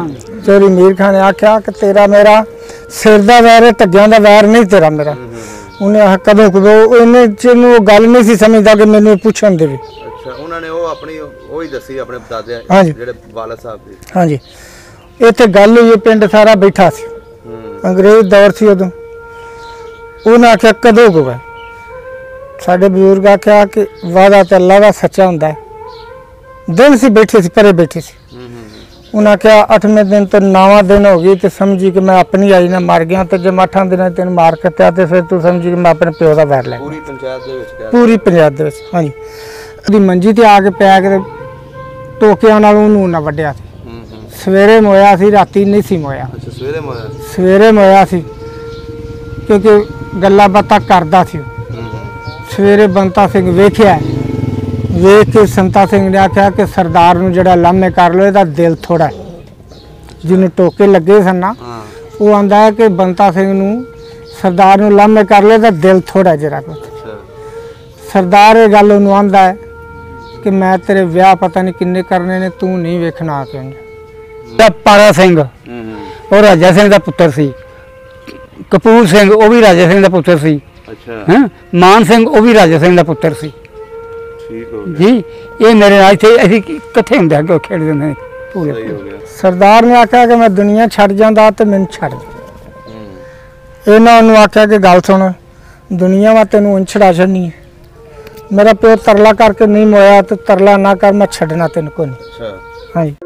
चोरी मीर खान ने आख्या कि तेरा मेरा सिर दा वैर है, ढग्गियां दा वैर नहीं तेरा मेरा। उन्हें आख कदों कदों इन्हें वो गल नहीं सी समझदा कि मैनू पुछण दे। अच्छा उन्होंने वो अपनी वो ही दसी अपने दादे जेड़े वालिद साहब दी। हाँ जी इत्थे गल हुई पिंड सारा बैठा सी, अंग्रेज दौर सी उदों। उन्हें आख्या कदों को है, साडे बजुर्ग आख्या कि वादा ते अल्लाह दा सच्चा हुंदा है। दिन सी बैठे सी परे बैठे सी। उन्हें आख्या 8वें दिन तो 9वां दिन हो गई तो समझी कि मैं अपनी आई ना मर गया, तो जे 8 दिन तेन मार कट्टिया तो फिर तू समझी कि मैं अपने प्यो का वैर लै। पूरी पंचायत दे विच हाँ जी ओदी मंजी ते आके पै के टोकियां नाल ओनू ना वड्डिया सी। सवेरे मोया सी, राती नहीं सी मोया। अच्छा सवेरे मोया सी क्योंकि गल्लां बातां करदा सी। सवेरे बंता सिंह वेख्या, वेख के संता सिंह ने आख्या कि सरदार नूं जिहड़ा लामे कर लो, इहदा दिल थोड़ा है। जिन्होंने टोके लगे सन ना वो आंदा है कि बंता सिंह नूं सरदार नूं लामे कर लो, इहदा दिल थोड़ा जरा कुछ। सरदार ये गल उन्होंने आंदा है कि मैं तेरे विआह पता नहीं किन्ने करने ने, तू नहीं वेखना आके। पारा सिंह और राजा सिंह का पुत्र सी, कपूर सिंह वो भी राजा सिंह का पुत्र सी। अच्छा मान सिंह वो भी राजा सिंह का पुत्र सी। जी ये मेरे नाल थे, असीं इकट्ठे हुंदे अगे खेडदे ने पूरे। सरदार ने आख्या कि मैं दुनिया छड्ड जांदा ते मैनूं छड्ड दे। इन्हां नूं आख्या कि गल सुण, दुनिया मैं तैनूं उंज छड़ा छड्डनी है। मेरा प्यो तरला करके नहीं मोया तो तरला ना कर, मैं छड्डना तैनूं कोई नहीं। हाँ जी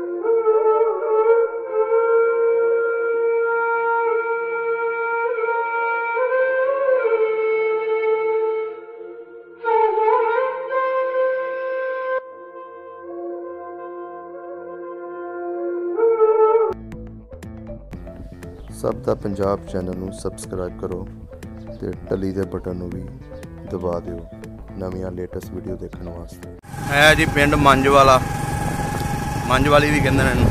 सब दा पंजाब चैनल नूं सबसक्राइब करो ते टली दे बटन नूं भी दबा दिओ नवीं लेटेस्ट वीडियो देखने वास्ते। है जी पिंड मंजवाला, मंजवाली भी कहंदे ने।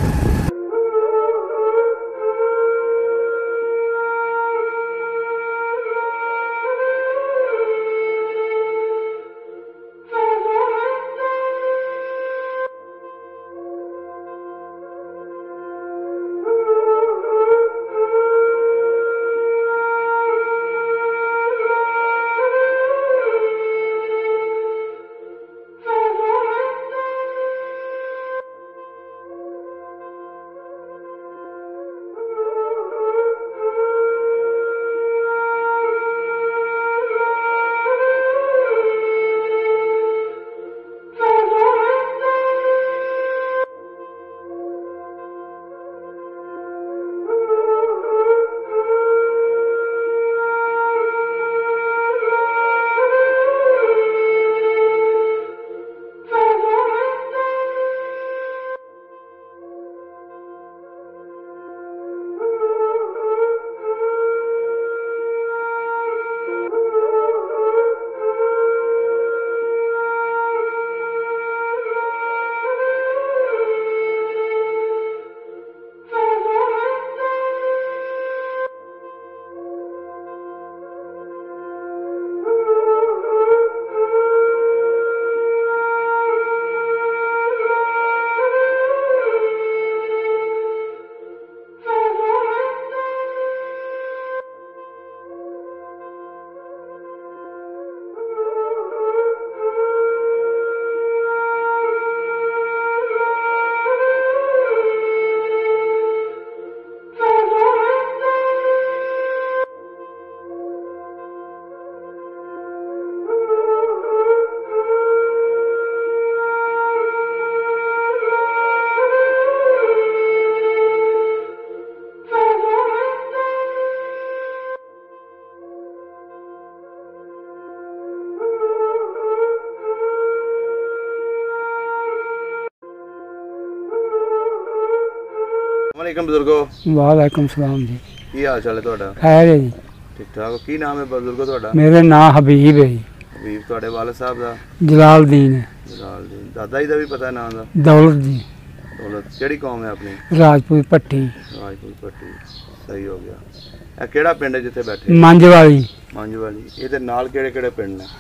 वालेकुम बुजुर्गो। वालेकुम सलाम जी। की हाल चाल है तुहाडा? खैर है जी। ठीक ठाक। की नाम है बुजुर्गो तुहाडा? मेरा नाम हबीब है जी। हबीब। तुहाडे वालिद साहब दा? जलालदीन। जलालदीन। दादा जी दा भी पता है नाम दा? दौलत जी। दौलत। केड़ी कौम है अपनी? राजपूत पट्टी। राजपूत पट्टी। सही हो गया। ए केड़ा पिंड है जिथे बैठे? मंजवाली। मंजवाली। इहदे नाल केड़े-केड़े पिंड ने?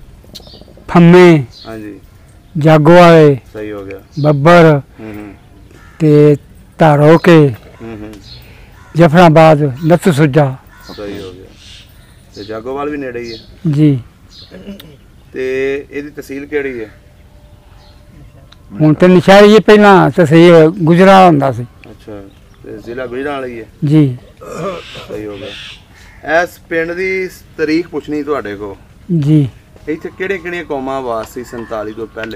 फम्मे। हां जी। जागो वाले। सही हो गया। बब्बर। ते तारो के जफराबाद नत्थ सुजा। सही हो गया। ते जागोवाल भी नेड़े ही है जी। ते ਇਹਦੀ तहसील ਕਿਹੜੀ है? ਹੁਣ ਤੇ ਨਸ਼ਹਿਰੇ ये पहला तहसील गुजरा ਹੁੰਦਾ ਸੀ। अच्छा ते ਜ਼ਿਲ੍ਹਾ ਗੁਜਰਾਂਵਾਲਾ ਹੀ है जी। सही हो गया। ਇਸ ਪਿੰਡ ਦੀ ਤਾਰੀਖ ਪੁੱਛਣੀ ਤੁਹਾਡੇ ਕੋ। जी। ਇੱਥੇ ਕਿਹੜੀਆਂ ਕੌਮਾਂ ਵਾਸ ਸੀ 47 ਤੋਂ ਪਹਿਲੇ?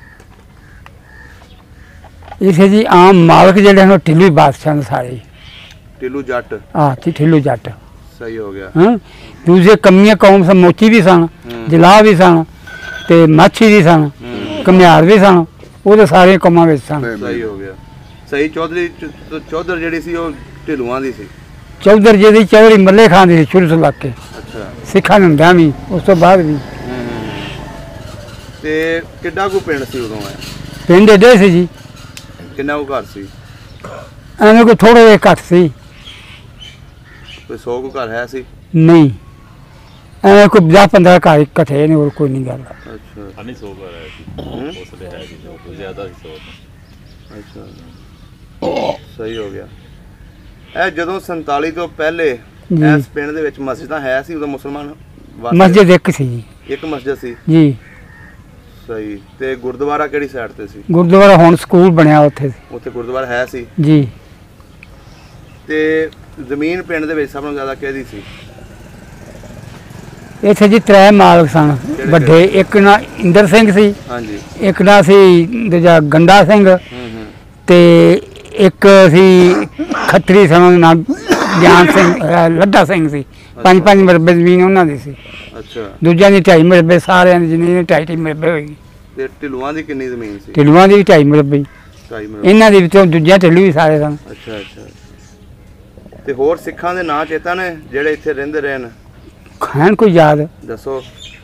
इसे जी आम मालक ਜਿਹੜੇ ਹਨ ਢਿੱਲੂ ਬਾਦਸ਼ਾਹ ਨੇ ਸਾਰੇ। ਢਿੱਲੂ ਜੱਟ। ਹਾਂ ਜੀ ਢਿੱਲੂ ਜੱਟ। ਸਹੀ ਹੋ ਗਿਆ। ਹਾਂ ਦੂਜੇ ਕਮੀਆਂ ਕੌਮ ਸਨ, ਮੋਚੀ ਵੀ ਸਨ, ਜਲਾਹ ਵੀ ਸਨ ਤੇ ਮਾਛੀ ਵੀ ਸਨ, ਕਮਿਆਰ ਵੀ ਸਨ, ਉਹਦੇ ਸਾਰੇ ਕੰਮਾਂ ਵਿੱਚ ਸਨ। ਸਹੀ ਹੋ ਗਿਆ। ਸਹੀ ਚੌਧਰ ਜਿਹੜੀ ਸੀ ਉਹ ਢਿੱਲੂਆਂ ਦੀ ਸੀ। ਚੌਧਰ ਜਿਹਦੀ ਚੌਧਰੀ ਮੱਲੇ ਖਾਨ ਦੀ ਸੀ ਸ਼ੁਰੂ ਤੋਂ ਲੱਗ ਕੇ। ਅੱਛਾ। ਸਿੱਖਾਂ ਨੂੰ ਹੁੰਦਿਆਂ ਵੀ ਉਸ ਤੋਂ ਬਾਅਦ ਵੀ। ਤੇ ਕਿੱਡਾ ਕੁ ਪਿੰਡ ਸੀ ਉਦੋਂ? ਪਿੰਡ ਏਡੇ ਸੀ ਜੀ। ਕਿੰਨਾ ਕੁ ਘਰ ਸੀ? ਐਵੇਂ ਕੋਈ ਥੋੜੇ ਜਿਹੇ ਘੱਟ ਸੀ। ਕੋਈ 100 ਕੁ ਘਰ ਹੈ ਸੀ? ਨਹੀਂ ਐਵੇਂ ਕੋਈ 10-15 ਘਰ ਇਕੱਠੇ ਨੇ, ਹੋਰ ਕੋਈ ਨਹੀਂ ਗੱਲ। ਅੱਛਾ। ਨਹੀਂ 100 ਘਰ ਹੈ ਸੀ, ਉਸ ਦੇ ਹੈ ਸੀ ਜੋ ਜ਼ਿਆਦਾ ਸੀ 100। ਅੱਛਾ ਸਹੀ ਹੋ ਗਿਆ। ਇਹ ਜਦੋਂ 47 ਤੋਂ ਪਹਿਲੇ ਇਸ ਪਿੰਡ ਦੇ ਵਿੱਚ ਮਸਜਿਦਾਂ ਹੈ ਸੀ ਉਦੋਂ ਮੁਸਲਮਾਨ ਵਾਸਤੇ? ਮਸਜਿਦ ਇੱਕ ਸੀ ਜੀ। ਇੱਕ ਮਸਜਿਦ ਸੀ ਜੀ। ਸਹੀ। ਤੇ ਗੁਰਦੁਆਰਾ ਕਿਹੜੀ ਸਾਈਡ ਤੇ ਸੀ? ਗੁਰਦੁਆਰਾ ਹੁਣ ਸਕੂਲ ਬਣਿਆ ਉੱਥੇ। ਉੱਥੇ ਗੁਰਦੁਆਰਾ ਹੈ ਸੀ ਜੀ। ਤੇ ਜ਼ਮੀਨ ਪਿੰਡ ਦੇ ਵਿੱਚ ਸਭ ਤੋਂ ਜ਼ਿਆਦਾ ਕਿਹਦੀ ਸੀ? ਇੱਥੇ ਜੀ 3 ਮਾਲਕ ਸਨ ਵੱਡੇ। ਇੱਕ ਨਾ ਇੰਦਰ ਸਿੰਘ ਸੀ। ਹਾਂਜੀ। ਇੱਕ ਨਾ ਸੀ ਦੂਜਾ ਗੰਡਾ ਸਿੰਘ ਤੇ ਇੱਕ ਸੀ ਖੱਤਰੀ ਸਨ, ਉਹਦਾ ਨਾਮ ਗਿਆਨ ਸਿੰਘ ਲੱਡਾ ਸਿੰਘ ਸੀ। 5-5 ਮਰਬੇ ਜ਼ਮੀਨ ਉਹਨਾਂ ਦੀ ਸੀ। ਅੱਛਾ। ਦੂਜਿਆਂ ਦੀ 2.5 ਮਰਬੇ, ਸਾਰਿਆਂ ਦੀ ਜ਼ਮੀਨ 2.5 ਮਰਬੇ ਹੋਈ। ਤੇ ਢਿੱਲੂਆਂ ਦੀ ਕਿੰਨੀ ਜ਼ਮੀਨ ਸੀ? ਢਿੱਲੂਆਂ ਦੀ ਵੀ 2.5 ਮਰਬੇ। 2.5 ਮਰਬੇ। ਇਹਨਾਂ ਦੇ ਵਿੱਚੋਂ ਦੂਜਿਆਂ ਢਿੱਲੂ ਵੀ ਸਾਰੇ ਸਨ। ਅੱਛਾ ਅੱਛਾ। ਤੇ ਹੋਰ ਸਿੱਖਾਂ ਦੇ ਨਾਂ ਚੇਤਾ ਨੇ ਜਿਹੜੇ ਇੱਥੇ ਰਹਿੰਦੇ ਰਹੇ ਨੇ? ਖਾਨ ਕੋਈ ਯਾਦ? ਦੱਸੋ।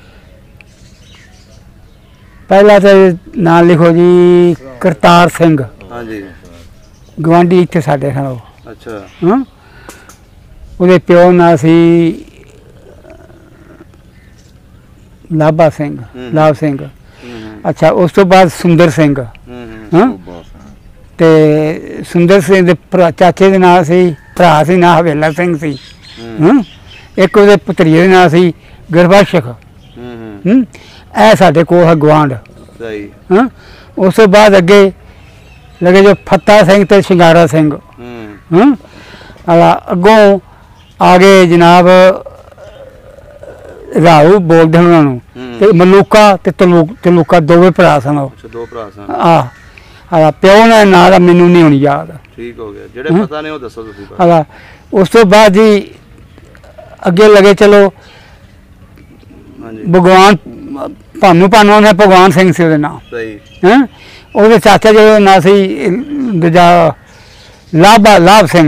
ਪਹਿਲਾ ਤਾਂ ਨਾਂ ਲਿਖੋ ਜੀ ਕਰਤਾਰ ਸਿੰਘ। ਹਾਂਜੀ। ਗਵਾਂਢੀ ਇੱਥੇ ਸਾਡੇ ਸਨ ਉਹ। ਅੱਛਾ। ਹਾਂ ਉਹਦੇ ਪਿਓ ਨਾਂ ਸੀ ਲਾਭਾ ਸਿੰਘ, ਲਾਭ ਸਿੰਘ। ਅੱਛਾ ਉਸ ਤੋਂ ਬਾਅਦ ਸੁੰਦਰ ਸਿੰਘ। ਹਾਂ ਤੇ ਸੁੰਦਰ ਸਿੰਘ ਦੇ ਚਾਚੇ ਦੇ ਨਾਂ ਸੀ, ਭਰਾ ਸੀ ਨਾਂ ਹਵੇਲਾ ਸਿੰਘ ਸੀ। ਇੱਕ ਉਹਦੇ ਪੁੱਤਰੀਏ ਦੇ ਨਾਂ ਸੀ ਗੁਰਬਖਸ਼। ਇਹ ਸਾਡੇ ਕੋਲ ਹੈ ਗਵਾਂਢ। ਸਹੀ। ਹਾਂ ਉਸ ਤੋਂ ਬਾਅਦ ਅੱਗੇ ਲੱਗੇ ਜੋ ਫੱਤਾ ਸਿੰਘ ਤੇ ਸ਼ਿੰਗਾਰਾ ਸਿੰਘ। ਅੱਗੋਂ ਆ ਗਏ ਜਨਾਬ ਰਾਹੂ ਬੋਲਦੇ ਉਹਨਾਂ ਨੂੰ, ਤੇ ਮਲੂਕਾ ਤੇ ਤਲੂਕਾ ਦੋਵੇਂ ਭਰਾ ਸਨ। ਅੱਛਾ ਦੋ ਭਰਾ ਸਨ। ਆਹ ਪਿਓ ਨੇ ਨਾਂ ਦਾ ਮੈਨੂੰ ਨਹੀਂ ਹੁਣ ਯਾਦ। ਠੀਕ ਹੋ ਗਿਆ। ਜਿਹੜੇ ਪਤਾ ਨੇ ਉਹ ਦੱਸੋ ਤੁਸੀਂ। ਉਸ ਤੋਂ ਬਾਅਦ ਜੀ ਅੱਗੇ ਲੱਗੇ ਚਲੋ ਭਗਵਾਨ ਭਾਨੂ ਨੇ ਭਗਵਾਨ ਸਿੰਘ ਸੀ ਉਹਦੇ ਨਾਂ। ਸਹੀ। ਉਹਦੇ ਚਾਚਾ ਜਿਹੜਾ ਨਾਂ ਸੀ ਦੂਜਾ ਲਾਭ ਸਿੰਘ।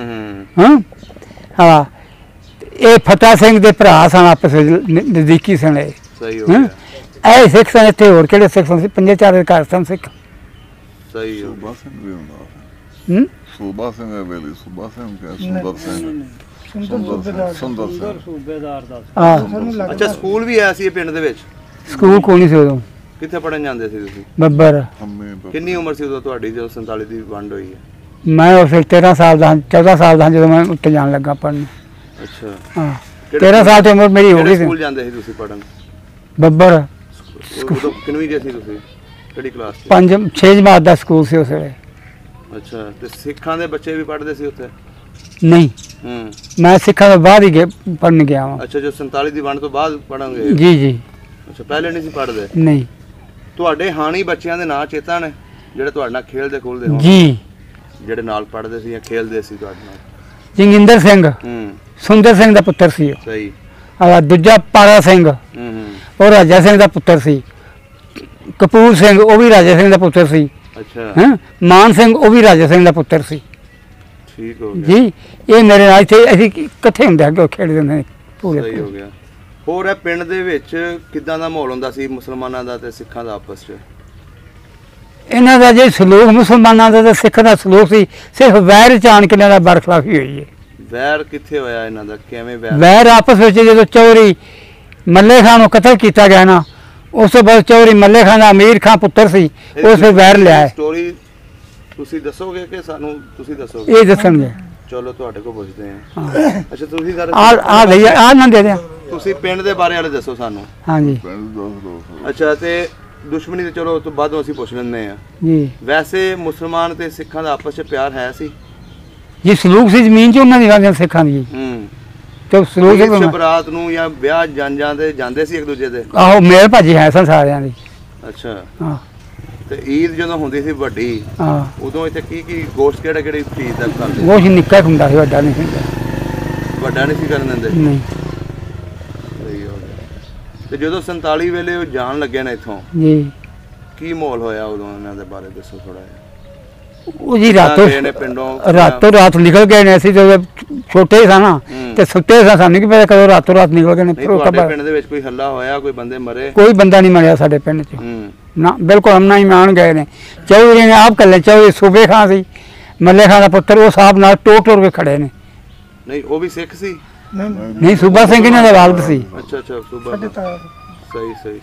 ਇਹ ਫਤਿਹ ਸਿੰਘ ਦੇ ਭਰਾ ਸਨ, ਆਪਸ ਵਿੱਚ ਨਜ਼ਦੀਕੀ ਸਨ। ਸਹੀ ਹੋ ਗਿਆ। ਇਹ ਸਿੱਖ ਸਨ। ਇੱਥੇ ਹੋਰ ਕਿਹੜੇ ਸਿੱਖ ਸਨ? 5-4 ਘਰ ਸਨ ਸਿੱਖ। ਸਹੀ ਹੋ ਸੂਬਾ ਸਿੰਘ ਵੀ ਹੁੰਦਾ। ਸੂਬਾ ਸਿੰਘ ਹੈ ਵੇਲੇ ਸੂਬਾ ਸਿੰਘ ਸੁੰਦਰ ਸਿੰਘ। ਸੁੰਦਰ ਸਿੰਘ ਸੂਬੇਦਾਰ ਦਾ। ਅੱਛਾ ਸਕੂਲ ਵੀ ਆਇਆ ਸੀ ਇਹ ਪਿੰਡ ਦੇ ਵਿੱਚ? ਸਕੂਲ ਕੋਈ ਨਹੀਂ ਸੀ ਉਦੋਂ। ਕਿੱਥੇ ਪੜਨ ਜਾਂਦੇ ਸੀ ਤੁਸੀਂ? ਬੱਬਰ। ਕਿੰਨੀ ਉਮਰ ਸੀ ਉਦੋਂ ਤੁਹਾਡੀ ਜਦੋਂ 47 ਦੀ ਵੰਡ ਹੋਈ ਹੈ? ਮੈਂ ਉਸ 13 ਸਾਲ ਦਾ 14 ਸਾਲ ਦਾ ਜਦੋਂ ਮੈਂ ਉੱਤੇ ਜਾਣ ਲੱਗਾ ਪੜਨ। ਅੱਛਾ। ਹਾਂ 13 ਸਾਲ ਦੀ ਉਮਰ ਮੇਰੀ ਹੋ ਗਈ ਸੀ। ਸਕੂਲ ਜਾਂਦੇ ਸੀ ਤੁਸੀਂ ਪੜਨ? ਬੱਬਰ। ਉਦੋਂ ਕਿੰਨਵੀਂ ਦੇ ਸੀ ਤੁਸੀਂ? ਕਿਹੜੀ ਕਲਾਸ 'ਚ? 5-6 ਜਮਾਤ ਦਾ ਸਕੂਲ ਸੀ ਉਸ ਵੇਲੇ। ਅੱਛਾ। ਤੇ ਸਿੱਖਾਂ ਦੇ ਬੱਚੇ ਵੀ ਪੜ੍ਹਦੇ ਸੀ ਉੱਥੇ? ਨਹੀਂ ਮੈਂ ਸਿੱਖਾਂ ਤੋਂ ਬਾਅਦ ਹੀ ਪੜਨ ਗਿਆ ਹਾਂ। ਅੱਛਾ ਜੋ 47 ਦੀ ਵੰਡ ਤੋਂ ਬਾਅਦ ਪੜਾਂਗੇ? ਜੀ ਜੀ। ਅੱਛਾ ਪਹਿਲੇ ਨਹੀਂ ਸੀ ਪੜ੍ਹਦੇ? ਨਹੀਂ। ਤੁਹਾਡੇ ਹਾਣੀ ਬੱਚਿਆਂ ਦੇ ਨਾਂ ਚੇਤਾ ਨੇ ਜਿਹੜੇ ਤੁਹਾਡੇ ਨਾਲ ਖੇਲਦੇ ਖੋਲਦੇ ਹੋਣ? ਜੀ। ਜਿਹੜੇ ਨਾਲ ਪੜ੍ਹਦੇ ਸੀ ਜਾਂ ਖੇਲਦੇ ਸੀ ਤੁਹਾਡੇ ਨਾਲ? ਜੋਗਿੰਦਰ ਸਿੰਘ ਸੁੰਦਰ ਸਿੰਘ ਦਾ ਪੁੱਤਰ ਸੀ ਉਹ। ਸਹੀ। ਦੂਜਾ ਪਾਰਾ ਸਿੰਘ ਉਹ ਰਾਜਾ ਸਿੰਘ ਦਾ ਪੁੱਤਰ ਸੀ। ਕਪੂਰ ਸਿੰਘ ਉਹ ਵੀ ਰਾਜਾ ਸਿੰਘ ਦਾ ਪੁੱਤਰ ਸੀ। ਅੱਛਾ। ਮਾਨ ਸਿੰਘ ਉਹ ਵੀ ਰਾਜਾ ਸਿੰਘ ਦਾ ਪੁੱਤਰ ਸੀ। ਠੀਕ ਹੋ ਗਿਆ ਜੀ। ਇਹ ਮੇਰੇ ਨਾਲ ਇੱਥੇ ਅਸੀਂ ਇਕੱਠੇ ਹੁੰਦੇ ਅੱਗੇ ਖੇਡਦੇ ਹੁੰਦੇ ਨੇ ਪੂਰੇ। ਸਹੀ ਹੋ ਗਿਆ। ਹੋਰ ਇਹ ਪਿੰਡ ਦੇ ਵਿੱਚ ਕਿੱਦਾਂ ਦਾ ਮਾਹੌਲ ਹੁੰਦਾ ਸੀ ਮੁਸਲਮਾਨਾਂ ਦਾ ਤੇ ਸਿੱਖਾਂ ਦਾ ਆਪਸ 'ਚ? ਇਹਨਾਂ ਦਾ ਜੇ ਸਲੂਕ ਮੁਸਲਮਾਨਾਂ ਦਾ ਤੇ ਸਿੱਖਾਂ ਦਾ ਸਲੂਕ ਸੀ, ਸਿਰਫ ਵੈਰ ਚਾਣ ਕੇ ਇਹਨਾਂ ਦਾ ਬਰਖਲਾਫੀ ਹੋਈ ਹੈ। ਵੈਰ ਕਿੱਥੇ ਹੋਇਆ ਇਹਨਾਂ ਦਾ? ਕਿਵੇਂ ਵੈਰ? ਵੈਰ ਆਪਸ ਵਿੱਚ ਜਦੋਂ ਚੌਧਰੀ ਮੱਲੇ ਖਾਨ ਨੂੰ ਕਤਲ ਕੀਤਾ ਗਿਆ ਨਾ, ਉਸ ਤੋਂ ਬਾਅਦ ਚੌਧਰੀ ਮੱਲੇ ਖਾਨ ਦਾ ਅਮੀਰ ਖਾਨ ਪੁੱਤਰ ਸੀ, ਉਸ ਨੇ ਵੈਰ ਲਿਆ। ਸਟੋਰੀ ਤੁਸੀਂ ਦੱਸੋਗੇ ਕਿ ਸਾਨੂੰ ਤੁਸੀਂ ਦੱਸੋਗੇ? ਇਹ ਦੱਸਣਗੇ। ਚਲੋ ਤੁਹਾਡੇ ਕੋਲ ਪੁੱਛਦੇ ਆ। ਅੱਛਾ ਤੁਸੀਂ ਸਰ ਆ ਲਈ ਆ ਨਾ ਦੇ ਦਿਆਂ। ਤੁਸੀਂ ਪਿੰਡ ਦੇ ਬਾਰੇ ਵਾਲੇ ਦੱਸੋ ਸਾਨੂੰ। ਹਾਂਜੀ ਪਿੰਡ ਦੱਸ ਦੋ। ਅੱਛਾ ਤੇ ਦੁਸ਼ਮਣੀ ਤੇ ਚਲੋ ਉਸ ਤੋਂ ਬਾਅਦ ਅਸੀਂ ਪੁੱਛ ਲੈਂਦੇ ਆ ਜੀ ਵੈਸੇ ਮੁਸਲਮਾਨ ਤੇ ਸਿੱਖਾਂ ਦਾ ਆਪਸ 'ਚ ਪਿਆਰ ਹੈ ਸੀ? ਜੀ ਸਲੂਕ ਸੀ ਜ਼ਮੀਨ 'ਚ ਉਹਨਾਂ ਦੀ ਗੱਲ ਸਿੱਖਾਂ ਦੀ ਤੇ ਸਲੂਕ ਬਰਾਤ ਨੂੰ ਜਾਂ ਵਿਆਹ ਜਾਂਦੇ ਜਾਂਦੇ ਸੀ ਇੱਕ ਦੂਜੇ ਦੇ? ਆਹੋ ਮੇਲ ਭਾਜੀ ਹੈ ਸਨ ਸਾਰਿਆਂ ਦੀ। ਅੱਛਾ ਹਾਂ ਤੇ ਈਦ ਜਦੋਂ ਹੁੰਦੀ ਸੀ ਵੱਡੀ ਹਾਂ ਉਦੋਂ ਇੱਥੇ ਕੀ ਗੋਸ਼ਟ ਕਿਹੜੀ ਚੀਜ਼ ਦਾ ਕਰਦੇ? ਉਹ ਨਿੱਕਾ ਹੁੰਦਾ ਸੀ, ਵੱਡਾ ਨਹੀਂ ਹੁੰਦਾ। ਵੱਡਾ ਨਹੀਂ ਸੀ ਕਰਨ ਦਿੰਦੇ? ਨਹੀਂ। ਸਹੀ ਹੋ ਗਿਆ। ਤੇ ਜਦੋਂ 47 ਵੇਲੇ ਉਹ ਜਾਣ ਲੱਗੇ ਨੇ ਇੱਥੋਂ ਜੀ ਕੀ ਮਾਹੌਲ ਹੋਇਆ ਉਦੋਂ ਇਹਨਾਂ ਦੇ ਬਾਰੇ ਦੱਸੋ ਥੋੜਾ ਜਿਹਾ। ਉਹ ਜੀ ਰਾਤੋਂ ਰਾਤ ਨਿਕਲ ਗਏ ਨੇ। ਅਸੀਂ ਜਦੋਂ ਛੋਟੇ ਸਾਂ ਤੇ ਸੁੱਤੇ ਸਾਂ, ਸਾਨੂੰ ਕੀ ਪਤਾ ਕਦੋਂ ਰਾਤੋਂ ਰਾਤ ਨਿਕਲ ਗਏ ਨੇ। ਤੁਹਾਡੇ ਪਿੰਡ ਦੇ ਵਿੱਚ ਕੋਈ ਹੱਲਾ ਹੋਇਆ, ਕੋਈ ਬੰਦੇ ਮਰੇ? ਕੋਈ ਬੰਦਾ ਨਹੀਂ ਮਰਿਆ ਸਾਡੇ ਪਿੰਡ 'ਚ ਨਾ, ਬਿਲਕੁਲ ਹਮਨਾ ਹੀ ਮਾਨ ਗਏ ਨੇ। ਚੌਧਰੀ ਨੇ ਆਪ ਕੱਲੇ ਚੌਧਰੀ ਸੂਬੇ ਖਾਂ ਸੀ, ਮੱਲੇ ਖਾਂ ਦਾ ਪੁੱਤਰ, ਉਹ ਸਾਹਿਬ ਨਾਲ ਟੋਰ ਕੇ ਖੜੇ ਨੇ। ਨਹੀਂ ਉਹ ਵੀ ਸਿੱਖ ਸੀ? ਨਹੀਂ ਸੂਬਾ ਸਿੰਘ ਇਹਨਾਂ ਦਾ ਵਾਲਦ ਸੀ। ਅੱਛਾ ਸੂਬਾ। ਸਹੀ।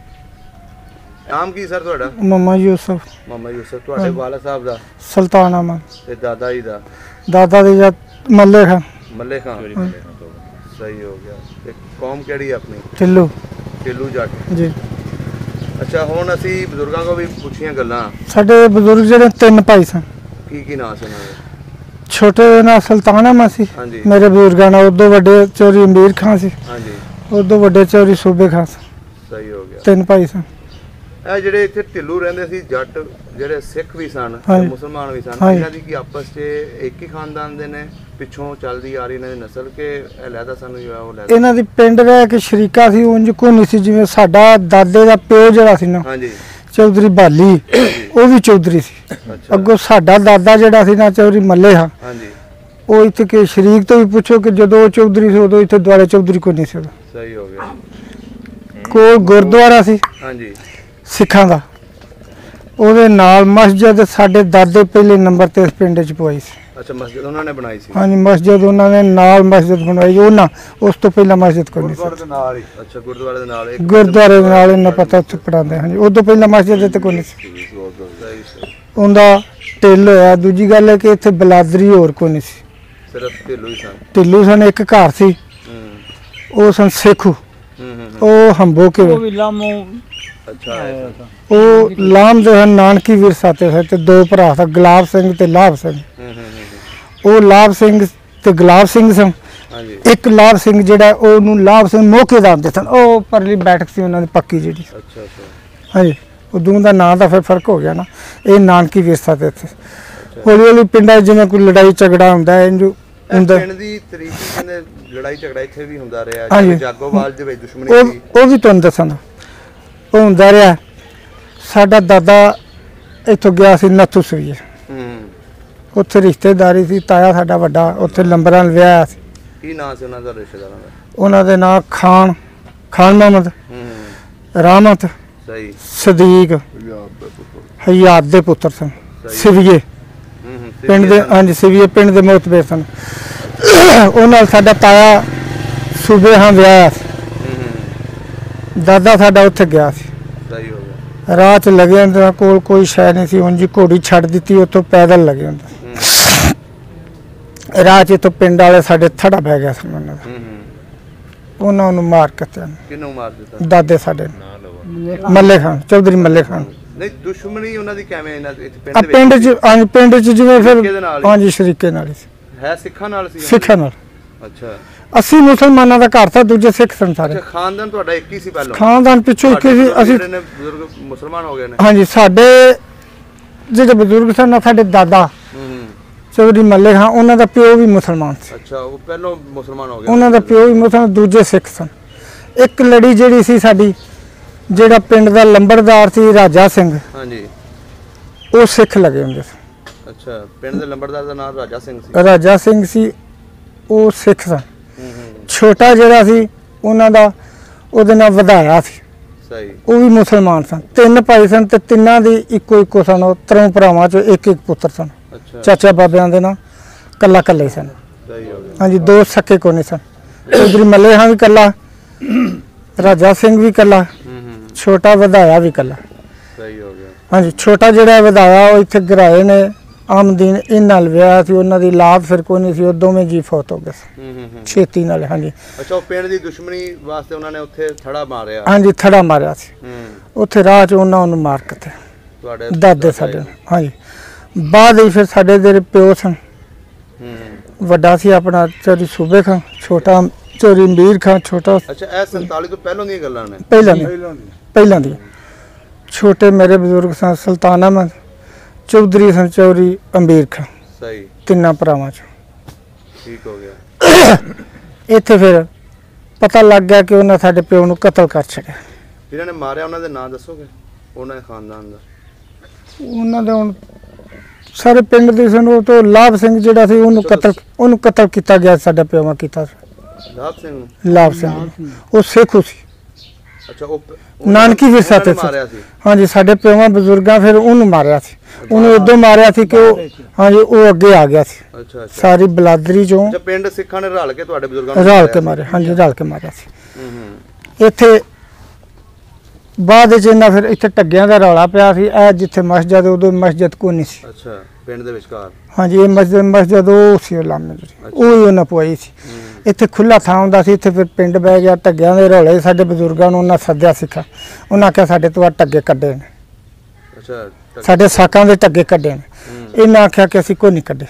ਨਾਮ ਕੀ ਸਰ ਤੁਹਾਡਾ? ਮਮਾ ਯੂਸਫ। ਮਮਾ ਯੂਸਫ। ਤੁਹਾਡੇ ਵਾਲਾ ਸਾਹਿਬ ਦਾ? ਸੁਲਤਾਨ ਅਹਿਮਦ। ਤੇ ਦਾਦਾ ਜੀ ਦਾ? ਦਾਦਾ ਦੀ ਮੱਲੇ ਖਾਂ। ਮੱਲੇ ਖਾਂ। ਸਹੀ ਹੋ ਗਿਆ। ਤੇ ਕੌਮ ਕਿਹੜੀ ਆਪਣੀ? ਢਿੱਲੂ ਜੱਟ ਜੀ। ਅੱਛਾ ਹੁਣ ਅਸੀਂ ਬਜ਼ੁਰਗਾਂ ਕੋਲ ਵੀ ਪੁੱਛੀਆਂ ਗੱਲਾਂ। ਸਾਡੇ ਬਜ਼ੁਰਗ ਜਿਹੜੇ 3 ਭਾਈ ਸਨ। ਕੀ ਨਾਂ ਸੀ ਉਹਨਾਂ ਦੇ? ਛੋਟੇ ਦਾ ਨਾਂ ਸੁਲਤਾਨ ਅਹਿਮਦ ਸੀ ਮੇਰੇ ਬਜ਼ੁਰਗਾਂ ਨਾਲ। ਉਦੋਂ ਵੱਡੇ ਚੌਧਰੀ ਅਮੀਰ ਖਾਂ ਸੀ। ਹਾਂਜੀ। ਉਦੋਂ ਵੱਡੇ ਚੌਧਰੀ ਸੂਬੇ ਖਾਂ ਸੀ। ਸਹੀ ਹੋ ਗਿਆ। 3 ਭਾਈ ਸਨ। ਇਹ ਜਿਹੜੇ ਇੱਥੇ ਢਿੱਲੂ ਰਹਿੰਦੇ ਸੀ ਜੱਟ, ਜਿਹੜੇ ਸਿੱਖ ਵੀ ਸਨ ਤੇ ਮੁਸਲਮਾਨ ਵੀ ਸਨ, ਇਹਨਾਂ ਦੀ ਕੀ ਆਪਸ 'ਚ ਇੱਕ ਹੀ ਖਾਨਦਾਨ ਦੇ ਨੇ? ਪਿੱਛੋਂ ਚੱਲਦੀ ਆ ਰਹੀ ਇਹਨਾਂ ਦੀ ਨਸਲ ਕਿ ਅਲੱਗਾ ਸਾਨੂੰ ਜੋ ਉਹ ਲੈਦਾ? ਇਹਨਾਂ ਦੀ ਪਿੰਡ ਰਹਿ ਕੇ ਸ਼ਰੀਕਾ ਸੀ, ਉਂਝ ਕੋਈ ਨਹੀਂ ਸੀ। ਜਿਵੇਂ ਸਾਡਾ ਦਾਦੇ ਦਾ ਪਿਓ ਜਿਹੜਾ ਸੀ ਨਾ ਚੌਧਰੀ ਬਾਲੀ, ਉਹ ਵੀ ਚੌਧਰੀ ਸੀ। ਅੱਗੋਂ ਸਾਡਾ ਦਾਦਾ ਜਿਹੜਾ ਸੀ ਨਾ ਚੌਧਰੀ ਮੱਲੇ ਹਾਂ, ਉਹ ਇੱਥੇ ਕਿ ਸ਼ਰੀਕ ਤੋਂ ਵੀ ਪੁੱਛੋ ਕਿ ਜਦੋਂ ਉਹ ਚੌਧਰੀ ਸੀ ਉਦੋਂ ਇੱਥੇ ਦੁਆਰੇ ਚੌਧਰੀ ਕੋਈ ਨਹੀਂ ਸੀ। ਸਹੀ ਹੋ ਗਿਆ। ਕੋਲ ਗੁਰਦੁਆਰਾ ਸੀ ਸਿੱਖਾਂ ਦਾ, ਉਹਦੇ ਨਾਲ ਮਸਜਿਦ ਸਾਡੇ ਦਾਦੇ ਪਹਿਲੇ ਨੰਬਰ ਤੇ ਇਸ ਪਿੰਡ 'ਚ ਪਵਾਈ ਸੀ। ਅੱਛਾ ਮਸਜਿਦ ਉਹਨਾਂ ਨੇ ਬਣਾਈ ਸੀ? ਹਾਂਜੀ ਮਸਜਿਦ ਉਹਨਾਂ ਨੇ ਨਾਲ ਮਸਜਿਦ ਬਣਵਾਈ। ਉਹਨਾਂ ਉਸ ਤੋਂ ਪਹਿਲਾਂ ਮਸਜਿਦ ਕੋਈ ਨਹੀਂ ਸੀ। ਗੁਰਦੁਆਰੇ ਦੇ ਨਾਲ ਹੀ? ਅੱਛਾ ਗੁਰਦੁਆਰੇ ਦੇ ਨਾਲ। ਗੁਰਦੁਆਰੇ ਦੇ ਨਾਲ ਇਹਨਾਂ ਪਤਾ ਉੱਥੇ ਪੜਾਉਂਦੇ। ਹਾਂਜੀ ਉਦੋਂ ਪਹਿਲਾਂ ਮਸਜਿਦ ਤੇ ਕੋਈ ਨਹੀਂ ਸੀ। ਉਹਦਾ ਢਿੱਲ ਹੋਇਆ। ਦੂਜੀ ਗੱਲ ਹੈ ਕਿ ਇੱਥੇ ਬਲਾਦਰੀ ਹੋਰ ਕੋਈ ਨਹੀਂ ਸੀ, ਸਿਰਫ ਢਿੱਲੂ ਹੀ ਸਨ। ਢਿੱਲੂ ਸਨ। ਇੱਕ ਘਰ ਸੀ ਉਹ ਸਨ ਸੇਖੂ, ਉਹ ਹੰਬੋ ਕੇ ਉਹ ਲਾਮ ਦੇ ਹਨ ਨਾਨਕੀ ਵਿਰਸਾਤੇ ਸੀ। ਤੇ 2 ਭਰਾ ਸਨ, ਗੁਲਾਬ ਸਿੰਘ ਤੇ ਲਾਭ ਸਿੰਘ। ਉਹ ਲਾਭ ਸਿੰਘ ਤੇ ਗੁਲਾਬ ਸਿੰਘ ਸਨ। ਇੱਕ ਲਾਭ ਸਿੰਘ ਜਿਹੜਾ ਉਹਨੂੰ ਲਾਭ ਸਿੰਘ ਮੋਕੇ ਦਾ ਆਉਂਦੇ ਸਨ। ਉਹ ਪਰਲੀ ਬੈਠਕ ਸੀ ਉਹਨਾਂ ਦੀ ਪੱਕੀ ਜਿਹੜੀ। ਹਾਂਜੀ ਉਹ ਦੋਵਾਂ ਦਾ ਨਾਂ ਦਾ ਫਿਰ ਫਰਕ ਹੋ ਗਿਆ ਨਾ। ਇਹ ਨਾਨਕੀ ਵਿਰਸਾ ਤੇ ਇੱਥੇ ਹੌਲੀ ਹੌਲੀ ਪਿੰਡਾਂ ਜਿਵੇਂ ਕੋਈ ਲੜਾਈ ਝਗੜਾ ਹੁੰਦਾ ਹੈ ਇੰਜ ਹੁੰਦਾ। ਪਿੰਡ ਦੀ ਤਰੀਕੀ ਕਹਿੰਦੇ ਲੜਾਈ ਝਗੜਾ ਇੱਥੇ ਵੀ ਹੁੰਦਾ ਰਿਹਾ। ਜਾਗੋਵਾਲ ਦੇ ਵਿੱਚ ਦੁਸ਼ਮਣੀ ਸੀ, ਉਹ ਵੀ ਤੁਹਾਨੂੰ ਦੱਸਣਾ। ਉਹ ਹੁੰਦਾ ਰਿਹਾ। ਸਾਡਾ ਦਾਦਾ ਇੱਥੋਂ ਗਿਆ ਸੀ ਨੱਥੂ ਸਵੀਏ, ਉੱਥੇ ਰਿਸ਼ਤੇਦਾਰੀ ਸੀ। ਤਾਇਆ ਸਾਡਾ ਵੱਡਾ ਉੱਥੇ ਲੰਬਰਾਂ ਵਿਆਹਿਆ ਸੀ। ਕੀ ਨਾਂ ਸੀ ਉਹਨਾਂ ਦਾ ਰਿਸ਼ਤੇਦਾਰਾਂ ਦਾ? ਉਹਨਾਂ ਦੇ ਨਾਂ ਖਾਨ ਮੁਹੰਮਦ, ਰਾਮਤ, ਸਦੀਕ, ਹਯਾਤ ਦੇ ਪੁੱਤਰ ਸਨ। ਸਿਵੀਏ ਪਿੰਡ ਦੇ। ਹਾਂਜੀ ਸਿਵੀਏ ਪਿੰਡ ਦੇ ਮੋਤਬਰ ਸਨ। ਉਹ ਨਾਲ ਸਾਡਾ ਤਾਇਆ ਸੂਬੇ ਹਾਂ ਵਿਆਹਿਆ ਸੀ। ਦਾਦਾ ਸਾਡਾ ਉੱਥੇ ਗਿਆ ਸੀ। ਰਾਹ 'ਚ ਲੱਗੇ ਹੁੰਦੇ ਕੋਲ ਕੋਈ ਸ਼ੈ ਨਹੀਂ ਸੀ। ਉਂਝ ਘੋੜੀ ਛੱਡ ਦਿੱਤੀ, ਉੱਥੋਂ ਪੈਦਲ ਲੱਗੇ ਹੁੰਦੇ। ਰਾਹ 'ਚ ਤੋਂ ਪਿੰਡ ਵਾਲੇ ਸਾਡੇ ਥੜਾ ਪੈ ਗਿਆ ਸੀ ਉਹਨਾਂ ਨੂੰ ਮਾਰ ਕੇ। ਕਿਹਨੂੰ ਮਾਰ ਦਿੱਤਾ? ਦਾਦੇ ਸਾਡੇ ਮੱਲੇ ਖਾਨ, ਚੌਧਰੀ ਮੱਲੇ ਖਾਨ। ਨਹੀਂ ਦੁਸ਼ਮਣੀ ਉਹਨਾਂ ਦੀ ਕਿਵੇਂ ਇਹਨਾਂ ਦੇ ਪਿੰਡ 'ਚ ਜਿਵੇਂ ਫਿਰ ਹਾਂਜੀ ਸ਼ਰੀਕੇ ਨਾਲ ਹੈ। ਸਿੱਖਾਂ ਨਾਲ ਸੀ? ਸਿੱਖਾਂ ਨਾਲ। ਅੱਛਾ 80 ਮੁਸਲਮਾਨਾਂ ਦਾ ਘਰ ਸੀ, ਦੂਜੇ ਸਿੱਖ ਸਨ ਸਾਰੇ। ਅੱਛਾ ਖਾਨਦਾਨ ਤੁਹਾਡਾ ਇੱਕ ਹੀ ਸੀ ਪਹਿਲਾਂ? ਖਾਨਦਾਨ ਪਿੱਛੋਂ ਇੱਕ ਹੀ ਸੀ। ਅਸੀਂ ਬਜ਼ੁਰਗ ਮੁਸਲਮਾਨ ਹੋ ਗਏ ਨੇ? ਹਾਂਜੀ ਸਾਡੇ ਜਿਹੜੇ ਬਜ਼ੁਰਗ ਸਨ ਸਾਡੇ ਦਾਦਾ ਚੌਧਰੀ ਮੱਲੇ ਖਾਂ, ਉਹਨਾਂ ਦਾ ਪਿਓ ਵੀ ਮੁਸਲਮਾਨ ਸੀ। ਅੱਛਾ ਉਹ ਪਹਿਲਾਂ ਮੁਸਲਮਾਨ ਹੋ ਗਏ? ਉਹਨਾਂ ਦਾ ਪਿਓ ਵੀ ਮੁਸਲਮਾਨ, ਦੂਜੇ ਸਿੱਖ ਸਨ। ਇੱਕ ਲੜੀ ਜਿਹੜੀ ਸੀ ਸਾਡੀ, ਜਿਹੜਾ ਪਿੰਡ ਦਾ ਲੰਬੜਦਾਰ ਸੀ ਰਾਜਾ ਸਿੰਘ, ਹਾਂਜੀ ਉਹ ਸਿੱਖ ਲੱਗੇ ਹੁੰਦੇ ਸਨ। ਅੱਛਾ ਪਿੰਡ ਦੇ ਲੰਬੜਦਾਰ ਦਾ ਨਾਮ ਰਾਜਾ ਸਿੰਘ ਸੀ? ਰਾਜਾ ਸਿੰਘ ਸੀ, ਉਹ ਸਿੱਖ ਸਨ। ਛੋਟਾ ਜਿਹੜਾ ਸੀ ਉਹਨਾਂ ਦਾ ਉਹਦੇ ਨਾਲ ਵਧਾਇਆ ਸੀ, ਉਹ ਵੀ ਮੁਸਲਮਾਨ ਸਨ। 3 ਭਾਈ ਸਨ ਤੇ ਤਿੰਨਾਂ ਦੀ ਇੱਕੋ ਸਨ। ਉਹ 3 ਭਰਾਵਾਂ ਚੋਂ ਇੱਕ ਪੁੱਤਰ ਸਨ। ਚਾਚਾ ਬਾਬਿਆਂ ਦੇ ਨਾਲ ਕੱਲਾ ਹੀ ਸਨ। ਹਾਂਜੀ 2 ਸਕੇ ਕੋਨੇ ਸਨ। ਚੌਧਰੀ ਮੱਲੇ ਹਾਂ ਵੀ ਕੱਲਾ, ਰਾਜਾ ਸਿੰਘ ਵੀ ਕੱਲਾ, ਛੋਟਾ ਵਧਾਇਆ ਵੀ ਕੱਲਾ। ਹਾਂਜੀ ਛੋਟਾ ਜਿਹੜਾ ਵਧਾਇਆ ਉਹ ਇੱਥੇ ਗਰਾਏ ਨੇ ਆਮਦੀਨ ਇਹ ਨਾਲ ਵਿਆਹ ਸੀ ਉਹਨਾਂ ਦੀ ਲਾਤ ਫਿਰ ਕੋਈ ਨਹੀਂ ਸੀ ਉਹ ਦੋਵੇਂ ਜੀ ਫੌਤ ਹੋ ਗਏ ਸੀ ਛੇਤੀ ਨਾਲ ਹਾਂਜੀ ਅੱਛਾ ਉਹ ਪਿੰਡ ਦੀ ਦੁਸ਼ਮਣੀ ਵਾਸਤੇ ਉਹਨਾਂ ਨੇ ਉੱਥੇ ਥੜਾ ਮਾਰਿਆ ਹਾਂਜੀ ਥੜਾ ਮਾਰਿਆ ਸੀ ਉੱਥੇ ਰਾਹ 'ਚ ਉਹਨਾਂ ਨੂੰ ਮਾਰ ਕੇ ਤੇ ਤੁਹਾਡੇ ਦਾਦੇ ਸਾਡੇ ਹਾਂਜੀ ਬਾਅਦ ਵਿੱਚ ਫਿਰ ਸਾਡੇ ਦੇ ਪਿਓ ਸਨ ਵੱਡਾ ਸੀ ਆਪਣਾ ਚੋਰੀ ਸੂਬੇ ਖਾਂ ਛੋਟਾ ਚੋਰੀ ਮੀਰ ਖਾਂ ਛੋਟਾ ਅੱਛਾ ਇਹ 47 ਤੋਂ ਪਹਿਲਾਂ ਦੀਆਂ ਗੱਲਾਂ ਨੇ ਪਹਿਲਾਂ ਦੀ ਛੋਟੇ ਮੇਰੇ ਬਜ਼ੁਰਗ ਸਨ ਸੁਲਤਾਨ ਅਹਿਮਦ ਚੌਧਰੀ ਸਨ ਚੌਰੀ ਅੰਬੀਰ ਖਾਂ ਸਹੀ ਤਿੰਨਾਂ ਭਰਾਵਾਂ ਚ ਠੀਕ ਹੋ ਗਿਆ ਇੱਥੇ ਫਿਰ ਪਤਾ ਲੱਗ ਗਿਆ ਕਿ ਉਹਨਾਂ ਸਾਡੇ ਪਿਓ ਨੂੰ ਕਤਲ ਕਰ ਛੱਡਿਆ ਜਿਨ੍ਹਾਂ ਨੇ ਮਾਰਿਆ ਉਹਨਾਂ ਦੇ ਨਾਂ ਦੱਸੋਗੇ ਉਹਨਾਂ ਦੇ ਖਾਨਦਾਨ ਦਾ ਉਹਨਾਂ ਦੇ ਹੁਣ ਸਾਰੇ ਪਿੰਡ ਦੇ ਸਨ ਉਹ ਤੋਂ ਲਾਭ ਸਿੰਘ ਜਿਹੜਾ ਸੀ ਉਹਨੂੰ ਕਤਲ ਕੀਤਾ ਗਿਆ ਸਾਡਾ ਪਿਓ ਕੀਤਾ ਲਾਭ ਸਿੰਘ ਉਹ ਸੇਖੂ ਸੀ ਅੱਛਾ ਉਹ ਨਾਨਕੀ ਫਿਰ ਸਾਥੇ ਹਾਂਜੀ ਸਾਡੇ ਪਿਓਾਂ ਬਜ਼ੁਰਗਾਂ ਫਿਰ ਉਹਨੂੰ ਮਾਰਿਆ ਸੀ ਉਹਨੂੰ ਇਦੋਂ ਮਾਰਿਆ ਸੀ ਕਿ ਉਹ ਹਾਂਜੀ ਉਹ ਅੱਗੇ ਆ ਗਿਆ ਸੀ ਅੱਛਾ ਸਾਰੀ ਬਲਾਦਰੀ ਚੋਂ ਅੱਛਾ ਪਿੰਡ ਸਿੱਖਾਂ ਨੇ ਰਲ ਕੇ ਤੁਹਾਡੇ ਬਜ਼ੁਰਗਾਂ ਨੂੰ ਰਲ ਕੇ ਮਾਰਿਆ ਹਾਂਜੀ ਰਲ ਕੇ ਮਾਰਿਆ ਸੀ ਇੱਥੇ ਬਾਅਦ ਵਿੱਚ ਇਹਨਾਂ ਫਿਰ ਇੱਥੇ ਟੱਗਿਆਂ ਦਾ ਰੌਲਾ ਪਿਆ ਸੀ ਇਹ ਜਿੱਥੇ ਮਸਜਿਦ ਉਦੋਂ ਮਸਜਿਦ ਕੋਈ ਨਹੀਂ ਸੀ ਅੱਛਾ ਪਿੰਡ ਦੇ ਵਿਚਕਾਰ ਹਾਂਜੀ ਇਹ ਮਸਜਿਦ ਉਹ ਸੀ ਉਹ ਲਾਮੇ ਉਹ ਹੀ ਉਹਨਾਂ ਪਵਾਈ ਸੀ ਇੱਥੇ ਖੁੱਲਾ ਥਾਂ ਹੁੰਦਾ ਸੀ ਇੱਥੇ ਫਿਰ ਪਿੰਡ ਬਹਿ ਗਿਆ ਟੱਗਿਆਂ ਦੇ ਰੌਲੇ ਸਾਡੇ ਬਜ਼ੁਰਗਾਂ ਨੂੰ ਉਹਨਾਂ ਸੱਦਿਆ ਸਿੱਖਾ ਉਹਨਾਂ ਆਖਿਆ ਸਾਡੇ ਤੋਂ ਆ ਟੱਗੇ ਕੱਢੇ ਨੇ ਅੱਛਾ ਸਾਡੇ ਸਾਕਾਂ ਦੇ ਟੱਗੇ ਕੱਢੇ ਨੇ ਇਹਨਾਂ ਆਖਿਆ ਕਿ ਅਸੀਂ ਕੋਈ ਨਹੀਂ ਕੱਢੇ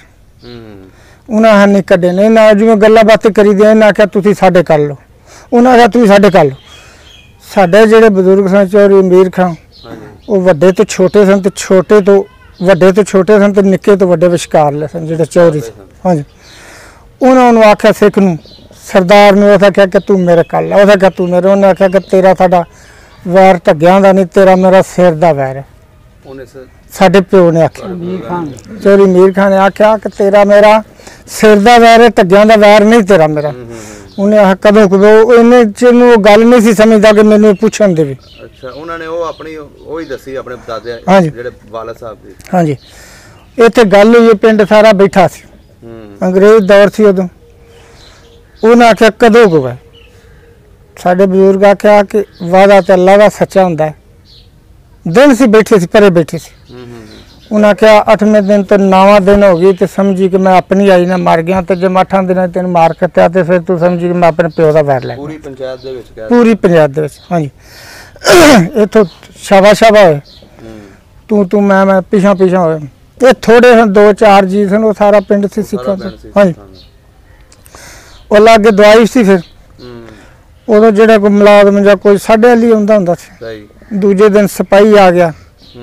ਉਹਨਾਂ ਨਹੀਂ ਕੱਢੇ ਨੇ ਇਹਨਾਂ ਜਿਵੇਂ ਗੱਲਾਂ ਬਾਤਾਂ ਕਰੀ ਦੀਆਂ ਇਹਨਾਂ ਆਖਿਆ ਤੁਸੀਂ ਸਾਡੇ ਕਰ ਲਓ ਉਹਨਾਂ ਆਖਿਆ ਤੁਸੀਂ ਸਾਡੇ ਕਰ ਲਓ ਸਾਡੇ ਜਿਹੜੇ ਬਜ਼ੁਰਗ ਸਨ ਚੌਰੀ ਅਮੀਰ ਖਾਂ ਉਹ ਵੱਡੇ ਤੋਂ ਛੋਟੇ ਸਨ ਤੇ ਛੋਟੇ ਤੋਂ ਵੱਡੇ ਤੋਂ ਛੋਟੇ ਸਨ ਤੇ ਨਿੱਕੇ ਤੋਂ ਵੱਡੇ ਵਿਚਕਾਰਲੇ ਸਨ ਜਿਹੜੇ ਚੌਰੀ ਸਨ ਹਾਂਜੀ ਉਹਨਾਂ ਨੂੰ ਆਖਿਆ ਸਿੱਖ ਨੂੰ ਸਰਦਾਰ ਨੂੰ ਉਹ ਆਖਿਆ ਕਿ ਤੂੰ ਮੇਰੇ ਕਰ ਲਾ ਉਹ ਆਖਿਆ ਤੂੰ ਮੇਰੇ ਉਹਨੇ ਆਖਿਆ ਕਿ ਤੇਰਾ ਸਾਡਾ ਵੈਰ ਢੱਗਿਆਂ ਦਾ ਨਹੀਂ ਤੇਰਾ ਮੇਰਾ ਸਿਰ ਦਾ ਵੈਰ ਹੈ ਸਾਡੇ ਪਿਓ ਨੇ ਆਖਿਆ ਚੌਰੀ ਅਮੀਰ ਖਾਂ ਨੇ ਆਖਿਆ ਕਿ ਤੇਰਾ ਮੇਰਾ ਸਿਰ ਦਾ ਵੈਰ ਹੈ ਢੱਗਿਆਂ ਦਾ ਵੈਰ ਨਹੀਂ ਤੇਰਾ ਮੇਰਾ ਉਹਨੇ ਆਹ ਕਦੋਂ ਇਹਨੇ ਨੂੰ ਗੱਲ ਨਹੀਂ ਸੀ ਸਮਝਦਾ ਕਿ ਮੈਨੂੰ ਪੁੱਛਣ ਦੇਵੇ ਅੱਛਾ ਉਹਨਾਂ ਨੇ ਉਹ ਆਪਣੀ ਉਹ ਹੀ ਦੱਸੀ ਆਪਣੇ ਦਾਦੇ ਜਿਹੜੇ ਵਾਲਦ ਸਾਹਿਬ ਦੀ ਹਾਂਜੀ ਇੱਥੇ ਗੱਲ ਹੋਈ ਪਿੰਡ ਸਾਰਾ ਬੈਠਾ ਸੀ ਅੰਗਰੇਜ਼ ਦੌਰ ਸੀ ਉਦੋਂ ਉਹਨਾਂ ਆਖਿਆ ਕਦੋਂ ਹੋਗਾ ਸਾਡੇ ਬਜ਼ੁਰਗ ਆਖਿਆ ਕਿ ਵਾਦਾ ਤੇ ਅੱਲਾ ਦਾ ਸੱਚਾ ਹੁੰਦਾ ਦਿਨ ਸੀ ਬੈਠੇ ਸੀ ਪਰੇ ਬੈਠੇ ਸੀ ਉਹਨਾਂ ਆਖਿਆ 8ਵੇਂ ਦਿਨ ਤੋਂ 9ਵਾਂ ਦਿਨ ਹੋ ਗਈ ਤੇ ਸਮਝੀ ਕਿ ਮੈਂ ਆਪਣੀ ਆਈ ਨਾ ਮਰ ਗਿਆ ਤੇ ਜੇ 8 ਦਿਨਾਂ ਤੈਨੂੰ ਮਾਰ ਕੱਟਿਆ ਤੇ ਫਿਰ ਤੂੰ ਸਮਝੀ ਕਿ ਮੈਂ ਆਪਣੇ ਪਿਓ ਦਾ ਵੈਰ ਲੈ ਪੂਰੀ ਪੰਚਾਇਤ ਦੇ ਵਿੱਚ ਪੂਰੀ ਪੰਚਾਇਤ ਦੇ ਵਿੱਚ ਹਾਂਜੀ ਇੱਥੋਂ ਸ਼ਾਬਾ ਹੋਏ ਤੂੰ ਮੈਂ ਪਿਛਾਂ ਹੋਏ ਇਹ ਥੋੜੇ ਹਨ 2-4 ਜੀ ਸਨ ਉਹ ਸਾਰਾ ਪਿੰਡ ਸੀ ਸਿੱਖਾਂ ਹਾਂਜੀ ਉਹ ਲਾਗੇ ਦਵਾਈ ਸੀ ਫਿਰ ਉਦੋਂ ਜਿਹੜਾ ਕੋਈ ਮੁਲਾਜ਼ਮ ਜਾਂ ਕੋਈ ਸਾਡੇ ਲਈ ਹੁੰਦਾ ਸੀ ਦੂਜੇ ਦਿਨ ਸਿਪਾਹੀ ਆ ਗਿਆ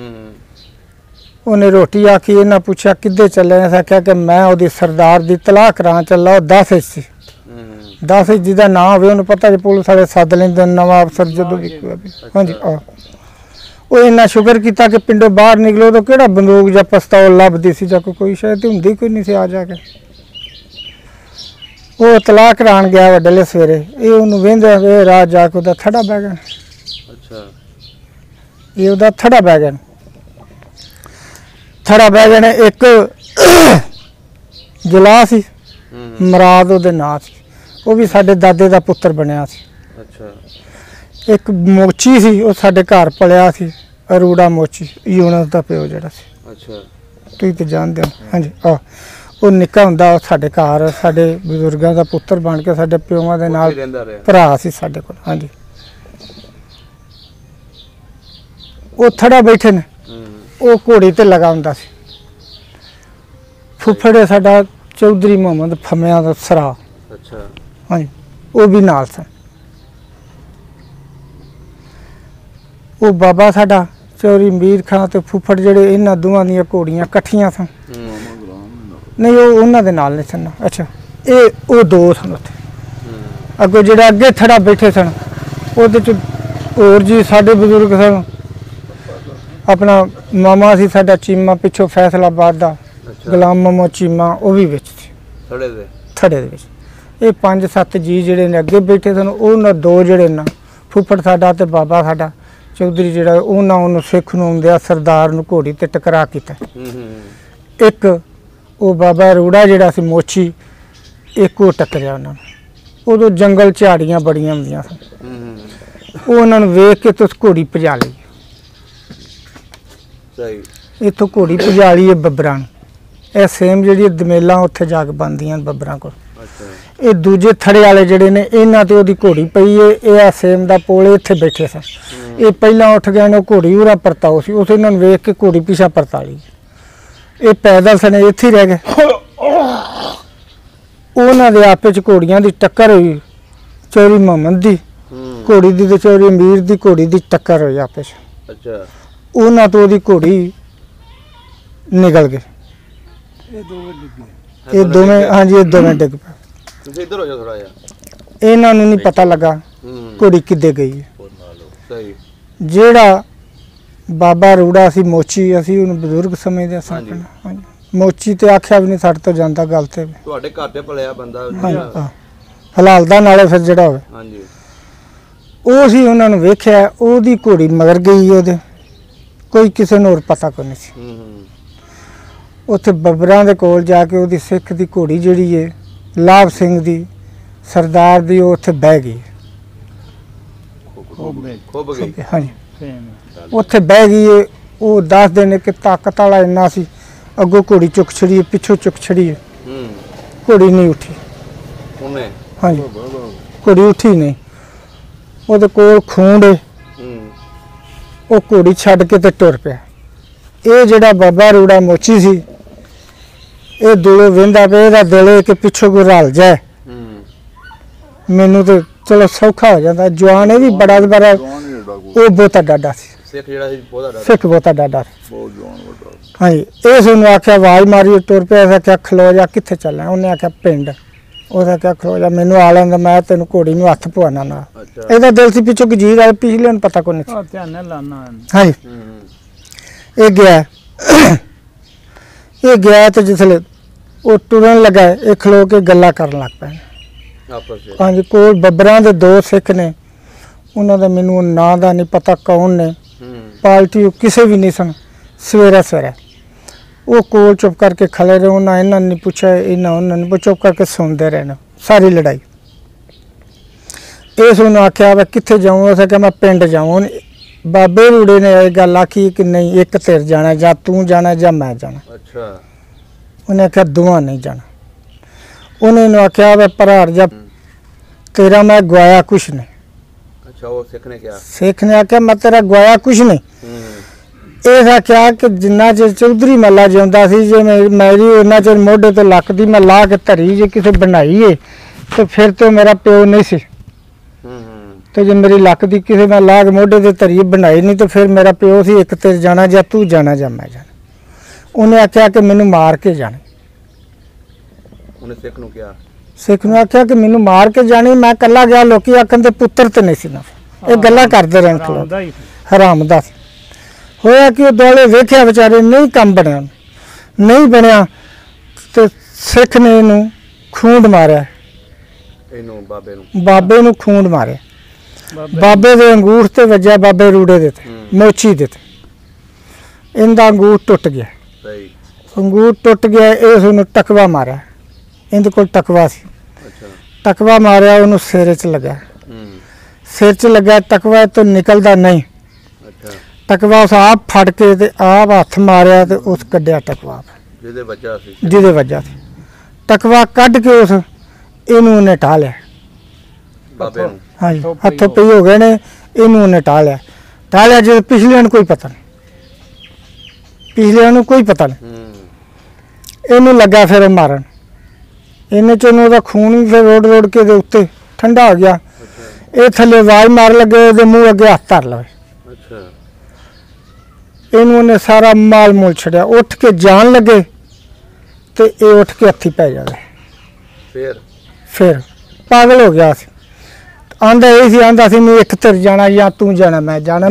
ਉਹਨੇ ਰੋਟੀ ਆਖੀ ਇਹਨਾਂ ਪੁੱਛਿਆ ਕਿੱਦੇ ਚੱਲੇ ਨੇ ਆਖਿਆ ਕਿ ਮੈਂ ਉਹਦੀ ਸਰਦਾਰ ਦੀ ਤਲਾਕ ਕਰਾਂ ਚੱਲਾ ਉਹ 10 ਸੀ 10 ਜਿਹਦਾ ਨਾਂ ਹੋਵੇ ਉਹਨੂੰ ਪਤਾ ਜੇ ਪੁਲਿਸ ਵਾਲੇ ਸੱਦ ਲੈਂਦੇ ਨਵਾਂ ਅਫਸਰ ਜਦੋਂ ਵੀ ਹਾਂਜੀ ਉਹ ਇੰਨਾ ਸ਼ੁਕਰ ਕੀਤਾ ਕਿ ਪਿੰਡੋਂ ਬਾਹਰ ਨਿਕਲੋ ਤਾਂ ਕਿਹੜਾ ਬੰਦੂਕ ਜਾਂ ਪਿਸਤੌਲ ਲੱਭਦੀ ਸੀ ਜਾਂ ਕੋਈ ਸ਼ਾਇਦ ਹੁੰਦੀ ਕੋਈ ਨਹੀਂ ਸੀ ਆ ਜਾ ਕੇ ਉਹ ਤਲਾਕ ਕਰਾਉਣ ਗਿਆ ਵੱਡਲੇ ਸਵੇਰੇ ਇਹ ਉਹਨੂੰ ਵੇਂਦੇ ਹੋਏ ਰਾਹ ਜਾ ਕੇ ਉਹਦਾ ਥੜਾ ਬਹਿ ਗਿਆ ਅੱਛਾ ਇਹ ਉਹਦਾ ਥੜਾ ਬਹਿ ਗਿਆ ਥੜਾ ਬਹਿ ਗਿਆ ਨੇ ਇੱਕ ਜਲਾ ਸੀ ਮਰਾਦ ਉਹਦੇ ਨਾਂ ਸੀ ਉਹ ਵੀ ਸਾਡੇ ਦਾਦੇ ਦਾ ਪੁੱਤਰ ਬਣਿਆ ਸੀ ਅੱਛਾ ਇੱਕ ਮੋਚੀ ਸੀ ਉਹ ਸਾਡੇ ਘਰ ਪਲਿਆ ਸੀ ਅਰੂੜਾ ਮੋਚੀ ਯੂਨਸ ਦਾ ਪਿਓ ਜਿਹੜਾ ਸੀ ਅੱਛਾ ਤੁਸੀਂ ਤੇ ਜਾਣਦੇ ਹੋ ਹਾਂਜੀ ਉਹ ਨਿੱਕਾ ਹੁੰਦਾ ਸਾਡੇ ਘਰ ਸਾਡੇ ਬਜ਼ੁਰਗਾਂ ਦਾ ਪੁੱਤਰ ਬਣ ਕੇ ਸਾਡੇ ਪਿਓਾਂ ਦੇ ਨਾਲ ਭਰਾ ਸੀ ਸਾਡੇ ਕੋਲ ਹਾਂਜੀ ਉਹ ਥੜਾ ਬੈਠੇ ਨੇ ਉਹ ਘੋੜੀ ਤੇ ਲਗਾ ਹੁੰਦਾ ਸੀ ਫੁੱਫੜੇ ਸਾਡਾ ਚੌਧਰੀ ਮੁਹੰਮਦ ਫਮਿਆਂ ਦਾ ਸਰਾ ਅੱਛਾ ਹਾਂਜੀ ਉਹ ਵੀ ਨਾਲ ਸਨ ਉਹ ਬਾਬਾ ਸਾਡਾ ਚੌਰੀ ਅਮੀਰ ਖਾਂ ਤੇ ਫੁੱਫੜ ਜਿਹੜੇ ਇਹਨਾਂ ਦੋਵਾਂ ਦੀਆਂ ਘੋੜੀਆਂ ਇਕੱਠੀਆਂ ਸਨ ਨਹੀਂ ਉਹ ਉਹਨਾਂ ਦੇ ਨਾਲ ਨਹੀਂ ਸਨ ਅੱਛਾ ਇਹ ਉਹ ਦੋ ਸਨ ਉੱਥੇ ਅੱਗੋਂ ਜਿਹੜੇ ਅੱਗੇ ਥੜਾ ਬੈਠੇ ਸਨ ਉਹਦੇ ਚ ਹੋਰ ਜੀ ਸਾਡੇ ਬਜ਼ੁਰਗ ਸਨ ਆਪਣਾ ਮਾਮਾ ਸੀ ਸਾਡਾ ਚੀਮਾ ਪਿੱਛੋਂ ਫੈਸਲਾਬਾਦ ਦਾ ਗੁਲਾਮ ਮਾਮਾ ਚੀਮਾ ਉਹ ਵੀ ਵਿੱਚ ਸੀ ਥੜੇ ਦੇ ਵਿੱਚ ਇਹ 5-7 ਜੀ ਜਿਹੜੇ ਨੇ ਅੱਗੇ ਬੈਠੇ ਸਨ ਉਹਨਾਂ ਦੋ ਜਿਹੜੇ ਨਾ ਫੁੱਫੜ ਸਾਡਾ ਤੇ ਬਾਬਾ ਸਾਡਾ ਚੌਧਰੀ ਜਿਹੜਾ ਉਹਨਾਂ ਉਹਨੂੰ ਸਿੱਖ ਨੂੰ ਆਉਂਦਿਆ ਸਰਦਾਰ ਨੂੰ ਘੋੜੀ ਤੇ ਟਕਰਾ ਕੀਤਾ ਇੱਕ ਉਹ ਬਾਬਾ ਰੂੜਾ ਜਿਹੜਾ ਸੀ ਮੋਚੀ ਇੱਕ ਉਹ ਟੱਕਰਿਆ ਉਹਨਾਂ ਨੂੰ ਉਦੋਂ ਜੰਗਲ ਝਾੜੀਆਂ ਬੜੀਆਂ ਹੁੰਦੀਆਂ ਸਨ ਉਹ ਉਹਨਾਂ ਨੂੰ ਵੇਖ ਕੇ ਤੁਸੀਂ ਘੋੜੀ ਭਜਾ ਲਈ ਸਹੀ ਇੱਥੋਂ ਘੋੜੀ ਭਜਾ ਲਈ ਬੱਬਰਾਂ ਨੂੰ ਇਹ ਸੇਮ ਜਿਹੜੀ ਦਮੇਲਾਂ ਉੱਥੇ ਜਾ ਕੇ ਬਣਦੀਆਂ ਬੱਬਰਾਂ ਕੋਲ। ਅੱਛਾ ਇਹ ਦੂਜੇ ਥੜੇ ਵਾਲੇ ਜਿਹੜੇ ਨੇ ਇਹਨਾਂ ਤੇ ਉਹਦੀ ਘੋੜੀ ਪਈ ਏ। ਇਹ ਆ ਸੇਮ ਦਾ ਪੋਲ ਇੱਥੇ ਬੈਠੇ ਸਨ। ਇਹ ਪਹਿਲਾਂ ਉੱਠ ਗਏ ਨੇ, ਘੋੜੀ ਉਰਾ ਪਰਤਾਓ ਸੀ, ਉੱਥੇ ਇਹਨਾਂ ਨੂੰ ਵੇਖ ਕੇ ਘੋੜੀ ਪਿਛਾ ਪਰਤਾਲੀ। ਇਹ ਪੈਦਲ ਸਨ, ਇੱਥੇ ਰਹਿ ਗਏ। ਉਹਨਾਂ ਦੇ ਆਪੇ ਚ ਘੋੜੀਆਂ ਦੀ ਟੱਕਰ ਹੋਈ, ਚੋਰੀ ਮੁਹੰਮਦ ਦੀ ਘੋੜੀ ਦੀ ਤੇ ਚੋਰੀ ਅਮੀਰ ਦੀ ਘੋੜੀ ਦੀ ਟੱਕਰ ਹੋਈ ਆਪੇ ਚ। ਅੱਛਾ ਉਹਨਾਂ ਤੋਂ ਉਹਦੀ ਘੋੜੀ ਨਿਕਲ ਗਈ। ਇਹ ਦੋਵੇਂ ਹਾਂਜੀ ਇਹ ਦੋਵੇਂ ਡਿੱਗ ਪਏ। ਤੁਸੀਂ ਇੱਧਰ ਹੋ ਜਾ ਥੋੜਾ ਜਿਹਾ। ਇਹਨਾਂ ਨੂੰ ਨਹੀਂ ਪਤਾ ਲੱਗਾ ਘੋੜੀ ਕਿੱਦੇ ਗਈ ਹੈ। ਸਹੀ ਜਿਹੜਾ ਬਾਬਾ ਰੂੜਾ ਸੀ ਮੋਚੀ, ਅਸੀਂ ਉਹਨੂੰ ਬਜ਼ੁਰਗ ਸਮਝਦੇ ਸਾਂ। ਹਾਂਜੀ ਮੋਚੀ ਤੇ ਆਖਿਆ ਵੀ ਨਹੀਂ ਸਾਡੇ ਤੋਂ ਜਾਂਦਾ ਗੱਲ ਤੇ। ਤੁਹਾਡੇ ਘਰ ਤੇ ਪਲਿਆ ਬੰਦਾ ਹਲਾਲ ਦਾ ਨਾਲੇ ਫਿਰ ਜਿਹੜਾ ਹੋਵੇ। ਹਾਂਜੀ ਉਹ ਸੀ, ਉਹਨਾਂ ਨੂੰ ਵੇਖਿਆ ਉਹਦੀ ਘੋੜੀ ਮਗਰ ਗਈ ਉਹਦੇ, ਕੋਈ ਕਿਸੇ ਨੂੰ ਹੋਰ ਪਤਾ ਕੋਈ ਨਹੀਂ ਸੀ। ਉੱਥੇ ਬੱਬਰਾਂ ਦੇ ਕੋਲ ਜਾ ਕੇ ਉਹਦੀ ਸਿੱਖ ਦੀ ਘੋੜੀ ਜਿਹੜੀ ਏ ਲਾਭ ਸਿੰਘ ਦੀ ਸਰਦਾਰ ਦੀ, ਉਹ ਉੱਥੇ ਬਹਿ ਗਈ। ਖੁੱਬ ਗਈ ਹਾਂਜੀ ਉੱਥੇ ਬਹਿ ਗਈ ਏ। ਉਹ ਦੱਸਦੇ ਨੇ ਕਿ ਤਾਕਤ ਵਾਲਾ ਇੰਨਾ ਸੀ, ਅੱਗੋਂ ਘੋੜੀ ਚੁੱਕ ਛੜੀ, ਪਿੱਛੋਂ ਚੁੱਕ ਛੜੀ, ਘੋੜੀ ਨਹੀਂ ਉੱਠੀ ਉਹਨੇ। ਹਾਂਜੀ ਘੋੜੀ ਉੱਠੀ ਨਹੀਂ। ਉਹਦੇ ਕੋਲ ਖੂੰਡ ਏ, ਉਹ ਘੋੜੀ ਛੱਡ ਕੇ ਤੇ ਟੁਰ ਪਿਆ। ਇਹ ਜਿਹੜਾ ਬਾਬਾ ਰੂੜਾ ਮੋਚੀ ਸੀ, ਇਹ ਦੂਰੋਂ ਵੇਂਦਾ ਪਿਆ, ਇਹਦਾ ਦਿਲ ਕਿ ਪਿੱਛੋਂ ਕੋਈ ਰਲ ਜਾਏ ਮੈਨੂੰ ਤੇ ਚਲੋ ਸੌਖਾ ਹੋ ਜਾਂਦਾ। ਜਵਾਨ ਇਹ ਵੀ ਬੜਾ ਬੜਾ, ਉਹ ਬਹੁਤਾ ਡਾਡਾ ਸੀ। ਸਿੱਖ ਜਿਹੜਾ ਸੀ ਬਹੁਤਾ ਡਾਡਾ, ਸਿੱਖ ਬਹੁਤਾ ਡਾਡਾ ਸੀ। ਬਹੁਤ ਜਵਾਨ ਵੱਡਾ। ਹਾਂਜੀ ਇਸ ਨੂੰ ਆਖਿਆ, ਆਵਾਜ਼ ਮਾਰੀ, ਟੁਰ ਪਿਆ। ਐਸਾ ਕਿਹਾ ਖਲੋ ਜਾ, ਕਿੱਥੇ ਚੱਲਣਾ? ਉਹਨੇ ਆਖਿਆ ਪਿੰਡ। ਉਹਦਾ ਕਿਹਾ ਖਲੋ ਜਾ, ਮੈਨੂੰ ਆ ਲੈਂਦਾ, ਮੈਂ ਤੈਨੂੰ ਘੋੜੀ ਨੂੰ ਹੱਥ ਪਵਾਣਾ ਨਾ। ਇਹਦਾ ਦਿਲ ਸੀ ਪਿੱਛੋਂ ਗਜੀਰ ਆਏ, ਪਿਛਲੇ ਨੂੰ ਪਤਾ ਕੋਈ ਨਹੀਂ ਸੀ। ਹਾਂਜੀ ਇਹ ਗਿਆ ਇਹ ਗਿਆ ਤੇ ਜਿਸਲੇ ਉਹ ਟੁਰਨ ਲੱਗਾ, ਇਹ ਖਲੋ ਕੇ ਗੱਲਾਂ ਕਰਨ ਲੱਗ ਪਏ ਆਪਸ ਵਿੱਚ। ਹਾਂਜੀ ਕੋਲ ਬੱਬਰਾਂ ਦੇ ਦੋ ਸਿੱਖ ਨੇ, ਉਹਨਾਂ ਦਾ ਮੈਨੂੰ ਨਾਂ ਦਾ ਨਹੀਂ ਪਤਾ ਕੌਣ ਨੇ, ਪਾਰਟੀ ਉਹ ਕਿਸੇ ਵੀ ਨਹੀਂ ਸਨ। ਸਵੇਰਾ ਸਵੇਰਾ ਉਹ ਕੋਲ ਚੁੱਪ ਕਰਕੇ ਖੜੇ ਰਹੇ। ਉਹਨਾਂ ਇਹਨਾਂ ਨੇ ਪੁੱਛਿਆ, ਇਹਨਾਂ ਉਹਨਾਂ ਨੇ ਚੁੱਪ ਕਰਕੇ ਸੁਣਦੇ ਰਹੇ ਨਾ ਸਾਰੀ ਲੜਾਈ। ਇਸ ਨੂੰ ਆਖਿਆ ਵਾ ਕਿੱਥੇ ਜਾਊਂ? ਉਸ ਕਿਹਾ ਮੈਂ ਪਿੰਡ ਜਾਊਂ। ਬਾਬੇ ਰੂੜੇ ਨੇ ਇਹ ਗੱਲ ਆਖੀ ਕਿ ਨਹੀਂ, ਇੱਕ ਧਿਰ ਜਾਣਾ, ਜਾਂ ਤੂੰ ਜਾਣਾ ਜਾਂ ਮੈਂ ਜਾਣਾ। ਅੱਛਾ ਉਹਨੇ ਆਖਿਆ ਦੋਵਾਂ ਨਹੀਂ ਜਾਣਾ। ਉਹਨੇ ਇਹਨੂੰ ਆਖਿਆ ਵਾ ਭਰਾਰ ਜਾ, ਤੇਰਾ ਮੈਂ ਗਵਾਇਆ ਕੁਛ ਨਹੀਂ। ਅੱਛਾ ਉਹ ਸਿੱਖ ਨੇ ਕਿਹਾ? ਸਿੱਖ ਨੇ ਆਖਿਆ ਮੈਂ ਤੇਰਾ ਗਵਾਇਆ ਕੁਛ ਨਹੀਂ। ਇਹ ਆਖਿਆ ਕਿ ਜਿੰਨਾ ਚਿਰ ਚੌਧਰੀ ਮੱਲਾ ਜਿਉਂਦਾ ਸੀ, ਜੇ ਮੇਰੀ ਉਹਨਾਂ ਚਿਰ ਮੋਢੇ ਤੋਂ ਲੱਕ ਦੀ ਮੈਂ ਲਾ ਕੇ ਧਰੀ ਜੇ ਕਿਸੇ ਬਣਾਈ ਏ ਤੇ ਫਿਰ ਤੇ ਮੇਰਾ ਪਿਓ ਨਹੀਂ ਸੀ। ਤੇ ਜੇ ਮੇਰੀ ਲੱਕ ਦੀ ਕਿਸੇ ਮੈਂ ਲਾ ਕੇ ਮੋਢੇ ਤੇ ਧਰੀ ਬਣਾਈ ਨਹੀਂ ਤੇ ਫਿਰ ਮੇਰਾ ਪਿਓ ਸੀ। ਇੱਕ ਤੇ ਜਾਣਾ, ਜਾਂ ਤੂੰ ਜਾਣਾ ਜਾਂ ਮੈਂ ਜਾਣਾ। ਉਹਨੇ ਆਖਿਆ ਕਿ ਮੈਨੂੰ ਮਾਰ ਕੇ ਜਾਣਾ। ਉਹਨੇ ਸਿੱਖ ਨੂੰ ਕਿਹਾ? ਸਿੱਖ ਨੂੰ ਆਖਿਆ ਕਿ ਮੈਨੂੰ ਮਾਰ ਕੇ ਜਾਣੀ। ਮੈਂ ਕੱਲਾ ਗਿਆ, ਲੋਕੀ ਆਖਣ ਤੇ ਪੁੱਤਰ ਤੇ ਨਹੀਂ ਸੀ ਨਾ। ਇਹ ਗੱਲਾਂ ਕਰਦੇ ਰਹਿਣ ਖਲੋ ਹਰਾਮ ਦਾ। ਹੋਇਆ ਕਿ ਉਹ ਦੁਆਲੇ ਵੇਖਿਆ ਵਿਚਾਰੇ ਨਹੀਂ ਕੰਮ ਬਣਿਆ, ਨਹੀਂ ਬਣਿਆ ਤੇ ਸਿੱਖ ਨੇ ਇਹਨੂੰ ਖੂੰਡ ਮਾਰਿਆ। ਇਹਨੂੰ ਬਾਬੇ ਨੂੰ ਖੂੰਡ ਮਾਰਿਆ। ਬਾਬੇ ਦੇ ਅੰਗੂਠ ਤੇ ਵੱਜਿਆ, ਬਾਬੇ ਰੂੜੇ ਦੇ ਤੇ ਮੋਚੀ ਦੇ ਤੇ। ਇਹਦਾ ਅੰਗੂਠ ਟੁੱਟ ਗਿਆ। ਸਹੀ ਅੰਗੂਠ ਟੁੱਟ ਗਿਆ। ਇਸ ਨੂੰ ਟਕਵਾ ਮਾਰਿਆ, ਇਹਦੇ ਕੋਲ ਟਕਵਾ ਸੀ। ਅੱਛਾ ਟਕਵਾ ਮਾਰਿਆ, ਉਹਨੂੰ ਸਿਰ 'ਚ ਲੱਗਾ। ਸਿਰ 'ਚ ਲੱਗਾ ਟਕਵਾ ਤੋਂ ਨਿਕਲਦਾ ਨਹੀਂ। ਅੱਛਾ ਟਕਵਾ ਉਸ ਆਪ ਫੜ ਕੇ ਤੇ ਆਪ ਹੱਥ ਮਾਰਿਆ ਤੇ ਉਸ ਕੱਢਿਆ ਟਕਵਾ ਜਿਹਦੇ ਵੱਜਾ ਸੀ। ਜਿਹਦੇ ਵੱਜਾ ਸੀ ਟਕਵਾ ਕੱਢ ਕੇ ਉਸ ਇਹਨੂੰ ਉਹਨੇ ਟਾ ਲਿਆ। ਬਾਬੇ ਨੂੰ ਹਾਂਜੀ ਹੱਥੋਂ ਪਈ ਹੋ ਗਏ ਨੇ, ਇਹਨੂੰ ਉਹਨੇ ਟਾ ਲਿਆ। ਟਾ ਲਿਆ ਜੇ ਪਿਛਲਿਆਂ ਨੂੰ ਕੋਈ ਪਤਾ ਨਹੀਂ, ਪਿਛਲਿਆਂ ਨੂੰ ਕੋਈ ਪਤਾ ਨਹੀਂ। ਇਹਨੂੰ ਲੱਗਾ ਫਿਰ ਮਾਰਨ। ਇਹਨੇ ਚ ਉਹਨੂੰ ਉਹਦਾ ਖੂਨ ਵੀ ਫਿਰ ਰੋੜ ਰੋੜ ਕੇ ਦੇ ਉੱਤੇ ਠੰਡਾ ਹੋ ਗਿਆ। ਇਹ ਥੱਲੇ ਆਵਾਜ਼ ਮਾਰ ਲੱਗੇ, ਉਹਦੇ ਮੂੰਹ ਅੱਗੇ ਹੱਥ ਧਰ ਲਵੇ। ਅੱਛਾ ਇਹਨੂੰ ਉਹਨੇ ਸਾਰਾ ਮਾਲ ਮੂਲ ਛੱਡਿਆ। ਉੱਠ ਕੇ ਜਾਣ ਲੱਗੇ ਤੇ ਇਹ ਉੱਠ ਕੇ ਹੱਥੀ ਪੈ ਜਾਵੇ। ਫਿਰ ਪਾਗਲ ਹੋ ਗਿਆ ਸੀ। ਆਂਦਾ ਇਹ ਸੀ, ਆਂਦਾ ਸੀ ਮੈਂ ਇੱਕ ਧਿਰ ਜਾਣਾ, ਜਾਂ ਤੂੰ ਜਾਣਾ ਮੈਂ ਜਾਣਾ।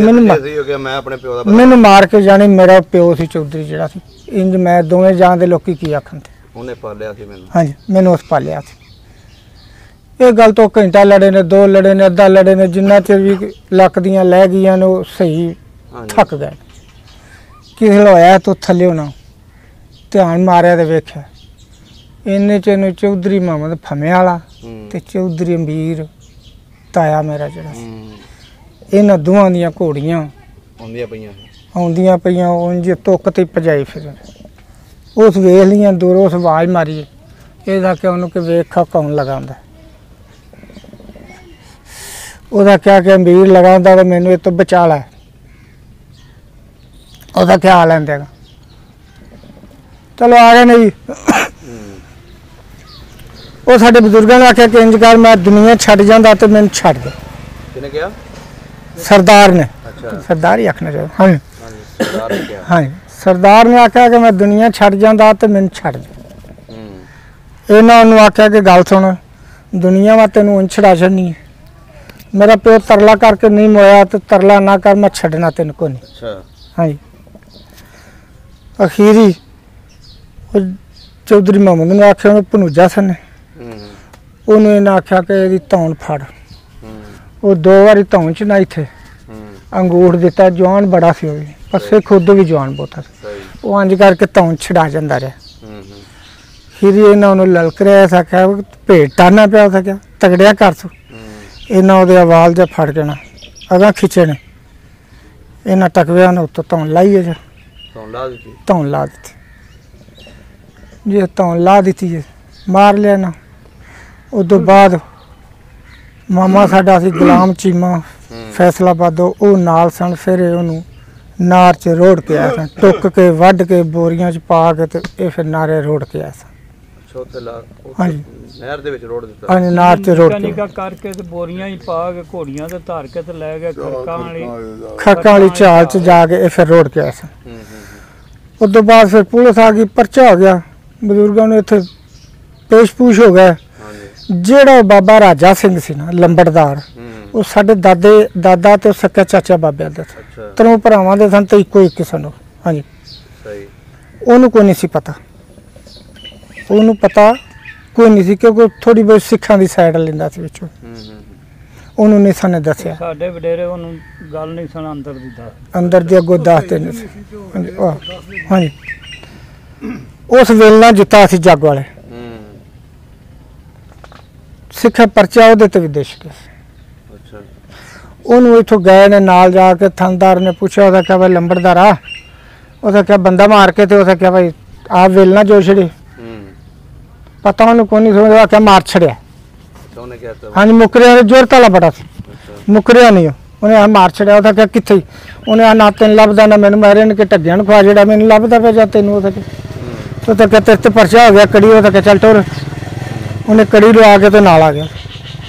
ਮੈਨੂੰ ਮਾਰ ਕੇ ਜਾਣੀ। ਮੇਰਾ ਪਿਓ ਸੀ ਚੌਧਰੀ ਜਿਹੜਾ ਸੀ। ਇੰਜ ਮੈਂ ਦੋਵੇਂ ਜਾਣ ਦੇ ਲੋਕੀ ਕੀ ਆਖਣ ਤੇ। ਉਹਨੇ ਪਾਲਿਆ ਸੀ ਮੈਨੂੰ। ਹਾਂਜੀ ਮੈਨੂੰ ਉਸ ਪਾਲਿਆ ਸੀ। ਇਹ ਗੱਲ ਤੋਂ ਘੰਟਾ ਲੜੇ ਨੇ, 2 ਲੜੇ ਨੇ, ਅੱਧਾ ਲੜੇ ਨੇ। ਜਿੰਨਾ ਚਿਰ ਵੀ ਲੱਕ ਦੀਆਂ ਲੈ ਗਈਆਂ ਨੇ ਉਹ ਸਹੀ ਥੱਕ ਗਏ। ਕਿਸੇ ਹੋਇਆ ਤੂੰ ਥੱਲੇ ਨਾ ਧਿਆਨ ਮਾਰਿਆ ਤੇ ਵੇਖਿਆ ਇੰਨੇ ਚ ਇਹਨੂੰ ਚੌਧਰੀ ਮੁਹੰਮਦ ਫਮੇ ਵਾਲਾ ਤੇ ਚੌਧਰੀ ਅਮੀਰ ਤਾਇਆ ਮੇਰਾ ਜਿਹੜਾ ਇਹਨਾਂ ਦੋਵਾਂ ਦੀਆਂ ਘੋੜੀਆਂ ਆਉਂਦੀਆਂ ਪਈਆਂ ਉਂਝ ਤੁੱਕ ਤੇ ਭਜਾਈ ਫਿਰ उस वेख लिया दूर उस आवाज़ मारी ये कि उन्होंने कि वेखा कौन लगांदा ਉਹਦਾ ਕਿਹਾ ਕਿ ਅਮੀਰ ਲਗਾਉਂਦਾ ਤਾਂ ਮੈਨੂੰ ਇਹ ਤੋਂ ਬਚਾ ਲੈ ਉਹਦਾ ਕੀ ਹਾਲ ਲੈਂਦੇਗਾ ਚਲੋ ਆ ਗਏ ਨੇ ਜੀ ਉਹ ਸਾਡੇ ਬਜ਼ੁਰਗਾਂ ਨੇ ਆਖਿਆ ਕਿ ਇੰਜ ਕਰ ਮੈਂ ਦੁਨੀਆ ਛੱਡ ਜਾਂਦਾ ਤੇ ਮੈਨੂੰ ਛੱਡ ਦੇ ਕਿਹਨੇ ਕਿਹਾ ਸਰਦਾਰ ਨੇ ਅੱਛਾ ਸਰਦਾਰ ਹੀ ਆਖਣਾ ਚਾਹੀਦਾ ਹਾਂ ਸਰਦਾਰ ਨੇ ਕਿਹਾ ਹਾਂ ਸਰਦਾਰ ਨੇ ਆਖਿਆ ਕਿ ਮੈਂ ਦੁਨੀਆ ਛੱਡ ਜਾਂਦਾ ਤੇ ਮੈਨੂੰ ਛੱਡ ਦੇ ਇਹਨਾਂ ਨੂੰ ਆਖਿਆ ਕਿ ਗੱਲ ਸੁਣ ਦੁਨੀਆ ਵਾ ਤੈਨੂੰ ਉਂਝ ਛਡਾ ਛੱਡਣੀ ਹੈ मेरा प्यो तरला करके नहीं मोया तो तरला ना कर मैं छड़ना तेन को नहीं अच्छा हाँ जी अखीरी चौधरी मोहम्मद ने आख्या भनूजा सन उन्होंने आख्या कि यदि धौन फड़ वो 2 बारी धौन च नाई थे अंगूठ दिता जवान बड़ा सी पस्से खुद भी जवान बहुत वो अंज करके धौन छड़ा जाता रहा खीरी इन्होंने ललक रहा आख्या भेट टारना पिया क्या तगड़िया कर तू ਇਹਨਾਂ ਉਹਦੇ ਵਾਲ ਜੇ ਫੜ ਕੇ ਨਾ ਅਗਾ ਖਿੱਚੇ ਨੇ ਇਹਨਾਂ ਟਕਵਿਆਂ ਨੂੰ ਉੱਤੋਂ ਧੌਣ ਲਾਈਏ ਜੇ ਧੌਣ ਲਾ ਦਿੱਤੀ ਜੇ ਧੌਣ ਲਾ ਦਿੱਤੀ ਜੇ ਮਾਰ ਲਿਆ ਨਾ ਉਦੋਂ ਬਾਅਦ ਮਾਮਾ ਸਾਡਾ ਸੀ ਗੁਲਾਮ ਚੀਮਾ ਫੈਸਲਾਬਾਦੋਂ ਉਹ ਨਾਲ ਸਨ ਫਿਰ ਉਹਨੂੰ ਨਾਰ 'ਚ ਰੋੜ ਕੇ ਆਇਆ ਸਨ ਟੁੱਕ ਕੇ ਵੱਢ ਕੇ ਬੋਰੀਆਂ 'ਚ ਪਾ ਕੇ ਤੇ ਇਹ ਫਿਰ ਨਾਰੇ ਰੋੜ ਕੇ ਆਇਆ ਸਨ ਹਾਂਜੀ ਨਹਿਰ ਦੇ ਵਿੱਚ ਰੋੜ ਦਿੱਤਾ ਹਾਂਜੀ ਨਾਰ 'ਚ ਰੋੜ ਕੇ ਨਿੱਕਾ ਕਰਕੇ ਤੇ ਬੋਰੀਆਂ ਹੀ ਪਾ ਕੇ ਘੋੜੀਆਂ ਤੇ ਧਰ ਕੇ ਤੇ ਲੈ ਗਏ ਖੱਕਾਂ ਵਾਲੀ ਝਾਲ 'ਚ ਜਾ ਕੇ ਇਹ ਫਿਰ ਰੋੜ ਕੇ ਆਇਆ ਸਨ ਉਸ ਤੋਂ ਬਾਅਦ ਫਿਰ ਪੁਲਿਸ ਆ ਗਈ ਪਰਚਾ ਹੋ ਗਿਆ ਬਜ਼ੁਰਗਾਂ ਨੂੰ ਇੱਥੇ ਪੇਸ਼-ਪੂਸ਼ ਹੋ ਗਏ ਜਿਹੜਾ ਬਾਬਾ ਰਾਜਾ ਸਿੰਘ ਸੀ ਨਾ ਲੰਬੜਦਾਰ ਉਹ ਸਾਡੇ ਦਾਦਾ ਤੇ ਸੱਕਾ ਚਾਚਾ ਬਾਬਿਆਂ ਦੇ ਸਨ ਤਰੋਂ ਭਰਾਵਾਂ ਦੇ ਸਨ ਤੇ ਇੱਕੋ ਇੱਕ ਸਨ ਹਾਂਜੀ ਸਹੀ ਉਹਨੂੰ ਕੋਈ ਨਹੀਂ ਸੀ ਪਤਾ ਉਹਨੂੰ ਪਤਾ ਕੋਈ ਨਹੀਂ ਸੀ ਕਿਉਂਕਿ ਥੋੜੀ ਬਹੁਤ ਸਿੱਖਾਂ ਦੀ ਸਾਈਡ ਲੈਂਦਾ ਸੀ ਵਿੱਚੋਂ ਉਹਨੂੰ ਨਹੀਂ ਸਾਨੇ ਦੱਸਿਆ ਸਾਡੇ ਵਡੇਰੇ ਉਹਨੂੰ ਗੱਲ ਨਹੀਂ ਸੁਣ ਅੰਦਰ ਦੀ ਅੰਦਰ ਦੇ ਅੱਗੋਂ ਦੱਸਦੇ ਨੇ ਹਾਂਜੀ ਉਸ ਵੇਲੇ ਜਿੱਤਾ ਸੀ ਜੱਗ ਵਾਲੇ ਸਿੱਖਾ ਪਰਚਾ ਉਹਦੇ ਤੇ ਵੀ ਦੇਸ਼ ਕੇ ਅੱਛਾ ਉਹਨੂੰ ਇੱਥੋਂ ਗਏ ਨੇ ਨਾਲ ਜਾ ਕੇ ਥਾਣੇਦਾਰ ਨੇ ਪੁੱਛਿਆ ਉਹਦਾ ਕਿਹਾ ਭਾਈ ਲੰਬੜਦਾਰ ਆ ਉਹਦਾ ਕਿਹਾ ਬੰਦਾ ਮਾਰ ਕੇ ਤੇ ਉਹਦਾ ਕਿਹਾ ਭਾਈ ਆਪ ਵੇਲਣਾ ਜੋ ਛੜੀ ਪਤਾ ਉਹਨੂੰ ਕੋਈ ਨਹੀਂ ਸਮਝਦਾ ਕਿ ਮਾਰ ਛੜਿਆ ਹਾਂਜੀ ਮੁਕਰਿਆ ਜ਼ੋਰ ਤਾਲਾ ਬੜਾ ਸੀ ਮੁਕਰਿਆ ਨਹੀਂ ਉਹਨੇ ਆ ਮਾਰ ਛੜਿਆ ਉਹਦਾ ਕਿਹਾ ਕਿੱਥੇ ਉਹਨੇ ਆ ਨਾ ਤੈਨੂੰ ਲੱਭਦਾ ਨਾ ਮੈਨੂੰ ਮਾਰੇ ਨੇ ਕਿ ਢੱਗਿਆਂ ਨੂੰ ਖਵਾ ਜਿਹੜਾ ਮੈਨੂੰ ਲੱਭਦਾ ਪਿਆ ਜਾਂ ਤੈਨੂੰ ਉਹਦਾ ਕਿ ਤਾਂ ਕਿ ਤੇਰੇ ਤੇ ਪਰਚਾ ਹੋ ਗਿਆ ਕੜੀ ਉਹਦਾ ਕਿ ਚੱਲ ਟੋਰ ਉਹਨੇ ਕੜੀ ਲਵਾ ਕੇ ਤੇ ਨਾਲ ਆ ਗਿਆ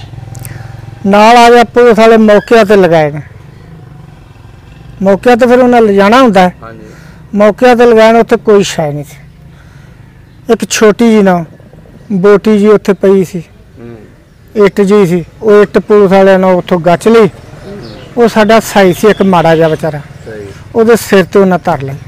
ਪੁਲਿਸ ਵਾਲੇ ਮੌਕੇ ਤੇ ਲਗਾਏ ਨੇ ਮੌਕੇ ਤੇ ਫਿਰ ਉਹਨਾਂ ਲਿਜਾਣਾ ਹੁੰਦਾ ਮੌਕੇ ਤੇ ਲਗਾਉਣ ਉੱਥੇ ਕੋਈ ਸ਼ੈ ਨਹੀਂ ਸੀ ਇੱਕ ਛੋਟੀ ਜੀ ਨਾ ਬੋਟੀ ਜੀ ਉੱਥੇ ਪਈ ਸੀ ਇੱਟ ਜੀ ਸੀ ਉਹ ਇੱਟ ਪੁਲਿਸ ਵਾਲਿਆਂ ਨੇ ਉੱਥੋਂ ਗੱਚ ਲਈ ਉਹ ਸਾਡਾ ਸਾਈ ਸੀ ਇੱਕ ਮਾੜਾ ਜਿਹਾ ਵਿਚਾਰਾ ਉਹਦੇ ਸਿਰ ਤੇ ਉਹਨਾਂ ਧਰ ਲਈ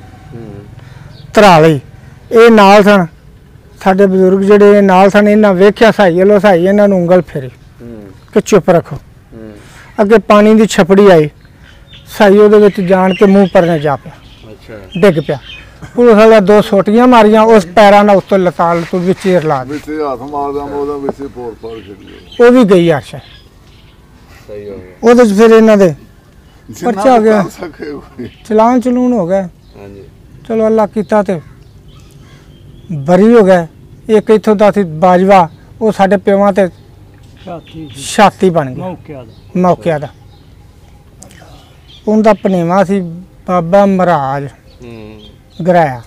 ਧਰਾ ਲਈ ਇਹ ਨਾਲ ਸਨ ਸਾਡੇ ਬਜ਼ੁਰਗ ਜਿਹੜੇ ਨਾਲ ਸਨ ਇਹਨਾਂ ਵੇਖਿਆ ਸਾਈ ਵੱਲੋਂ ਸਾਈ ਇਹਨਾਂ ਨੂੰ ਉਂਗਲ ਫੇਰੀ ਕਿ ਚੁੱਪ ਰੱਖੋ ਅੱਗੇ ਪਾਣੀ ਦੀ ਛਪੜੀ ਆਈ ਸਾਈ ਉਹਦੇ ਵਿੱਚ ਜਾਣ ਕੇ ਮੂੰਹ ਪਰਨੇ ਜਾ ਪਿਆ ਡਿੱਗ ਪਿਆ ਪੁਲਿਸ ਵਾਲਿਆਂ 2 ਸੋਟੀਆਂ ਮਾਰੀਆਂ ਉਸ ਪੈਰਾਂ ਨਾਲ ਉੱਤੋਂ ਲਤਾਲ ਤੋਂ ਵਿੱਚ ਲਾ ਵਿੱਚ ਹੱਥ ਮਾਰਦਾ ਉਹਦਾ ਵਿੱਚ ਪੋਰ ਛੱਡੀ ਉਹ ਵੀ ਗਈ ਆਸ਼ਾ ਸਹੀ ਹੋ ਗਿਆ ਉਹਦੇ ਚ ਫਿਰ ਇਹਨਾਂ ਦੇ ਪਰਚਾ ਹੋ ਗਿਆ ਚਲਾਨ ਚਲੂਨ ਹੋ ਗਿਆ ਹਾਂਜੀ ਚਲੋ ਅੱਲਾ ਕੀਤਾ ਤੇ ਬਰੀ ਹੋ ਗਏ ਇੱਕ ਇੱਥੋਂ ਦਾ ਸੀ ਬਾਜਵਾ ਉਹ ਸਾਡੇ ਪਿਓਾਂ ਤੇ ਛਾਤੀ ਬਣ ਗਿਆ ਮੌਕਿਆ ਦਾ ਉਹਦਾ ਭਣੇਵਾ ਸੀ ਬਾਬਾ ਮਹਾਰਾਜ ਗਰਾਇਆ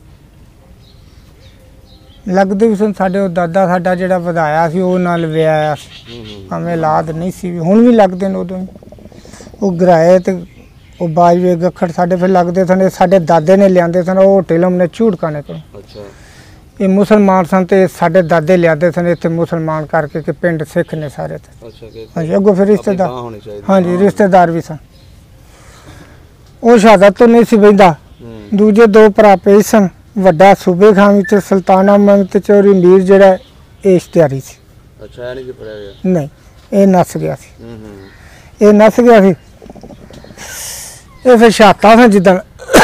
ਲੱਗਦੇ ਵੀ ਸਨ ਸਾਡੇ ਉਹ ਦਾਦਾ ਸਾਡਾ ਜਿਹੜਾ ਵਧਾਇਆ ਸੀ ਉਹ ਨਾਲ ਵਿਆਹਿਆ ਸੀ ਭਾਵੇਂ ਔਲਾਦ ਨਹੀਂ ਸੀ ਹੁਣ ਵੀ ਲੱਗਦੇ ਨੇ ਉਦੋਂ ਉਹ ਗਰਾਏ ਤੇ ਉਹ ਬਾਜਵੇ ਗੱਖੜ ਸਾਡੇ ਫਿਰ ਲੱਗਦੇ ਸਨ ਸਾਡੇ ਦਾਦੇ ਨੇ ਲਿਆਂਦੇ ਸਨ ਉਹ ਹੋਟਲ ਉਹਨੇ ਝੂੜਕਾਣੇ ਕੋਲ ਅੱਛਾ ਇਹ ਮੁਸਲਮਾਨ ਸਨ ਤੇ ਸਾਡੇ ਦਾਦੇ ਲਿਆਂਦੇ ਸਨ ਇੱਥੇ ਮੁਸਲਮਾਨ ਕਰਕੇ ਕਿ ਪਿੰਡ ਸਿੱਖ ਨੇ ਸਾਰੇ ਹਾਂਜੀ ਅੱਗੋਂ ਫਿਰ ਰਿਸ਼ਤੇਦਾਰ ਹਾਂਜੀ ਰਿਸ਼ਤੇਦਾਰ ਵੀ ਸਨ ਉਹ ਸ਼ਹਾਦਤ ਤੋਂ ਨਹੀਂ ਸੀ ਬੈਂਦਾ ਦੂਜੇ 2 ਭਰਾ ਪਏ ਸਨ ਵੱਡਾ ਸੂਬੇ ਖਾਨ ਵਿੱਚ ਸੁਲਤਾਨਾ ਮਹਿਮਦ ਚੌਰੀ ਮੀਰ ਜਿਹੜਾ ਇਹ ਇਸ਼ਤਿਹਾਰੀ ਸੀ ਅੱਛਾ ਇਹ ਨਹੀਂ ਪੜਿਆ ਗਿਆ ਨਹੀਂ ਇਹ ਨਸ ਗਿਆ ਸੀ ਇਹ ਨਸ ਗਿਆ ਸੀ ਇਹ ਫਿਰ ਸ਼ਹਾਦਤਾਂ ਸਨ ਜਿੱਦਣ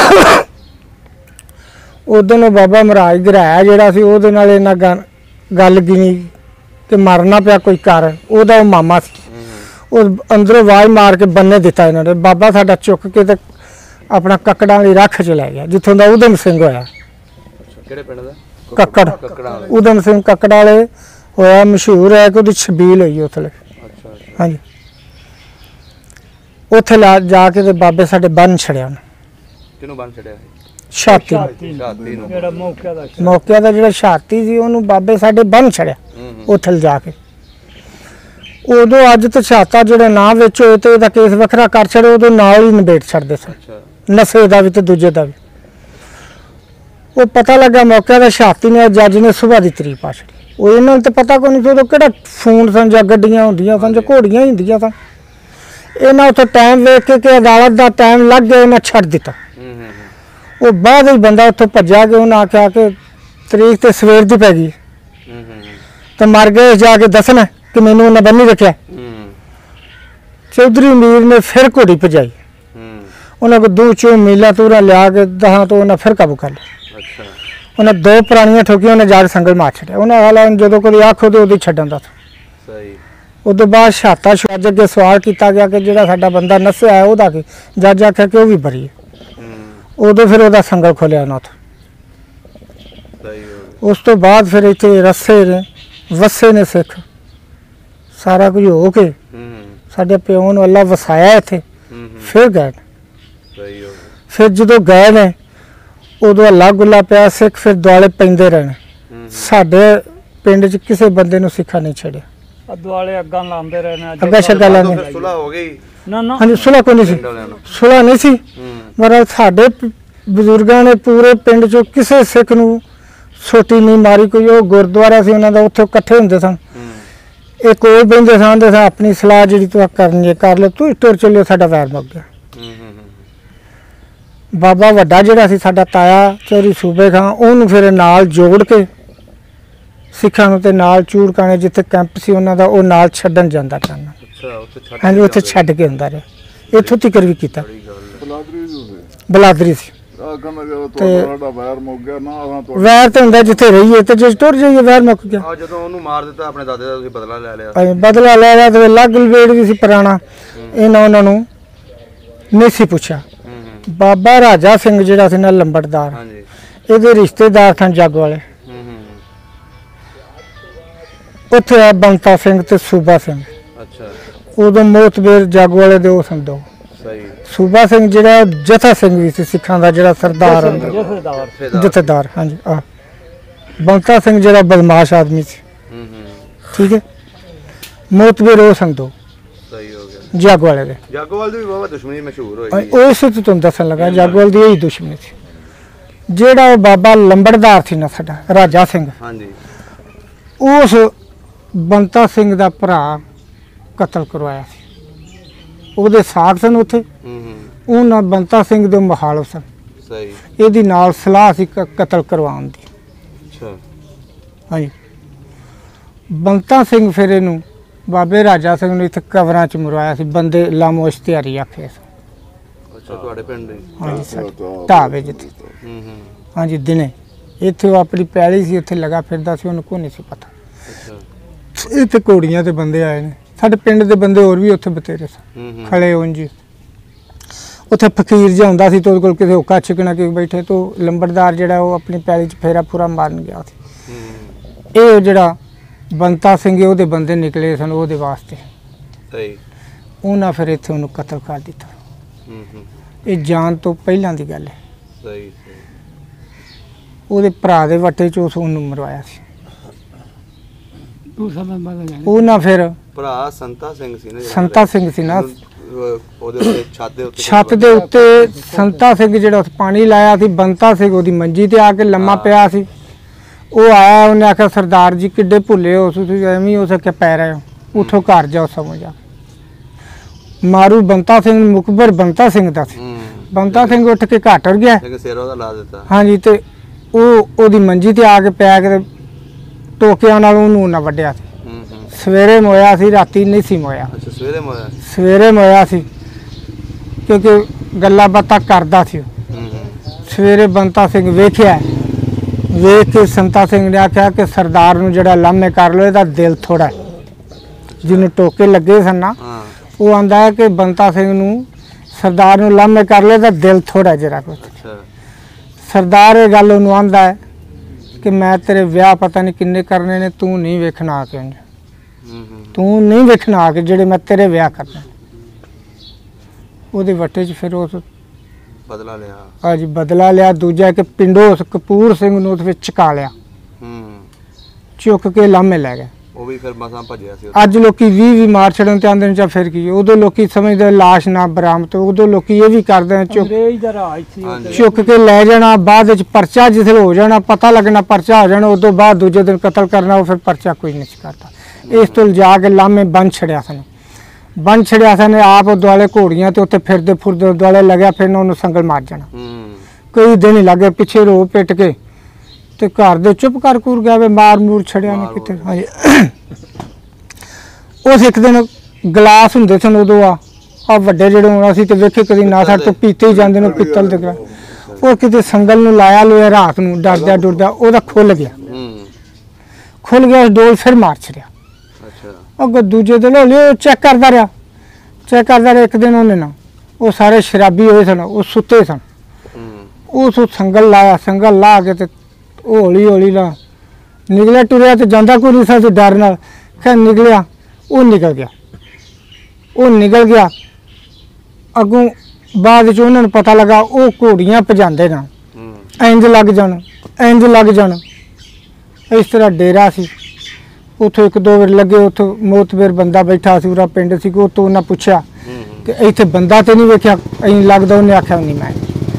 ਉਦੋਂ ਉਹ ਬਾਬਾ ਮਹਾਰਾਜ ਗਰਾਇਆ ਜਿਹੜਾ ਸੀ ਉਹਦੇ ਨਾਲ ਇਹਨਾਂ ਗੱਲ ਗਿਣੀ ਕਿ ਮਰਨਾ ਪਿਆ ਕੋਈ ਕਰ ਉਹਦਾ ਉਹ ਮਾਮਾ ਸੀ ਉਹ ਅੰਦਰੋਂ ਆਵਾਜ਼ ਮਾਰ ਕੇ ਬੰਨੇ ਦਿੱਤਾ ਇਹਨਾਂ ਨੇ ਬਾਬਾ ਸਾਡਾ ਚੁੱਕ ਕੇ ਤੇ ਆਪਣਾ ਕੱਕੜਾਂ ਵਾਲੀ ਰੱਖ ਚ ਲੈ ਗਿਆ ਜਿੱਥੋਂ ਦਾ ਉਦਮ ਸਿੰਘ ਹੋਇਆ ਕਿਹੜੇ ਪਿੰਡ ਦਾ? ਕੱਕੜ ਕੱਕੜਾਂ ਵਾਲੇ। ਊਧਮ ਸਿੰਘ ਕੱਕੜ ਵਾਲੇ ਹੋਇਆ ਮਸ਼ਹੂਰ ਹੈ ਕਿ ਉਹਦੀ ਛਬੀਲ ਹੋਈ ਉੱਥੇ। ਅੱਛਾ ਹਾਂਜੀ ਉੱਥੇ ਜਾ ਕੇ ਤੇ ਬਾਬੇ ਸਾਡੇ ਬੰਨ ਛੜਿਆ ਉਹਨੇ ਕਿਹਨੂੰ ਬੰਨ ਛੜਿਆ? ਛਾਤੀ ਨੂੰ। ਛਾਤੀ ਨੂੰ। ਜਿਹੜਾ ਮੌਕੇ ਦਾ ਜਿਹੜਾ ਛਾਤੀ ਸੀ ਉਹਨੂੰ ਬਾਬੇ ਸਾਡੇ ਬੰਨ ਛੜਿਆ ਉੱਥੇ ਲਿਜਾ ਕੇ। ਉਦੋਂ ਅੱਜ ਤੇ ਛਾਤਾ ਜਿਹੜੇ ਨਾ ਵਿੱਚ ਹੋਏ ਤੇ ਇਹਦਾ ਕੇਸ ਵੱਖਰਾ ਕਰ ਛੜੇ, ਉਦੋਂ ਨਾਲ ਹੀ ਨਿਬੇੜ ਛੱਡਦੇ ਸਨ, ਨਸ਼ੇ ਦਾ ਵੀ ਤੇ ਦੂਜੇ ਦਾ ਵੀ। ਉਹ ਪਤਾ ਲੱਗਾ ਮੌਕੇ ਦਾ ਛਾਤੀ ਨੇ ਜੱਜ ਨੇ ਸੁਬਾਹ ਦੀ ਤਰੀਕ ਪਾ ਛੜੀ। ਉਹ ਇਹਨਾਂ ਨੂੰ ਤਾਂ ਪਤਾ ਕੋਈ ਨਹੀਂ ਸੀ ਉਦੋਂ ਕਿਹੜਾ ਫੋਨ ਸਨ ਜਾਂ ਗੱਡੀਆਂ ਹੁੰਦੀਆਂ ਸਨ ਜਾਂ ਘੋੜੀਆਂ ਹੀ ਹੁੰਦੀਆਂ ਸਨ। ਇਹਨਾਂ ਉੱਥੇ ਟਾਈਮ ਵੇਖ ਕੇ ਅਦਾਲਤ ਦਾ ਟਾਈਮ ਲੱਗ ਗਿਆ, ਇਹਨਾਂ ਛੱਡ ਦਿੱਤਾ। ਉਹ ਬਾਅਦ ਹੀ ਬੰਦਾ ਉੱਥੋਂ ਭੱਜਿਆ ਕਿ ਉਹਨੇ ਆਖਿਆ ਕਿ ਤਰੀਕ ਤੇ ਸਵੇਰ ਦੀ ਪੈ ਗਈ ਤੇ ਮਰ ਗਏ ਜਾ ਕੇ ਦੱਸਣਾ ਕਿ ਮੈਨੂੰ ਉਹਨੇ ਬੰਨੀ ਰੱਖਿਆ। ਚੌਧਰੀ ਮੀਰ ਨੇ ਫਿਰ ਘੋੜੀ ਭਜਾਈ, ਉਹਨਾਂ ਕੋ 2 ਮੀਲਾਂ ਤੂਰਾ ਲਿਆ ਕੇ 10 ਤੋਂ ਉਹਨਾਂ ਫਿਰ ਕਾਬੂ ਕਰ ਲਿਆ। ਉਹਨਾਂ 2 ਪੁਰਾਣੀਆਂ ਠੋਕੀਆਂ, ਉਹਨੇ ਜਾ ਕੇ ਸੰਗਲ ਮਾਰ ਛੱਡਿਆ। ਉਹਨਾਂ ਵਾਲਾ ਜਦੋਂ ਕੋਈ ਆਖੋ ਤੇ ਉਹਦੀ ਛੱਡਣ ਦਾ ਸਹੀ। ਉਦੋਂ ਬਾਅਦ ਛਾਤਾ ਜੱਜ ਅੱਗੇ ਸਵਾਲ ਕੀਤਾ ਗਿਆ ਕਿ ਜਿਹੜਾ ਸਾਡਾ ਬੰਦਾ ਨੱਸਿਆ ਹੈ ਉਹਦਾ ਕੀ? ਜੱਜ ਆਖਿਆ ਕਿ ਉਹ ਵੀ ਬਰੀ ਹੈ। ਉਦੋਂ ਫਿਰ ਉਹਦਾ ਸੰਗਲ ਖੋਲਿਆ ਉਹਨਾਂ ਤੋਂ। ਉਸ ਤੋਂ ਬਾਅਦ ਫਿਰ ਇੱਥੇ ਰੱਸੇ ਨੇ ਵਸੇ ਨੇ ਸਿੱਖ ਸਾਰਾ ਕੁਝ ਹੋ ਕੇ ਸਾਡੇ ਪਿਓ ਨੂੰ ਅੱਲਾ ਵਸਾਇਆ ਇੱਥੇ। ਫਿਰ ਗਏ ਫਿਰ ਜਦੋਂ ਗਏ ਨੇ ਉਦੋਂ ਅੱਲਾ ਗੁੱਲਾ ਪਿਆ, ਸਿੱਖ ਫਿਰ ਦੁਆਲੇ ਪੈਂਦੇ ਰਹੇ। ਸਾਡੇ ਪਿੰਡ 'ਚ ਕਿਸੇ ਬੰਦੇ ਨੂੰ ਸਿੱਖਾ ਨਹੀਂ ਛੱਡਿਆ। ਦੁਆਲੇ ਅੱਗਾਂ ਲਾਉਂਦੇ ਰਹੇ ਨੇ। ਅੱਗਾ ਛੱਗਾ ਲਾਉਂਦੇ। ਸੁਲਾ ਹੋ ਗਈ? ਨਾ ਹਾਂਜੀ ਸੁਲਾ ਕੋਈ ਨਹੀਂ ਸੀ, ਸੁਲਾ ਨਹੀਂ ਸੀ। ਪਰ ਸਾਡੇ ਬਜ਼ੁਰਗਾਂ ਨੇ ਪੂਰੇ ਪਿੰਡ 'ਚੋਂ ਕਿਸੇ ਸਿੱਖ ਨੂੰ ਛੋਟੀ ਨਹੀਂ ਮਾਰੀ। ਕੋਈ ਉਹ ਗੁਰਦੁਆਰਾ ਸੀ ਉਹਨਾਂ ਦਾ, ਉੱਥੇ ਇਕੱਠੇ ਹੁੰਦੇ ਸਨ। ਇਹ ਕੋਈ ਬਹਿੰਦੇ ਸਨ ਤੇ ਆਪਣੀ ਸਲਾਹ ਜਿਹੜੀ ਤੂੰ ਕਰਨੀ ਹੈ ਕਰ ਲੈ, ਤੂੰ ਟੁਰ ਚੱਲਿਓ, ਸਾਡਾ ਵੈਰ ਮੁੱਕ ਗਿਆ। ਬਾਬਾ ਵੱਡਾ ਜਿਹੜਾ ਸੀ ਸਾਡਾ ਤਾਇਆ ਚੌਰੀ ਸੂਬੇ ਖਾਂ, ਉਹਨੂੰ ਫਿਰ ਨਾਲ ਜੋੜ ਕੇ ਸਿੱਖਾਂ ਨੂੰ ਤੇ ਨਾਲ ਚੂੜਕਾਣੇ ਜਿੱਥੇ ਕੈਂਪ ਸੀ ਉਹਨਾਂ ਦਾ ਉਹ ਨਾਲ ਛੱਡਣ ਜਾਂਦਾ ਕਰਨਾ। ਹਾਂਜੀ ਉੱਥੇ ਛੱਡ ਕੇ ਹੁੰਦਾ ਰਿਹਾ। ਇੱਥੋਂ ਤੱਕ ਵੀ ਕੀਤਾ। ਬਲਾਦਰੀ ਸੀ। ਵੈਰ ਤੇ ਹੁੰਦਾ ਜਿੱਥੇ ਰਹੀਏ ਤੇ ਜੇ ਟੁਰ ਜਾਈਏ ਵੈਰ ਮੁੱਕ ਗਿਆ। ਜਦੋਂ ਉਹਨੂੰ ਮਾਰ ਦਿੱਤਾ ਆਪਣੇ ਦਾਦੇ ਦਾ ਤੁਸੀਂ ਬਦਲਾ ਲੈ ਲਿਆ? ਬਦਲਾ ਲੈ ਲਿਆ ਤੇ ਲੱਗ ਲਵੇੜ ਵੀ ਸੀ ਪੁਰਾਣਾ। ਇਹਨਾਂ ਉਹਨਾਂ ਨੂੰ ਨਹੀਂ ਸੀ ਪੁੱਛਿਆ। ਬਾਬਾ ਰਾਜਾ ਸਿੰਘ ਜਿਹੜਾ ਸੀ ਨਾ ਲੰਬੜਦਾਰ, ਇਹਦੇ ਰਿਸ਼ਤੇਦਾਰ ਸਨ ਜੱਗ ਵਾਲੇ। ਉੱਥੇ ਆ ਬੰਤਾ ਸਿੰਘ ਤੇ ਸੂਬਾ ਸਿੰਘ। ਉਦੋਂ ਮੋਤਬੇਰ ਜੱਗ ਵਾਲੇ ਦੇ ਉਹ ਸੰਦੋ। ਸੂਬਾ ਸਿੰਘ ਜਿਹੜਾ ਜਥਾ ਸਿੰਘ ਵੀ ਸੀ ਸਿੱਖਾਂ ਦਾ, ਜਿਹੜਾ ਸਰਦਾਰ ਜਥੇਦਾਰ। ਹਾਂਜੀ ਆ ਬੰਤਾ ਸਿੰਘ ਜਿਹੜਾ ਬਦਮਾਸ਼ ਆਦਮੀ ਸੀ। ਠੀਕ ਹੈ। ਮੋਤਬੇਰ ਉਹ ਸੰਦੋ ਜਾਗਵਾਲ ਦੇ। ਜਾਗਵਾਲ ਦੀ ਵੀ ਬਹੁਤ ਦੁਸ਼ਮਣੀ ਮਸ਼ਹੂਰ ਹੋਈ। ਉਸ ਤੋਂ ਤੁਹਾਨੂੰ ਦੱਸਣ ਲੱਗਾ ਜਾਗਵਾਲ ਦੀ ਇਹੀ ਦੁਸ਼ਮਣੀ ਸੀ। ਜਿਹੜਾ ਉਹ ਬਾਬਾ ਲੰਬੜਦਾਰ ਸੀ ਨਾ ਸਾਡਾ ਰਾਜਾ ਸਿੰਘ, ਉਸ ਬੰਤਾ ਸਿੰਘ ਦਾ ਭਰਾ ਕਤਲ ਕਰਵਾਇਆ ਸੀ। ਉਹਦੇ ਸਾਥ ਸਨ ਉੱਥੇ। ਉਹਨਾਂ ਬੰਤਾ ਸਿੰਘ ਦੇ ਮੁਖਾਲਫ ਸਨ। ਇਹਦੀ ਨਾਲ ਸਲਾਹ ਸੀ ਕਤਲ ਕਰਵਾਉਣ ਦੀ। ਹਾਂਜੀ ਬੰਤਾ ਸਿੰਘ ਫਿਰ ਇਹਨੂੰ ਬਾਬੇ ਰਾਜਾ ਸਿੰਘ ਨੂੰ ਇੱਥੇ ਕਬਰਾਂ 'ਚ ਮਰਵਾਇਆ ਸੀ। ਬੰਦੇ ਲਾਮੋ ਇਸ਼ਤਿਹਾਰੀ ਆਖੇ ਸੀ। ਤੁਹਾਡੇ ਪਿੰਡ ਦੇ? ਹਾਂਜੀ ਢਾਬੇ ਜਿੱਥੇ। ਹਾਂਜੀ ਦਿਨੇ ਇੱਥੇ ਉਹ ਆਪਣੀ ਪੈਲੀ ਸੀ, ਉੱਥੇ ਲਗਾ ਫਿਰਦਾ ਸੀ, ਉਹਨੂੰ ਕੋਈ ਨਹੀਂ ਸੀ ਪਤਾ। ਇੱਥੇ ਘੋੜੀਆਂ ਤੇ ਬੰਦੇ ਆਏ ਨੇ। ਸਾਡੇ ਪਿੰਡ ਦੇ ਬੰਦੇ ਹੋਰ ਵੀ ਉੱਥੇ ਬਤੇਰੇ ਸਨ ਖੜੇ ਉਂਝ। ਉੱਥੇ ਫਕੀਰ ਜਿਹਾ ਹੁੰਦਾ ਸੀ ਤੇ ਉਹਦੇ ਕੋਲ ਕਿਸੇ ਹੁੱਕਾ ਛਿਕਣਾ ਕਿ ਬੈਠੇ ਤੋਂ ਲੰਬੜਦਾਰ ਜਿਹੜਾ ਉਹ ਆਪਣੀ ਪੈਲੀ 'ਚ ਫੇਰਾ ਪੂਰਾ ਮਾਰਨ ਗਿਆ ਸੀ। ਇਹ ਜਿਹੜਾ ਬੰਤਾ ਸਿੰਘ ਉਹਦੇ ਬੰਦੇ ਨਿਕਲੇ ਸਨ ਉਹਦੇ ਵਾਸਤੇ। ਉਹਨਾਂ ਫਿਰ ਇੱਥੇ ਉਹਨੂੰ ਕਤਲ ਕਰ ਦਿੱਤਾ। ਇਹ ਜਾਣ ਤੋਂ ਪਹਿਲਾਂ ਦੀ ਗੱਲ ਹੈ। ਉਹਦੇ ਭਰਾ ਦੇ ਵੱਟੇ 'ਚ ਉਸ ਉਹਨੂੰ ਮਰਵਾਇਆ ਸੀ। ਉਹਨਾਂ ਫਿਰ ਭਰਾ ਸੰਤਾ ਸਿੰਘ ਸੀ ਨਾ? ਸੰਤਾ ਸਿੰਘ ਸੀ ਨਾ। ਉਹਦੇ ਉੱਤੇ ਛੱਤ ਦੇ ਉੱਤੇ ਸੰਤਾ ਸਿੰਘ ਜਿਹੜਾ ਪਾਣੀ ਲਾਇਆ ਸੀ। ਬੰਤਾ ਸਿੰਘ ਉਹਦੀ ਮੰਜੀ ਤੇ ਆ ਕੇ ਲੰਮਾ ਪਿਆ ਸੀ। ਉਹ ਆਇਆ, ਉਹਨੇ ਆਖਿਆ ਸਰਦਾਰ ਜੀ ਕਿੱਡੇ ਭੁੱਲੇ ਹੋ ਤੁਸੀਂ, ਐਵੇਂ ਹੋ ਸਕੇ ਪੈ ਰਹੇ ਹੋ, ਉਠੋ ਘਰ ਜਾਓ ਸਮਝ ਆ। ਮਾਰੂ ਬੰਤਾ ਸਿੰਘ ਮੁਕਬਰ ਬੰਤਾ ਸਿੰਘ ਦਾ ਸੀ। ਬੰਤਾ ਸਿੰਘ ਉੱਠ ਕੇ ਘਾਟਰ ਗਿਆ। ਹਾਂਜੀ ਤੇ ਉਹ ਉਹਦੀ ਮੰਜੀ ਤੇ ਆ ਕੇ ਪਿਆ ਕੇ ਟੋਕਿਆਂ ਨਾਲ ਉਹਨੂੰ ਨਾ ਵੱਢਿਆ ਸੀ। ਸਵੇਰੇ ਮੋਇਆ ਸੀ, ਰਾਤੀ ਨਹੀਂ ਸੀ ਮੋਇਆ। ਸਵੇਰੇ ਮੋਇਆ ਸੀ ਕਿਉਂਕਿ ਗੱਲਾਂ ਬਾਤਾਂ ਕਰਦਾ ਸੀ। ਸਵੇਰੇ ਬੰਤਾ ਸਿੰਘ ਵੇਖਿਆ, ਵੇਖ ਕੇ ਸੰਤਾ ਸਿੰਘ ਨੇ ਆਖਿਆ ਕਿ ਸਰਦਾਰ ਨੂੰ ਜਿਹੜਾ ਲਾਮੇ ਕਰ ਲੋ, ਇਹਦਾ ਦਿਲ ਥੋੜਾ। ਜਿਹਨੂੰ ਟੋਕੇ ਲੱਗੇ ਸਨ ਨਾ, ਉਹ ਆਂਦਾ ਹੈ ਕਿ ਬੰਤਾ ਸਿੰਘ ਨੂੰ ਸਰਦਾਰ ਨੂੰ ਲਾਮੇ ਕਰ ਲੋ, ਇਹਦਾ ਦਿਲ ਥੋੜਾ ਜਰਾ ਕੁਛ। ਸਰਦਾਰ ਇਹ ਗੱਲ ਉਹਨੂੰ ਆਂਦਾ ਹੈ कि मैं तेरे विआह पता नहीं किन्ने करने ने, तू नहीं वेखना आके, तू नहीं वेखना आके जेड़े मैं तेरे विआह करने। ਉਹਦੇ ਵੱਟੇ 'ਚ ਫਿਰ ਉਸ ਬਦਲਾ ਲਿਆ। ਹਾਂਜੀ ਬਦਲਾ ਲਿਆ। ਦੂਜਾ ਕਿ ਪਿੰਡੋਂ ਉਸ ਕਪੂਰ ਸਿੰਘ ਨੂੰ ਉਸ ਵਿੱਚ ਚੁਕਾ ਲਿਆ, ਚੁੱਕ ਕੇ ਲਾਮੇ ਲੈ ਗਏ। ਉਹ ਵੀ ਫਿਰ ਮਸਾਂ ਭੱਜਿਆ ਸੀ। ਅੱਜ ਲੋਕੀ 20 ਮਾਰ ਛੱਡਣ ਤੇ ਆਂਦੇ ਨੇ, ਜਾਂ ਫਿਰ ਕੀ ਉਦੋਂ ਲੋਕੀ ਸਮਝਦੇ ਲਾਸ਼ ਨਾ ਬਰਾਮਦ, ਉਦੋਂ ਲੋਕੀ ਇਹ ਵੀ ਕਰਦੇ ਨੇ ਚੁੱਕ ਕੇ ਲੈ ਜਾਣਾ, ਬਾਅਦ ਵਿੱਚ ਪਰਚਾ ਜਿਸ ਹੋ ਜਾਣਾ, ਪਤਾ ਲੱਗਣਾ ਪਰਚਾ ਹੋ ਜਾਣਾ, ਉਦੋਂ ਬਾਅਦ ਦੂਜੇ ਦਿਨ ਕਤਲ ਕਰਨਾ, ਉਹ ਫਿਰ ਪਰਚਾ ਕੋਈ ਨਹੀਂ ਕਰਦਾ। ਇਸ ਤੋਂ ਲਿਜਾ ਕੇ ਲਾਮੇ ਬੰਨ ਛੜਿਆ ਸਨ, ਬੰਨ ਛੜਿਆ ਸਨ ਆਪ ਦੁਆਲੇ ਘੋੜੀਆਂ ਤੇ ਉੱਥੇ ਫਿਰਦੇ ਫੁਰਦੇ ਦੁਆਲੇ ਲੱਗਿਆ, ਫਿਰ ਉਹਨੂੰ ਸੰਗਲ ਮਾਰ ਜਾਣਾ। ਕਈ ਦਿਨ ਹੀ ਲੱਗੇ, ਪਿੱਛੇ ਰੋ ਪਿੱਟ ਕੇ ਤੇ ਘਰ ਦੇ ਚੁੱਪ ਕਰ ਕੁਰ ਗਿਆ ਵੇ, ਮਾਰ ਮੂਰ ਛੜਿਆ ਨੇ ਕਿਤੇ। ਹਾਂਜੀ ਉਸ ਇੱਕ ਦਿਨ ਗਲਾਸ ਹੁੰਦੇ ਸਨ ਉਦੋਂ, ਆ ਵੱਡੇ ਜਿਹੜੇ ਹੁਣ ਅਸੀਂ ਤੇ ਵੇਖੇ ਕਦੀ ਨਾ, ਸਾਡੇ ਤੋਂ ਪੀਤੇ ਹੀ ਜਾਂਦੇ ਨੇ ਪਿੱਤਲ ਦੇ ਗਲਾਸ। ਉਹ ਕਿਤੇ ਸੰਗਲ ਨੂੰ ਲਾਇਆ ਲੋਇਆ, ਰਾਤ ਨੂੰ ਡਰਦਾ ਡੁਰਦਾ ਉਹਦਾ ਖੁੱਲ ਗਿਆ, ਡੋਲ ਫਿਰ ਮਾਰ ਛੜਿਆ। ਅੱਗੇ ਦੂਜੇ ਦਿਨ ਉਹ ਚੈੱਕ ਕਰਦਾ ਰਿਹਾ, ਇੱਕ ਦਿਨ ਉਹਨੇ ਨਾ, ਉਹ ਸਾਰੇ ਸ਼ਰਾਬੀ ਹੋਏ ਸਨ, ਉਹ ਸੁੱਤੇ ਸਨ, ਉਸ ਸੰਗਲ ਲਾਇਆ, ਸੰਗਲ ਲਾ ਕੇ ਤੇ ਉਹ ਹੌਲੀ ਹੌਲੀ ਨਾ ਨਿਕਲਿਆ, ਟੁਰਿਆ ਤੇ ਜਾਂਦਾ ਕੋਈ ਨਹੀਂ ਸੀ ਡਰ ਨਾਲ। ਖੈਰ ਨਿਕਲਿਆ, ਉਹ ਨਿਕਲ ਗਿਆ। ਅੱਗੋਂ ਬਾਅਦ ਚ ਉਹਨਾਂ ਨੂੰ ਪਤਾ ਲੱਗਾ ਉਹ ਘੋੜੀਆਂ ਭਜਾਉਂਦੇ ਨਾ, ਇੰਜ ਲੱਗ ਜਾਣ। ਇਸ ਤਰ੍ਹਾਂ ਡੇਰਾ ਸੀ, ਉੱਥੋਂ ਇੱਕ ਦੋ ਵਾਰ ਲੱਗੇ, ਉੱਥੋਂ ਮੋਤਬਰ ਬੰਦਾ ਬੈਠਾ ਸੀ, ਉਹਦਾ ਪਿੰਡ ਸੀ, ਉੱਥੋਂ ਉਹਨਾਂ ਪੁੱਛਿਆ ਕਿ ਇੱਥੇ ਬੰਦਾ ਤੇ ਨਹੀਂ ਵੇਖਿਆ, ਐਂ ਲੱਗਦਾ। ਉਹਨੇ ਆਖਿਆ ਨਹੀਂ, ਮੈਂ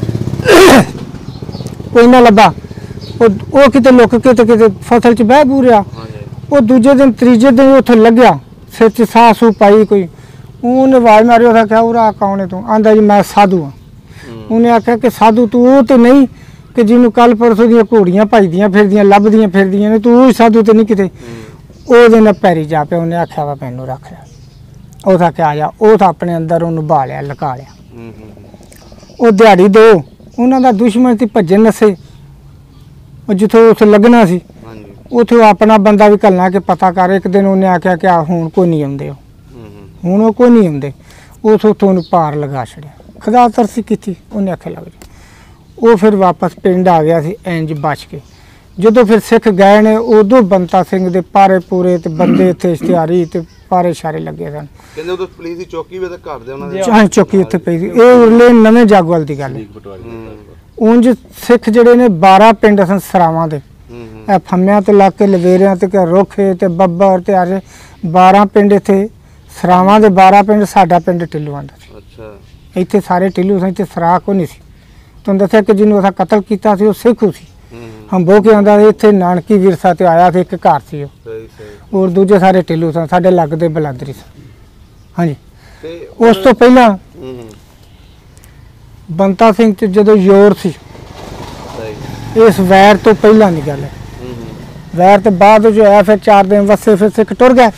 ਕੋਈ ਨਾ ਲੱਭਾ। ਉਹ ਕਿਤੇ ਲੁੱਕ ਕੇ ਤੇ ਕਿਤੇ ਫਸਲ 'ਚ ਬਹਿ ਬੂਰਿਆ। ਉਹ ਦੂਜੇ ਦਿਨ ਤੀਜੇ ਦਿਨ ਉੱਥੇ ਲੱਗਿਆ, ਸਿਰ 'ਚ ਸਾਹ ਸੂ ਪਾਈ ਕੋਈ, ਉਹਨੇ ਆਵਾਜ਼ ਮਾਰੀ, ਉਹਦਾ ਕਿਹਾ ਉਰਾ ਕੌਣ ਹੈ ਤੂੰ? ਆਂਦਾ ਜੀ ਮੈਂ ਸਾਧੂ ਹਾਂ। ਉਹਨੇ ਆਖਿਆ ਕਿ ਸਾਧੂ ਤੂੰ ਉਹ ਤੇ ਨਹੀਂ ਕਿ ਜਿਹਨੂੰ ਕੱਲ ਪਰਸੋਂ ਦੀਆਂ ਘੋੜੀਆਂ ਭਜਦੀਆਂ ਫਿਰਦੀਆਂ ਲੱਭਦੀਆਂ ਫਿਰਦੀਆਂ ਨੇ, ਤੂੰ ਉਹ ਸਾਧੂ ਤੇ ਨਹੀਂ ਕਿਤੇ। ਉਹਦੇ ਨਾਲ ਪੈਰੀ ਜਾ ਪਿਆ, ਉਹਨੇ ਆਖਿਆ ਵਾ ਮੈਨੂੰ ਰੱਖ ਲਿਆ। ਉਹ ਤਾਂ ਕਿਹਾ ਜਾ, ਉਹ ਤਾਂ ਆਪਣੇ ਅੰਦਰ ਉਹਨੂੰ ਬਹਾ ਲਿਆ, ਲੁਕਾ ਲਿਆ। ਉਹ ਦਿਹਾੜੀ ਦੋ ਉਹਨਾਂ ਦਾ ਦੁਸ਼ਮਣ ਸੀ, ਭੱਜੇ ਨਸੇ। ਜਿੱਥੋਂ ਉੱਥੇ ਲੱਗਣਾ ਸੀ ਉੱਥੇ ਆਪਣਾ ਬੰਦਾ ਵੀ ਘੱਲਣਾ ਕਿ ਪਤਾ ਕਰ। ਇੱਕ ਦਿਨ ਉਹਨੇ ਆਖਿਆ ਕਿ ਹੁਣ ਕੋਈ ਨਹੀਂ ਆਉਂਦੇ, ਹੁਣ ਉਹ ਕੋਈ ਨਹੀਂ ਆਉਂਦੇ। ਉੱਥੋਂ ਉਹਨੂੰ ਪਾਰ ਲਗਾ ਛੜਿਆ, ਖੁਦਾ ਤਰਸੀ ਕੀਤੀ। ਉਹਨੇ ਆਖਿਆ ਲੱਗ ਜਾ। ਉਹ ਫਿਰ ਵਾਪਸ ਪਿੰਡ ਆ ਗਿਆ ਸੀ ਇੰਜ ਬਚ ਕੇ। ਜਦੋਂ ਫਿਰ ਸਿੱਖ ਗਏ ਨੇ, ਉਦੋਂ ਬੰਤਾ ਸਿੰਘ ਦੇ ਪਾਰੇ ਪੂਰੇ ਤੇ ਬੰਦੇ ਇੱਥੇ ਇਸ਼ਤਿਹਾਰੀ ਤੇ ਪਾਰੇ ਸ਼ਾਰੇ ਲੱਗੇ ਸਨ। ਕਹਿੰਦੇ ਉਦੋਂ ਪੁਲਿਸ ਦੀ ਚੌਕੀ ਵੀ ਤੇ ਘਰ ਦੇ ਉਹਨਾਂ ਦੇ ਚਾਹੇ ਚੌਕੀ ਇੱਥੇ ਪਈ ਸੀ। ਇਹ ਉਰਲੇ ਨਵੇਂ ਜਾਗਵਾਲ ਦੀ ਗੱਲ ਹੈ। ਉਂਝ ਸਿੱਖ ਜਿਹੜੇ ਨੇ 12 ਪਿੰਡ ਸਨ ਸਰਾਵਾਂ ਦੇ, ਇਹ ਫੰਮਿਆਂ ਤੋਂ ਲੱਗ ਕੇ ਲਵੇਰਿਆਂ ਤੇ ਰੋਖੇ ਤੇ ਬੱਬਰ ਤੇ ਆਰੇ 12 ਪਿੰਡ ਇੱਥੇ ਸਰਾਵਾਂ ਦੇ 12 ਪਿੰਡ। ਸਾਡਾ ਪਿੰਡ ਟਿੱਲੂਆਂ ਦਾ ਸੀ। ਅੱਛਾ, ਇੱਥੇ ਸਾਰੇ ਟਿੱਲੂ ਸਨ, ਇੱਥੇ ਸਰਾ ਕੋਈ ਨਹੀਂ ਸੀ। ਤੁਹਾਨੂੰ ਦੱਸਿਆ ਕਿ ਜਿਹਨੂੰ ਅਸਾਂ ਕਤਲ ਕੀਤਾ ਸੀ ਉਹ ਸਿੱਖ ਸੀ। ਹੰਬੋ ਕੇ ਆਉਂਦਾ ਇੱਥੇ ਨਾਨਕੀ ਵਿਰਸਾ ਤੇ ਆਇਆ ਸੀ, ਇੱਕ ਘਰ ਸੀ ਉਹ, ਹੋਰ ਦੂਜੇ ਸਾਰੇ ਟਿੱਲੂ ਸਨ, ਸਾਡੇ ਲੱਗਦੇ ਬਲਾਦਰੀ ਸਨ। ਹਾਂਜੀ, ਉਸ ਤੋਂ ਪਹਿਲਾਂ ਬੰਤਾ ਸਿੰਘ ਚ ਜਦੋਂ ਜ਼ੋਰ ਸੀ, ਇਸ ਵੈਰ ਤੋਂ ਪਹਿਲਾਂ ਦੀ ਗੱਲ ਹੈ। ਵੈਰ ਤੇ ਬਾਅਦ ਜੋ ਆਇਆ, ਫਿਰ 4 ਦਿਨ ਵਸੇ, ਫਿਰ ਸਿੱਖ ਟੁਰ ਗਏ।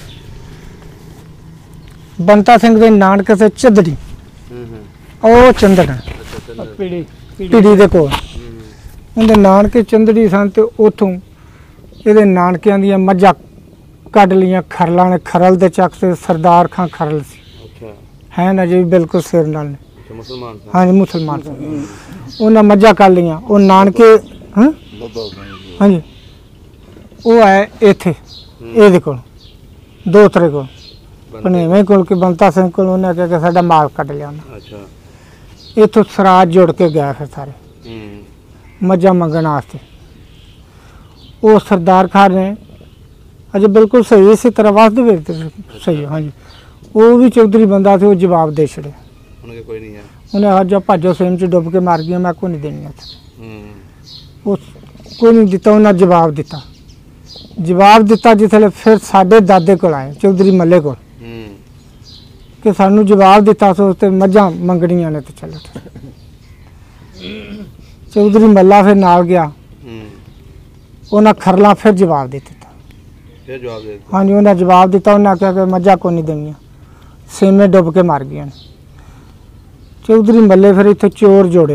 ਬੰਤਾ ਸਿੰਘ ਦੇ ਨਾਨਕ ਸੇ ਚੰਦੜੀ, ਉਹ ਚੰਦੜ ਪੀੜੀ ਦੇ ਕੋਲ ਉਹਦੇ ਨਾਨਕੇ ਚੰਦੜੀ ਸਨ। ਤੇ ਉੱਥੋਂ ਇਹਦੇ ਨਾਨਕਿਆਂ ਦੀਆਂ ਮੱਝਾਂ ਕੱਢ ਲਈਆਂ ਖਰਲਾਂ ਨੇ। ਖਰਲ ਦੇ ਚੱਕ ਤੇ ਸਰਦਾਰ ਖਾਂ ਖਰਲ ਸੀ, ਹੈ ਨਾ ਜੀ, ਬਿਲਕੁਲ ਸਿਰ ਨਾਲ ਨੇ। ਹਾਂਜੀ, ਮੁਸਲਮਾਨ ਸਨ। ਉਹਨਾਂ ਮੱਝਾਂ ਕੱਢ ਲਈਆਂ। ਉਹ ਨਾਨਕੇ ਹਾਂਜੀ, ਉਹ ਆਏ ਇੱਥੇ ਇਹਦੇ ਕੋਲ, ਦੋਤਰੇ ਕੋਲ, ਭਨੇਵੇਂ ਕੋਲ, ਕਿ ਬੰਤਾ ਸਿੰਘ ਕੋਲ। ਉਹਨੇ ਕਿਹਾ ਕਿ ਸਾਡਾ ਮਾਲ ਕੱਢ ਲਿਆ ਉਹਨਾਂ। ਇੱਥੋਂ ਸਰਾਜ ਜੁੜ ਕੇ ਗਿਆ ਫਿਰ ਸਾਰੇ ਮੱਝਾਂ ਮੰਗਣ ਵਾਸਤੇ। ਉਹ ਸਰਦਾਰ ਖਾਨ ਨੇ ਅਜੇ ਬਿਲਕੁਲ ਸਹੀ ਇਸੇ ਤਰ੍ਹਾਂ ਵਾਸਦੇ ਵੇਖਦੇ ਸਹੀ। ਹਾਂਜੀ, ਉਹ ਵੀ ਚੌਧਰੀ ਬੰਦਾ ਸੀ, ਉਹ ਜਵਾਬ ਦੇ ਛੜਿਆ। ਉਹਨੇ ਅੱਜ ਭਾਜੋ ਸੇਮ ਚ ਡੁੱਬ ਕੇ ਮਾਰ ਗਿਆ, ਮੈਂ ਕੋਈ ਨਹੀਂ ਦੇਣੀ ਉੱਥੇ। ਉਹ ਕੋਈ ਨਹੀਂ ਦਿੱਤਾ, ਉਹਨਾਂ ਜਵਾਬ ਦਿੱਤਾ ਜਿੱਥੇ ਫਿਰ ਸਾਡੇ ਦਾਦੇ ਕੋਲ ਆਏ, ਚੌਧਰੀ ਮੱਲੇ ਕੋਲ, ਕਿ ਸਾਨੂੰ ਜਵਾਬ ਦਿੱਤਾ ਸੋ ਤੇ ਮੱਝਾਂ ਮੰਗਣੀਆਂ ਨੇ ਤੇ ਚਲੋ। ਚੌਧਰੀ ਮੱਲਾ ਫਿਰ ਨਾਲ ਗਿਆ, ਉਹਨਾਂ ਖਰਲਾ ਫਿਰ ਜਵਾਬ ਦੇ ਦਿੱਤਾ। ਹਾਂਜੀ, ਉਹਨਾਂ ਜਵਾਬ ਦਿੱਤਾ। ਉਹਨਾਂ ਆਖਿਆ ਕਿ ਮੱਝਾਂ ਕੋਈ ਨਹੀਂ ਦੇਣੀਆਂ, ਸੇਮੇ ਡੁੱਬ ਕੇ ਮਰ ਗਈਆਂ। ਚੌਧਰੀ ਮੱਲੇ ਫਿਰ ਇੱਥੇ ਚੋਰ ਜੋੜੇ,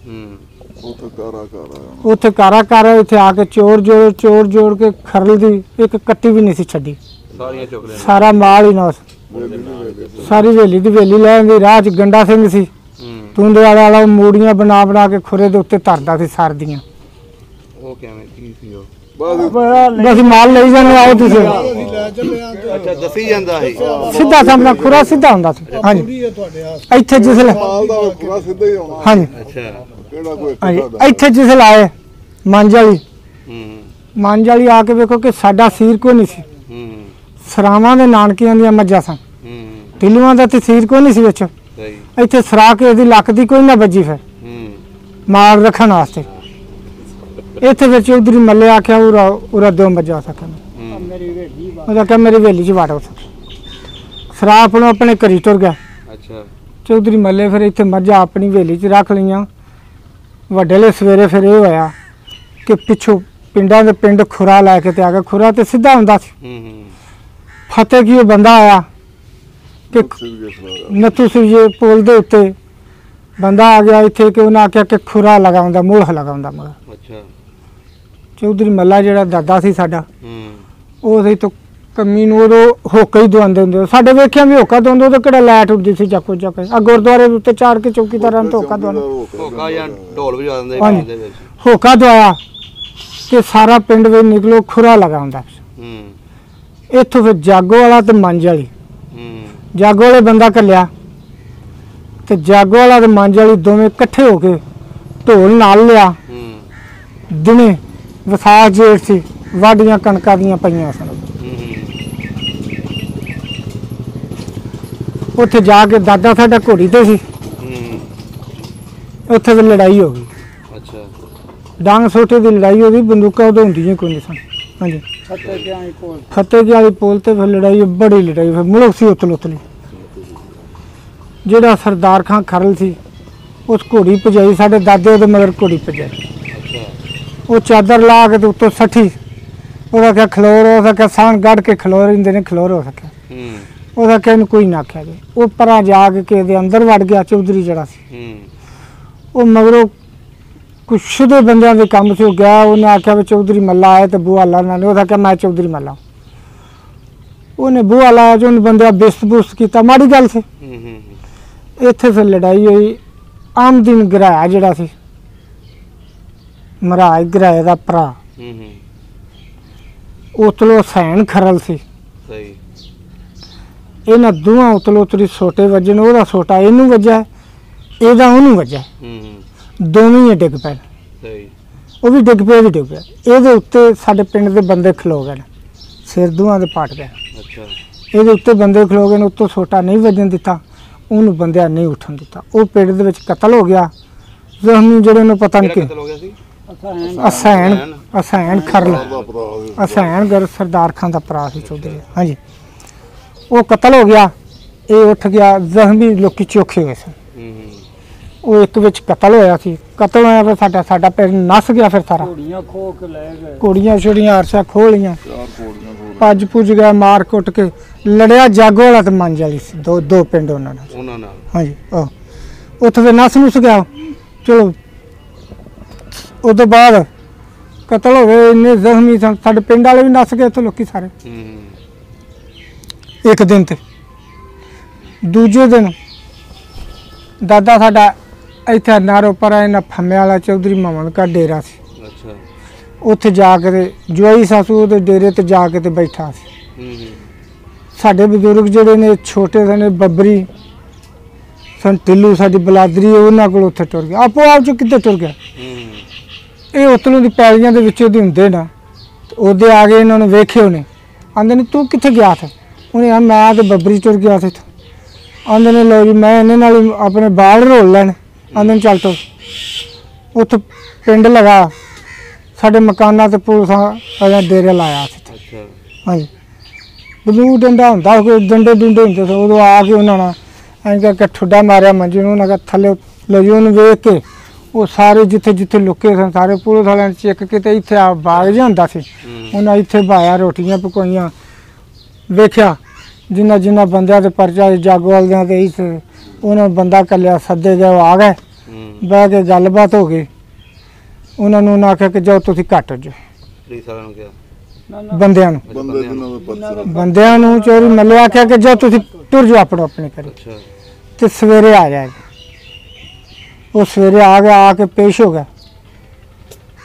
ਉੱਥੇ ਕਾਰਾ ਇੱਥੇ ਆ ਕੇ ਚੋਰ ਜੋੜ ਕੇ ਖਰਲ ਦੀ ਇੱਕ ਕੱਟੀ ਵੀ ਨਹੀਂ ਸੀ ਛੱਡੀ, ਸਾਰਾ ਮਾਲ ਹੀ ਨਾ, ਸਾਰੀ ਹਵੇਲੀ ਦੀ ਹਵੇਲੀ ਲੈ ਆਂਦੀ। ਰਾਹ ਚ ਗੰਡਾ ਸਿੰਘ ਸੀ, ਤੁੰਦੇ ਵਾਲਾ ਮੂੜੀਆਂ ਬਣਾ ਕੇ ਖੁਰੇ ਦੇ ਉੱਤੇ ਧਰਦਾ ਸੀ ਸਰਦੀਆਂ। ਉਹ ਕਿਵੇਂ ਕੀ ਸੀ ਉਹ? ਬਸ ਮਾਲ ਲਈ ਜਾਂਦੇ ਆਓ ਤੁਸੀਂ। ਅੱਛਾ ਦੱਸੀ ਜਾਂਦਾ ਸੀ ਸਿੱਧਾ ਸਾਹਮਣਾ ਖੁਰਾ ਸਿੱਧਾ ਹੁੰਦਾ ਸੀ। ਹਾਂਜੀ ਇੱਥੇ ਜਿਸਲੇ ਮਾਲ ਦਾ ਪੂਰਾ ਸਿੱਧਾ ਹੀ ਆਉਣਾ। ਹਾਂਜੀ ਅੱਛਾ ਕਿਹੜਾ ਕੋਈ ਹਾਂਜੀ ਇੱਥੇ ਜਿਸਲੇ ਆਏ ਮੰਝ ਵਾਲੀ ਮੰਝ ਵਾਲੀ ਆ ਕੇ ਵੇਖੋ ਕਿ ਸਾਡਾ ਸੀਰ ਕੋਈ ਨਹੀਂ ਸੀ। ਸਰਾਵਾਂ ਦੇ ਨਾਨਕਿਆਂ ਦੀਆਂ ਮੱਝਾਂ ਸਨ। ਢਿੱਲੂਆਂ ਦਾ ਤੇ ਸੀਰ ਕੋਈ ਨਹੀਂ ਸੀ ਵਿੱਚ। ਇੱਥੇ ਸਰਾ ਕੇ ਇਹਦੀ ਲੱਕ ਦੀ ਕੋਈ ਨਾ ਵੱਜੀ ਫਿਰ ਮਾਲ ਰੱਖਣ ਵਾਸਤੇ। ਇੱਥੇ ਫਿਰ ਚੌਧਰੀ ਮੱਲੇ ਆਖਿਆ ਉਰਾ ਦੋ ਮੱਝਾਂ ਸਕਣ ਉਹਦਾ ਕਿਹਾ ਮੇਰੀ ਹਵੇਲੀ 'ਚ ਵੜ ਸਕੇ। ਸਰਾ ਆਪਣੋਂ ਆਪਣੇ ਘਰੀ ਤੁਰ ਗਿਆ। ਅੱਛਾ ਚੌਧਰੀ ਮੱਲੇ ਫਿਰ ਇੱਥੇ ਮੱਝਾਂ ਆਪਣੀ ਹਵੇਲੀ 'ਚ ਰੱਖ ਲਈਆਂ। ਵੱਡੇਲੇ ਸਵੇਰੇ ਫਿਰ ਇਹ ਹੋਇਆ ਕਿ ਪਿੱਛੋਂ ਪਿੰਡਾਂ ਦੇ ਪਿੰਡ ਖੁਰਾ ਲੈ ਕੇ ਤੇ ਆ ਗਿਆ। ਖੁਰਾ ਤੇ ਸਿੱਧਾ ਹੁੰਦਾ ਸੀ। ਫਤਿਹ ਕੀ ਉਹ ਬੰਦਾ ਆਇਆ ਕਿ ਨੱਥੂ ਸਿਵਜੇ ਪੁਲ ਦੇ ਉੱਤੇ ਬੰਦਾ ਆ ਗਿਆ ਇੱਥੇ ਕਿ ਉਹਨਾਂ ਆਖਿਆ ਕਿ ਖੁਰਾ ਲਗਾਉਂਦਾ ਮੋਹ ਲਗਾਉਂਦਾ ਮਗਰ। ਅੱਛਾ ਚੌਧਰੀ ਮੱਲਾ ਜਿਹੜਾ ਦਾਦਾ ਸੀ ਸਾਡਾ ਉਹ ਸਹੀ ਤੋਂ ਕੰਮੀ ਨੂੰ ਉਦੋਂ ਹੋਕਾ ਹੀ ਦਵਾਉਂਦੇ ਹੁੰਦੇ। ਸਾਡੇ ਵੇਖਿਆ ਵੀ ਹੋਕਾ ਦਵਾਉਂਦੇ ਉਦੋਂ ਕਿਹੜਾ ਲਾਈਟ ਹੁੰਦੀ ਸੀ ਚੱਕੋ ਚੱਕ ਆ ਗੁਰਦੁਆਰੇ ਦੇ ਉੱਤੇ ਚਾੜ ਕੇ ਚੌਕੀਦਾਰਾਂ ਨੂੰ ਹੋਕਾ ਦਵਾਉਣਾ। ਹੋਕਾ ਜਾਂ ਢੋਲ ਵਜਾ ਦਿੰਦੇ ਪਿੰਡ ਦੇ ਵਿੱਚ। ਹੋਕਾ ਦਵਾਇਆ ਕਿ ਸਾਰਾ ਪਿੰਡ ਵਿੱਚ ਨਿਕਲੋ ਖੁਰਾ ਲਗਾਉਂਦਾ। ਇੱਥੋਂ ਫਿਰ ਜਾਗੋ ਵਾਲਾ ਤੇ ਮੰਝ ਵਾਲੀ ਜਾਗੋ ਵਾਲੇ ਬੰਦਾ ਘੱਲਿਆ ਤੇ ਜਾਗੋ ਵਾਲਾ ਤੇ ਮੰਝ ਵਾਲੀ ਦੋਵੇਂ ਇਕੱਠੇ ਹੋ ਕੇ ਢੋਲ ਨਾਲ ਲਿਆ। ਦਿਨੇ ਵਿਸਾਖ ਜੇਠ ਸੀ ਵਾਢੀਆਂ ਕਣਕਾਂ ਦੀਆਂ ਪਈਆਂ ਸਨ। ਉੱਥੇ ਜਾ ਕੇ ਦਾਦਾ ਸਾਡਾ ਘੋੜੀ ਤੇ ਸੀ। ਉੱਥੇ ਵੀ ਲੜਾਈ ਹੋ ਗਈ। ਅੱਛਾ ਡਾਂਗ ਸੋਟੇ ਦੀ ਲੜਾਈ ਹੋ ਗਈ। ਬੰਦੂਕਾਂ ਉਦੋਂ ਹੁੰਦੀਆਂ ਕੋਈ ਨਹੀਂ ਸਨ। ਹਾਂਜੀ ਫਤਿਹ ਕੀ ਵਾਲੀ ਪੋਲ ਤੇ ਫਿਰ ਲੜਾਈ ਬੜੀ ਲੜਾਈ ਫਿਰ ਮੁਲਕ ਸੀ ਉਤਲ ਉਤਲੀ। ਜਿਹੜਾ ਸਰਦਾਰ ਖਾਂ ਖਰਲ ਸੀ ਉਸ ਘੋੜੀ ਭਜਾਈ ਸਾਡੇ ਦਾਦੇ ਉਹਦੇ ਮਗਰ ਘੋੜੀ ਭਜਾਈ। ਉਹ ਚਾਦਰ ਲਾ ਕੇ ਤੇ ਉੱਤੋਂ ਸੱਠੀ ਉਹਦਾ ਕਿਹਾ ਖਲੋਰ ਹੋ ਸਕਿਆ ਸਾਨ ਕੱਢ ਕੇ ਖਲੋਰ ਹੁੰਦੇ ਨੇ ਖਲੋਰ ਹੋ ਸਕਿਆ। ਉਹਦਾ ਕਿਹਾ ਇਹਨੂੰ ਕੋਈ ਨਾ ਆਖਿਆ ਜੀ। ਉਹ ਪਰਾਂ ਜਾ ਕੇ ਇਹਦੇ ਅੰਦਰ ਵੜ ਗਿਆ ਚੌਧਰੀ ਜਿਹੜਾ ਸੀ। ਉਹ ਮਗਰੋਂ ਕੁਛ ਸ਼ੁਦੇ ਬੰਦਿਆਂ ਦੇ ਕੰਮ ਸੀ। ਉਹ ਗਿਆ ਉਹਨੇ ਆਖਿਆ ਵੀ ਚੌਧਰੀ ਮੱਲਾ ਆਏ ਤੇ ਬੂਹਾ ਲਾਣਾ ਨੇ। ਉਹਦਾ ਕਿਹਾ ਮੈਂ ਚੌਧਰੀ ਮੱਲਾ। ਉਹਨੇ ਬੂਹਾ ਲਾਇਆ ਜੋ ਉਹਨੇ ਬੰਦਿਆਂ ਬਿਸਤ ਬੁਸਤ ਕੀਤਾ ਮਾੜੀ ਗੱਲ ਸੀ। ਇੱਥੇ ਫਿਰ ਲੜਾਈ ਹੋਈ। ਆਮਦੀਨ ਗਰਾਇਆ ਜਿਹੜਾ ਸੀ ਮਹਾਰਾਜ ਗਰਾਏ ਦਾ ਭਰਾ ਉਤਲੋ ਸੈਨ ਖਰਲ ਸੀ। ਸਹੀ ਇਹਨਾਂ ਦੋਵਾਂ ਉਤਲੋ ਉਤਰੀ ਛੋਟੇ ਵੱਜੇ ਨੇ। ਉਹਦਾ ਛੋਟਾ ਇਹਨੂੰ ਵੱਜਾ ਇਹਦਾ ਉਹਨੂੰ ਵੱਜਾ। ਦੋਵੇਂ ਡਿੱਗ ਪਏ। ਸਹੀ ਉਹ ਵੀ ਡਿੱਗ ਪਿਆ ਵੀ ਡਿੱਗ ਪਿਆ। ਇਹਦੇ ਉੱਤੇ ਸਾਡੇ ਪਿੰਡ ਦੇ ਬੰਦੇ ਖਲੋ ਗਏ ਨੇ। ਸਿਰ ਦੋਵਾਂ ਦੇ ਪਾਟ ਗਏ। ਅੱਛਾ ਇਹਦੇ ਉੱਤੇ ਬੰਦੇ ਖਲੋ ਗਏ ਨੇ। ਉੱਤੋਂ ਛੋਟਾ ਨਹੀਂ ਵੱਜਣ ਦਿੱਤਾ ਉਹਨੂੰ ਬੰਦਿਆਂ ਨਹੀਂ ਉੱਠਣ ਦਿੱਤਾ। ਉਹ ਪਿੰਡ ਦੇ ਵਿੱਚ ਕਤਲ ਹੋ ਗਿਆ। ਜ਼ਖਮੀ ਜਿਹੜੇ ਨੂੰ ਪਤਾ ਨਹੀਂ ਕਤਲ ਹੋ ਗਿਆ ਸੀ। ਅਸੈਨ ਖਰਲ ਅਸੈਨ ਗਰ ਸਰਦਾਰ ਖਾਨ ਦਾ ਭਰਾ ਸੀ ਚੌਧਰੀ। ਹਾਂਜੀ ਉਹ ਕਤਲ ਹੋ ਗਿਆ। ਇਹ ਉੱਠ ਗਿਆ। ਜ਼ਖਮੀ ਲੋਕੀ ਚੋਖੇ ਹੋਏ ਸਨ। ਉਹ ਇੱਕ ਵਿੱਚ ਕਤਲ ਹੋਇਆ ਸੀ। ਕਤਲ ਹੋਇਆ ਫਿਰ ਸਾਡਾ ਪਿੰਡ ਨੱਸ ਗਿਆ। ਫਿਰ ਸਾਰਾ ਘੋੜੀਆਂ ਖੋ ਕੇ ਲੈ ਗਏ। ਘੋੜੀਆਂ ਛੋੜੀਆਂ ਅਰਸ਼ਾ ਖੋਹ ਲਈਆਂ। ਭੱਜ ਪੁੱਜ ਗਿਆ ਮਾਰ ਕੁੱਟ ਕੇ ਲੜਿਆ ਜਾਗੋ ਵਾਲਾ ਤੇ ਮੰਝ ਵਾਲੀ ਸੀ। ਦੋ ਪਿੰਡ ਉਹਨਾਂ ਨਾਲ। ਹਾਂਜੀ ਉੱਥੇ ਫਿਰ ਨੱਸ ਨੁੱਸ ਗਿਆ। ਚਲੋ ਉਹ ਤੋਂ ਬਾਅਦ ਕਤਲ ਹੋ ਗਏ। ਇੰਨੇ ਜ਼ਖਮੀ ਸਨ ਸਾਡੇ ਪਿੰਡ ਵਾਲੇ ਵੀ ਨੱਸ ਗਏ ਉੱਥੇ ਲੋਕੀ ਸਾਰੇ। ਇੱਕ ਦਿਨ ਤੇ ਦੂਜੇ ਦਿਨ ਦਾਦਾ ਸਾਡਾ ਇੱਥੇ ਨਾਰੋ ਪਰ ਇਹਨਾਂ ਫੰਮੇ ਵਾਲਾ ਚੌਧਰੀ ਮਾਮਨ ਦਾ ਡੇਰਾ ਸੀ। ਅੱਛਾ ਉੱਥੇ ਜਾ ਕੇ ਜਵਾਈ ਸਾਸੂ ਉਹਦੇ ਡੇਰੇ ਤੇ ਜਾ ਕੇ ਤੇ ਬੈਠਾ ਸੀ। ਸਾਡੇ ਬਜ਼ੁਰਗ ਜਿਹੜੇ ਨੇ ਛੋਟੇ ਸਨ ਬੱਬਰੀ ਸਨ ਢਿੱਲੂ ਸਾਡੀ ਬਲਾਦਰੀ ਉਹਨਾਂ ਕੋਲ ਉੱਥੇ ਟੁਰ ਗਿਆ। ਆਪੋ ਆਪ ਚ ਕਿੱਥੇ ਟੁਰ ਗਿਆ। ਇਹ ਉਤਲੋਂ ਦੀ ਪੈਲੀਆਂ ਦੇ ਵਿੱਚੋਂ ਦੀ ਹੁੰਦੇ ਨਾ ਉਹਦੇ ਆ ਗਏ। ਇਹਨਾਂ ਨੂੰ ਵੇਖੇ ਉਹਨੇ ਆਂਦੇ ਨੇ ਤੂੰ ਕਿੱਥੇ ਗਿਆ ਸੀ। ਉਹਨੇ ਆ ਮੈਂ ਤੇ ਬੱਬਰੀ ਟੁਰ ਗਿਆ ਸੀ। ਆਂਦੇ ਨੇ ਲੋ ਜੀ ਮੈਂ ਇਹਨੇ ਨਾਲ ਆਪਣੇ ਬਾਲ ਰੋਲ ਲੈਣ। ਆਂਦੇ ਨੇ ਚੱਲ ਤੋ ਉੱਥੇ ਪਿੰਡ ਲਗਾ ਸਾਡੇ ਮਕਾਨਾਂ ਤੇ ਪੁਲਿਸ ਡੇਰੇ ਲਾਇਆ ਸੀ। ਹਾਂਜੀ ਬੰਦੂਕ ਡੰਡਾ ਹੁੰਦਾ ਕੋਈ ਡੰਡੇ ਡੁੰਡੇ ਹੁੰਦੇ ਸੀ। ਉਦੋਂ ਆ ਕੇ ਉਹਨਾਂ ਨਾਲ ਐਂ ਕਰਕੇ ਠੁੱਡਾ ਮਾਰਿਆ ਮੰਜੂ ਨੂੰ। ਉਹਨਾਂ ਦਾ ਥੱਲੇ ਲੋ ਜੀ ਉਹਨੂੰ ਵੇਖ ਕੇ ਉਹ ਸਾਰੇ ਜਿੱਥੇ ਜਿੱਥੇ ਲੁਕੇ ਸਨ ਸਾਰੇ ਪੁਲਿਸ ਵਾਲਿਆਂ ਨੇ ਚੈੱਕ ਕੀਤੇ। ਇੱਥੇ ਆ ਬਾਗ ਜਿਹਾ ਹੁੰਦਾ ਸੀ। ਉਹਨਾਂ ਇੱਥੇ ਬਾਇਆ ਰੋਟੀਆਂ ਪਕਾਈਆਂ ਵੇਖਿਆ। ਜਿੰਨਾ ਬੰਦਿਆਂ ਦੇ ਪਰਚਾ ਜਾਗੋ ਵਾਲਿਆਂ ਤੇ ਇੱਥੇ ਉਹਨਾਂ ਬੰਦਾ ਕੱਲਿਆ ਸੱਦੇ ਗਏ। ਉਹ ਆ ਗਏ ਬਹਿ ਕੇ ਗੱਲਬਾਤ ਹੋ ਗਈ। ਉਹਨਾਂ ਨੂੰ ਆਖਿਆ ਕਿ ਜਾਓ ਤੁਸੀਂ ਘੱਟ ਜਾਓ। ਬੰਦਿਆਂ ਨੂੰ ਚੋਰੀ ਮੱਲੇ ਆਖਿਆ ਕਿ ਜਾਓ ਤੁਸੀਂ ਟੁਰ ਜਾਓ ਆਪਣੋ ਆਪਣੇ ਘਰੇ ਤੇ ਸਵੇਰੇ ਆ ਜਾਏਗਾ। ਉਹ ਸਵੇਰੇ ਆ ਗਿਆ। ਆ ਕੇ ਪੇਸ਼ ਹੋ ਗਿਆ।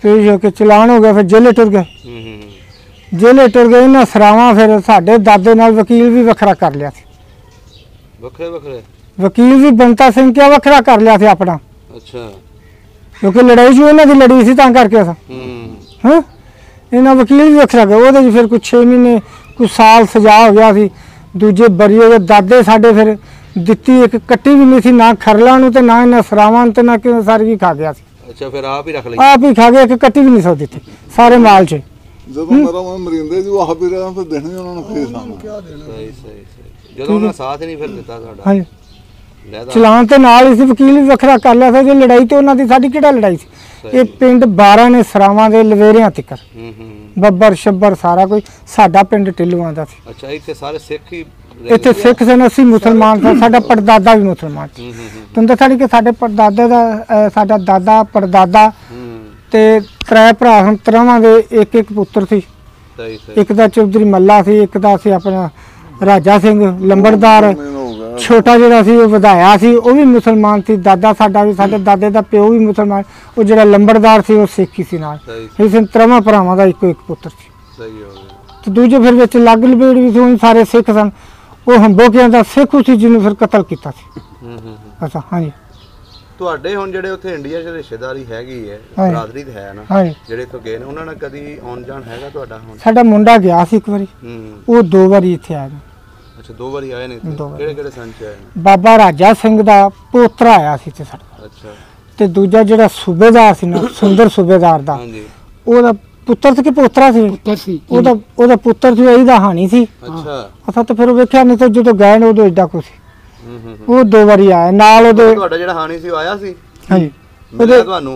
ਪੇਸ਼ ਹੋ ਕੇ ਚਲਾਨ ਹੋ ਗਿਆ, ਫਿਰ ਜੇਲੇ ਟੁਰ ਗਏ। ਜੇਲੇ ਟੁਰ ਗਏ ਇਹਨਾਂ ਸਰਾਵਾਂ, ਫਿਰ ਸਾਡੇ ਦਾਦੇ ਨਾਲ ਵਕੀਲ ਵੀ ਵੱਖਰਾ ਕਰ ਲਿਆ ਸੀ। ਵੱਖਰੇ ਵਕੀਲ ਵੀ ਬੰਤਾ ਸਿੰਘ ਕਿਆ ਵੱਖਰਾ ਕਰ ਲਿਆ ਸੀ ਆਪਣਾ। ਅੱਛਾ। ਕਿਉਂਕਿ ਲੜਾਈ ਸੀ ਉਹਨਾਂ ਦੀ, ਲੜੀ ਸੀ ਤਾਂ ਕਰਕੇ ਹਾਂ ਇਹਨਾਂ ਵਕੀਲ ਵੀ ਵੱਖਰਾ ਗਿਆ। ਉਹਦੇ 'ਚ ਫਿਰ ਕੁਛ 6 ਮਹੀਨੇ ਕੁਛ ਸਾਲ ਸਜ਼ਾ ਹੋ ਗਿਆ ਸੀ। ਦੂਜੇ ਬਰੀ ਹੋ ਗਏ। ਦਾਦੇ ਸਾਡੇ ਫਿਰ ਦਿੱਤੀ ਇੱਕ ਕੱਟੀ ਵੀ ਨਹੀਂ ਸੀ, ਨਾ ਖਰਲਾ ਨੂੰ ਤੇ ਨਾ ਇਹਨਾਂ ਸਰਾਵਾਂ ਨੂੰ ਤੇ ਨਾ ਕਿ ਸਾਰੀ ਕੀ ਖਾ ਗਿਆ ਸੀ। ਅੱਛਾ, ਫਿਰ ਆਪ ਹੀ ਰੱਖ ਲਈ। ਆਪ ਹੀ ਖਾ ਗਿਆ, ਇੱਕ ਕੱਟੀ ਵੀ ਨਹੀਂ ਸੌ ਦਿੱਤੀ ਸਾਰੇ ਮਾਲ 'ਚ। ਜਦੋਂ ਮੇਰਾ ਮਰਿੰਦੇ ਜੀ ਉਹ ਵੀ ਰਿਹਾ ਫਿਰ ਦੇਣੀ ਉਹਨਾਂ ਨੂੰ ਫੇਰ ਸਾਨੂੰ। ਸਹੀ। ਜਦੋਂ ਉਹਨਾਂ ਸਾਥ ਨਹੀਂ ਫਿਰ ਦਿੱਤਾ ਤੁਹਾਡਾ। ਹਾਂਜੀ, ਚਲਾਨ ਤੇ ਨਾਲ ਹੀ ਸੀ, ਵਕੀਲ ਵੀ ਵੱਖਰਾ ਕਰ ਲਿਆ ਸੀ। ਜੇ ਲੜਾਈ ਤੇ ਉਹਨਾਂ ਦੀ, ਸਾਡੀ ਕਿਹੜਾ ਲੜਾਈ ਸੀ। ਇਹ ਪਿੰਡ 12 ਨੇ ਸਰਾਵਾਂ ਦੇ ਲਵੇਰਿਆਂ ਤੱਕ ਬੱਬਰ ਸ਼ੱਬਰ ਸਾਰਾ ਕੋਈ ਸਾਡਾ ਪਿੰਡ ਢਿੱਲੂਆਂ ਦਾ ਸੀ। ਅੱਛਾ, ਇੱਥੇ ਸਾਰੇ ਸਿੱਖ ਹੀ ਇੱਥੇ ਸਿੱਖ ਸਨ, ਅਸੀਂ ਮੁਸਲਮਾਨ ਸਾਂ। ਸਾਡਾ ਪੜਦਾਦਾ ਵੀ ਮੁਸਲਮਾਨ ਸੀ। ਤੁਹਾਨੂੰ ਦੱਸਿਆ ਨਹੀਂ ਕਿ ਸਾਡੇ ਪੜਦਾਦੇ ਦਾ ਸਾਡਾ ਦਾਦਾ ਪੜਦਾਦਾ ਤੇ 3 ਭਰਾ ਹਨ। 3 ਦੇ ਇੱਕ ਪੁੱਤਰ ਸੀ। ਇੱਕ ਦਾ ਚੌਧਰੀ ਮੱਲਾ ਸੀ, ਇੱਕ ਦਾ ਸੀ ਆਪਣਾ ਰਾਜਾ ਸਿੰਘ ਲੰਬੜਦਾਰ। ਛੋਟਾ ਜਿਹੜਾ ਸੀ ਉਹ ਵਧਾਇਆ ਸੀ, ਉਹ ਵੀ ਮੁਸਲਮਾਨ ਸੀ। ਦਾਦਾ ਸਾਡਾ ਵੀ, ਸਾਡੇ ਦਾਦੇ ਦਾ ਪਿਓ ਵੀ ਮੁਸਲਮਾਨ। ਉਹ ਜਿਹੜਾ ਲੰਬੜਦਾਰ ਸੀ ਉਹ ਸਿੱਖ ਹੀ ਸੀ ਨਾਲ। ਇਸ 3 ਭਰਾਵਾਂ ਦਾ ਇੱਕੋ ਇੱਕ ਪੁੱਤਰ ਸੀ। ਤੇ ਦੂਜੇ ਫਿਰ ਵਿੱਚ ਲੱਗ ਲਪੇੜ ਵੀ ਸੀ, ਸਾਰੇ ਸਿੱਖ ਸਨ। ਉਹ ਹੰਬੋਕਿਆਂ ਦਾ ਸਿੱਖ ਸੀ ਜਿਹਨੂੰ ਫਿਰ ਕਤਲ ਕੀਤਾ ਸੀ। ਅੱਛਾ, ਹਾਂਜੀ। ਤੁਹਾਡੇ ਹੁਣ ਜਿਹੜੇ ਉੱਥੇ ਇੰਡੀਆ 'ਚ ਰਿਸ਼ਤੇਦਾਰੀ ਹੈਗੀ ਹੈ, ਬਰਾਦਰੀ ਹੈ ਨਾ, ਜਿਹੜੇ ਇੱਥੋਂ ਗਏ ਨੇ, ਉਹਨਾਂ ਨਾਲ ਕਦੀ ਆਉਣ ਜਾਣ ਹੈਗਾ ਤੁਹਾਡਾ? ਹੁਣ ਸਾਡਾ ਮੁੰਡਾ ਗਿਆ ਸੀ ਇੱਕ ਵਾਰੀ, ਉਹ 2 ਵਾਰੀ ਇੱਥੇ ਆਇਆ। ਅੱਛਾ, 2 ਵਾਰੀ ਆਏ ਨੇ। ਕਿਹੜੇ ਸੰਨ 'ਚ ਆਏ ਨੇ? ਬਾਬਾ ਰਾਜਾ ਸਿੰਘ ਦਾ ਪੋਤਰਾ ਆਇਆ ਸੀ ਤੇ ਸਾਡਾ। ਅੱਛਾ। ਤੇ ਦੂਜਾ ਜਿਹੜਾ ਸੂਬੇਦਾਰ ਸੀ ਨਾ, ਸੁੰਦਰ ਸੂਬੇਦਾਰ ਦਾ, ਉਹਦਾ ਪੁੱਤਰ ਸੀ ਕਿ ਪੋਤਰਾ ਸੀ? ਉਹਦਾ ਪੁੱਤਰ ਸੀ, ਇਹਦਾ ਹਾਣੀ ਸੀ। ਅੱਛਾ। ਤੇ ਫਿਰ ਉਹ ਵੇਖਿਆ ਨਹੀਂ, ਤੇ ਜਦੋਂ ਗਏ ਨੇ ਉਦੋਂ ਏਡਾ ਕੁਛ ਸੀ। ਉਹ 2 ਵਾਰੀ ਆਇਆ ਨਾਲ ਉਹਦੇ। ਤੁਹਾਡਾ ਜਿਹੜਾ ਹਾਣੀ ਸੀ ਉਹ ਆਇਆ ਸੀ? ਹਾਂਜੀ। ਉਹਦੇ ਤੁਹਾਨੂੰ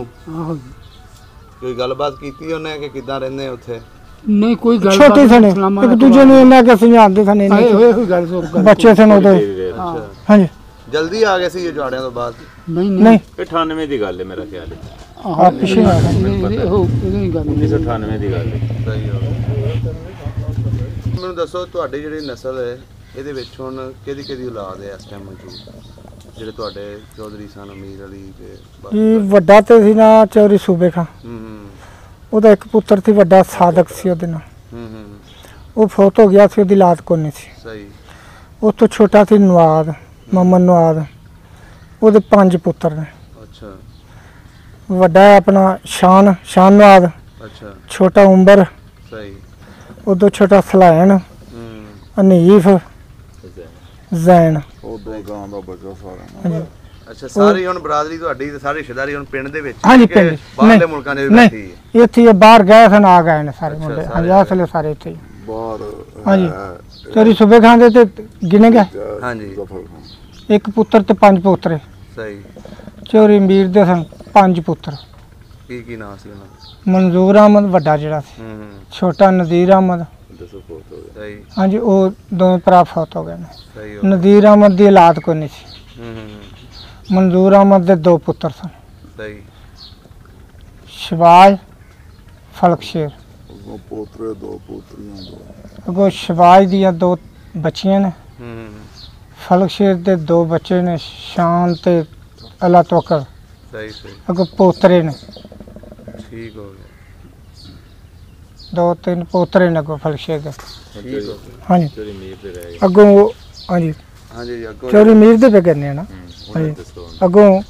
ਕੋਈ ਗੱਲਬਾਤ ਕੀਤੀ ਉਹਨੇ ਕਿ ਕਿੱਦਾਂ ਰਹਿੰਦੇ ਉੱਥੇ? ਨਹੀਂ, ਕੋਈ ਗੱਲ ਛੋਟੇ ਸਨ, ਇੱਕ ਦੂਜੇ ਨੂੰ ਇਹਨਾਂ ਕੇ ਸਮਝਾਉਂਦੇ ਸਨ। ਬੱਚੇ ਸਨ ਉਦੋਂ। ਹਾਂਜੀ। ਜਲਦੀ ਆ ਗਏ ਸੀ ਇਹ ਜੁਆੜਿਆਂ ਤੋਂ ਬਾਅਦ? ਨਹੀਂ, 98 ਦੀ ਗੱਲ ਹੈ ਮੇਰਾ ਖਿਆਲ ਹੈ। ਆ ਪਿੱਛੇ ਆ ਗਿਆ। 1998 ਦੀ ਗੱਲ ਹੈ। ਸਹੀ ਹੋ ਗਿਆ। ਮੈਨੂੰ ਦੱਸੋ, ਤੁਹਾਡੀ ਜਿਹੜੀ ਨਸਲ ਹੈ ਇਹਦੇ ਵਿੱਚ ਹੁਣ ਕਿਹਦੀ ਔਲਾਦ ਹੈ ਇਸ ਟਾਈਮ ਮੌਜੂਦ, ਜਿਹੜੇ ਤੁਹਾਡੇ ਚੌਧਰੀ ਸਨ? ਅਮੀਰ ਅਲੀ ਇਹ ਵੱਡਾ ਤੇ ਸੀ ਨਾ ਚੌਧਰੀ ਸੂਬੇ ਖਾਂ। ਉਹਦਾ ਇੱਕ ਪੁੱਤਰ ਸੀ ਵੱਡਾ, ਸਾਦਕ ਸੀ ਉਹਦੇ ਨਾਲ। ਉਹ ਫੌਤ ਹੋ ਗਿਆ ਸੀ, ਉਹਦੀ ਔਲਾਦ ਕੋਈ ਨਹੀਂ ਸੀ। ਸਹੀ। ਉਸ ਤੋਂ ਛੋਟਾ ਸੀ ਨਵਾਦ, ਮੁਹੰਮਦ ਨਵਾਦ। ਉਹਦੇ 5 ਪੁੱਤਰ ਨੇ। ਅੱਛਾ। ਵੱਡਾ ਹੈ ਆਪਣਾ ਸ਼ਾਨ ਨਵਾਦ। ਅੱਛਾ। ਛੋਟਾ ਉਮਰ। ਸਹੀ। ਉਦੋਂ ਛੋਟਾ ਸਲਾਇਨ, ਅਨੀਫ, ਜ਼ੈਨ। ਉਹ 2 ਗਾਂ ਦਾ ਬੱਚਾ ਸਾਰਾ। ਅੱਛਾ, ਸਾਰੀ ਹੁਣ ਬਰਾਦਰੀ ਤੁਹਾਡੀ ਤੇ ਸਾਰੀ ਰਿਸ਼ਤੇਦਾਰੀ ਹੁਣ ਪਿੰਡ ਦੇ ਵਿੱਚ? ਹਾਂਜੀ, ਪਿੰਡ। ਬਾਹਰਲੇ ਮੁਲਕਾਂ ਦੇ ਵਿੱਚ ਹੀ ਇੱਥੇ ਬਾਹਰ ਗਏ ਸਨ, ਆ ਗਏ ਨੇ ਸਾਰੇ ਮੁੰਡੇ। ਹਾਂਜੀ, ਅਸਲੇ ਸਾਰੇ ਇੱਥੇ ਬਾਹਰ। ਹਾਂਜੀ। ਚੌਧਰੀ ਸੂਬੇ ਖਾਂ ਦੇ ਤੇ ਗਿਣੇ ਗਏ। ਹਾਂਜੀ। ਇੱਕ ਪੁੱਤਰ ਤੇ 5 ਪੋਤਰੇ। ਸਹੀ। ਚੌਧਰੀ ਮੀਰ ਦੇ ਸਨ 5 ਪੁੱਤਰ। ਕੀ ਨਾਮ ਸੀ ਉਹਨਾਂ ਦਾ? ਮਨਜ਼ੂਰ ਅਹਿਮਦ ਵੱਡਾ ਜਿਹੜਾ ਸੀ, ਛੋਟਾ ਨਜ਼ੀਰ ਅਹਿਮਦ। ਸਹੀ। ਹਾਂਜੀ, ਉਹ 2 ਭਰਾ ਫੌਤ ਹੋ ਗਏ ਨੇ। ਸਹੀ। ਨਜ਼ੀਰ ਅਹਿਮਦ ਦੀ ਔਲਾਦ ਕੋਈ ਨਹੀਂ ਸੀ। ਮਨਜ਼ੂਰ ਅਹਿਮਦ ਦੇ 2 ਪੁੱਤਰ ਸਨ। ਸਹੀ। ਸ਼ਬਾਜ, ਫਲਕਸ਼ੇਰ। ਪੋਤਰੇ 2 ਪੋਤਰੀਆਂ। ਅੱਗੋਂ ਸ਼ਬਾਜ ਦੀਆਂ 2 ਬੱਚੀਆਂ ਨੇ। ਫਲਕਸ਼ੇਰ ਦੇ 2 ਬੱਚੇ ਨੇ, ਸ਼ਾਨ ਤੇ ਅਲਾ ਤੋਕਰ। ਸਹੀ। ਅੱਗੋਂ ਪੋਤਰੇ ਨੇ। ਠੀਕ ਹੋ ਗਿਆ। 2-3 ਪੋਤਰੇ ਨੇ ਅੱਗੋਂ ਫਲਕਸ਼ੇਰ ਦੇ। ਠੀਕ ਹੋ ਗਿਆ। ਹਾਂਜੀ। ਚੌਧਰੀ ਮੀਰ ਦੇ ਰਹਿ ਗਏ। ਅੱਗੋਂ ਹਾਂਜੀ, ਚੌਧਰੀ ਮੀਰ ਦੇ ਪੇ ਕਰਨੇ ਨਾ। ਹਾਂਜੀ। ਅੱਗੋਂ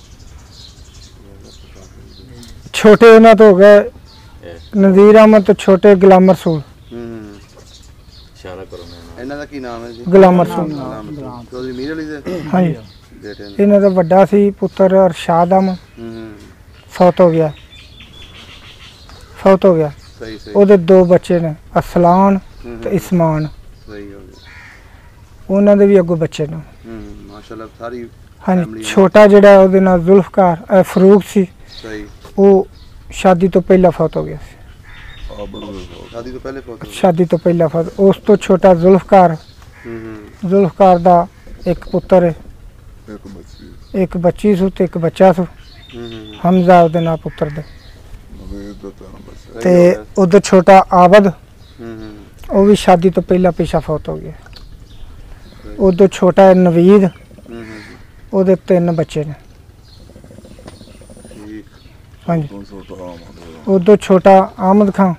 ਛੋਟੇ ਉਹਨਾਂ ਤੋਂ ਹੋ ਗਏ ਨਜ਼ੀਰ ਅਹਿਮਦ ਤੇ ਛੋਟੇ ਗੁਲਾਮ ਰਸੂਲ। ਇਸ਼ਾਰਾ ਕਰੋ ਮੈਨੂੰ। ਇਹਨਾਂ ਦਾ ਕੀ ਨਾਮ ਹੈ ਜੀ? ਗੁਲਾਮ ਰਸੂਲ। ਚੌਧਰੀ ਮੀਰ ਅਲੀ ਦੇ? ਹਾਂਜੀ। ਇਹਨਾਂ ਦਾ ਵੱਡਾ ਸੀ ਪੁੱਤਰ ਅਰਸ਼ਾਦ ਅਹਿਮਦ, ਫੌਤ ਹੋ ਗਿਆ। ਸਹੀ। ਉਹਦੇ 2 ਬੱਚੇ ਨੇ, ਅਸਲਾਨ ਤੇ ਇਸਮਾਨ। ਸਹੀ ਹੋ ਗਿਆ। ਉਹਨਾਂ ਦੇ ਵੀ ਅੱਗੋਂ ਬੱਚੇ ਨੇ। ਮਾਸ਼ਾਅੱਲਾ ਸਾਰੀ। ਹਾਂਜੀ। ਛੋਟਾ ਜਿਹੜਾ ਉਹਦੇ ਨਾਲ ਜ਼ੁਲਫਕਾਰ ਫਰੂਕ ਸੀ। ਸਹੀ। ਉਹ ਸ਼ਾਦੀ ਤੋਂ ਪਹਿਲਾਂ ਫੌਤ ਹੋ ਗਿਆ ਸੀ। ਸ਼ਾਦੀ ਤੋਂ ਪਹਿਲਾਂ ਫੌਤ। ਉਸ ਤੋਂ ਛੋਟਾ ਜ਼ੁਲਫਕਾਰ ਦਾ ਇੱਕ ਪੁੱਤਰ ਹੈ, ਇੱਕ ਬੱਚੀ ਸੀ ਤੇ ਇੱਕ ਬੱਚਾ ਸੀ। ਹਮਜ਼ਾ ਉਹਦੇ ਨਾਲ ਪੁੱਤਰ ਦੇ। ਤੇ ਉਧਰ ਛੋਟਾ ਆਬਦ, ਉਹ ਵੀ ਸ਼ਾਦੀ ਤੋਂ ਪਹਿਲਾਂ ਪਿਛਾ ਫੌਤ ਹੋ ਗਿਆ। ਉਧਰ ਛੋਟਾ ਉਹਦੇ 3 ਬੱਚੇ ਨੇ। ਹਾਂਜੀ ਤੋਂ ਛੋਟਾ ਆਮ ਉਦੋਂ ਛੋਟਾ ਆਮਦ ਖਾਨ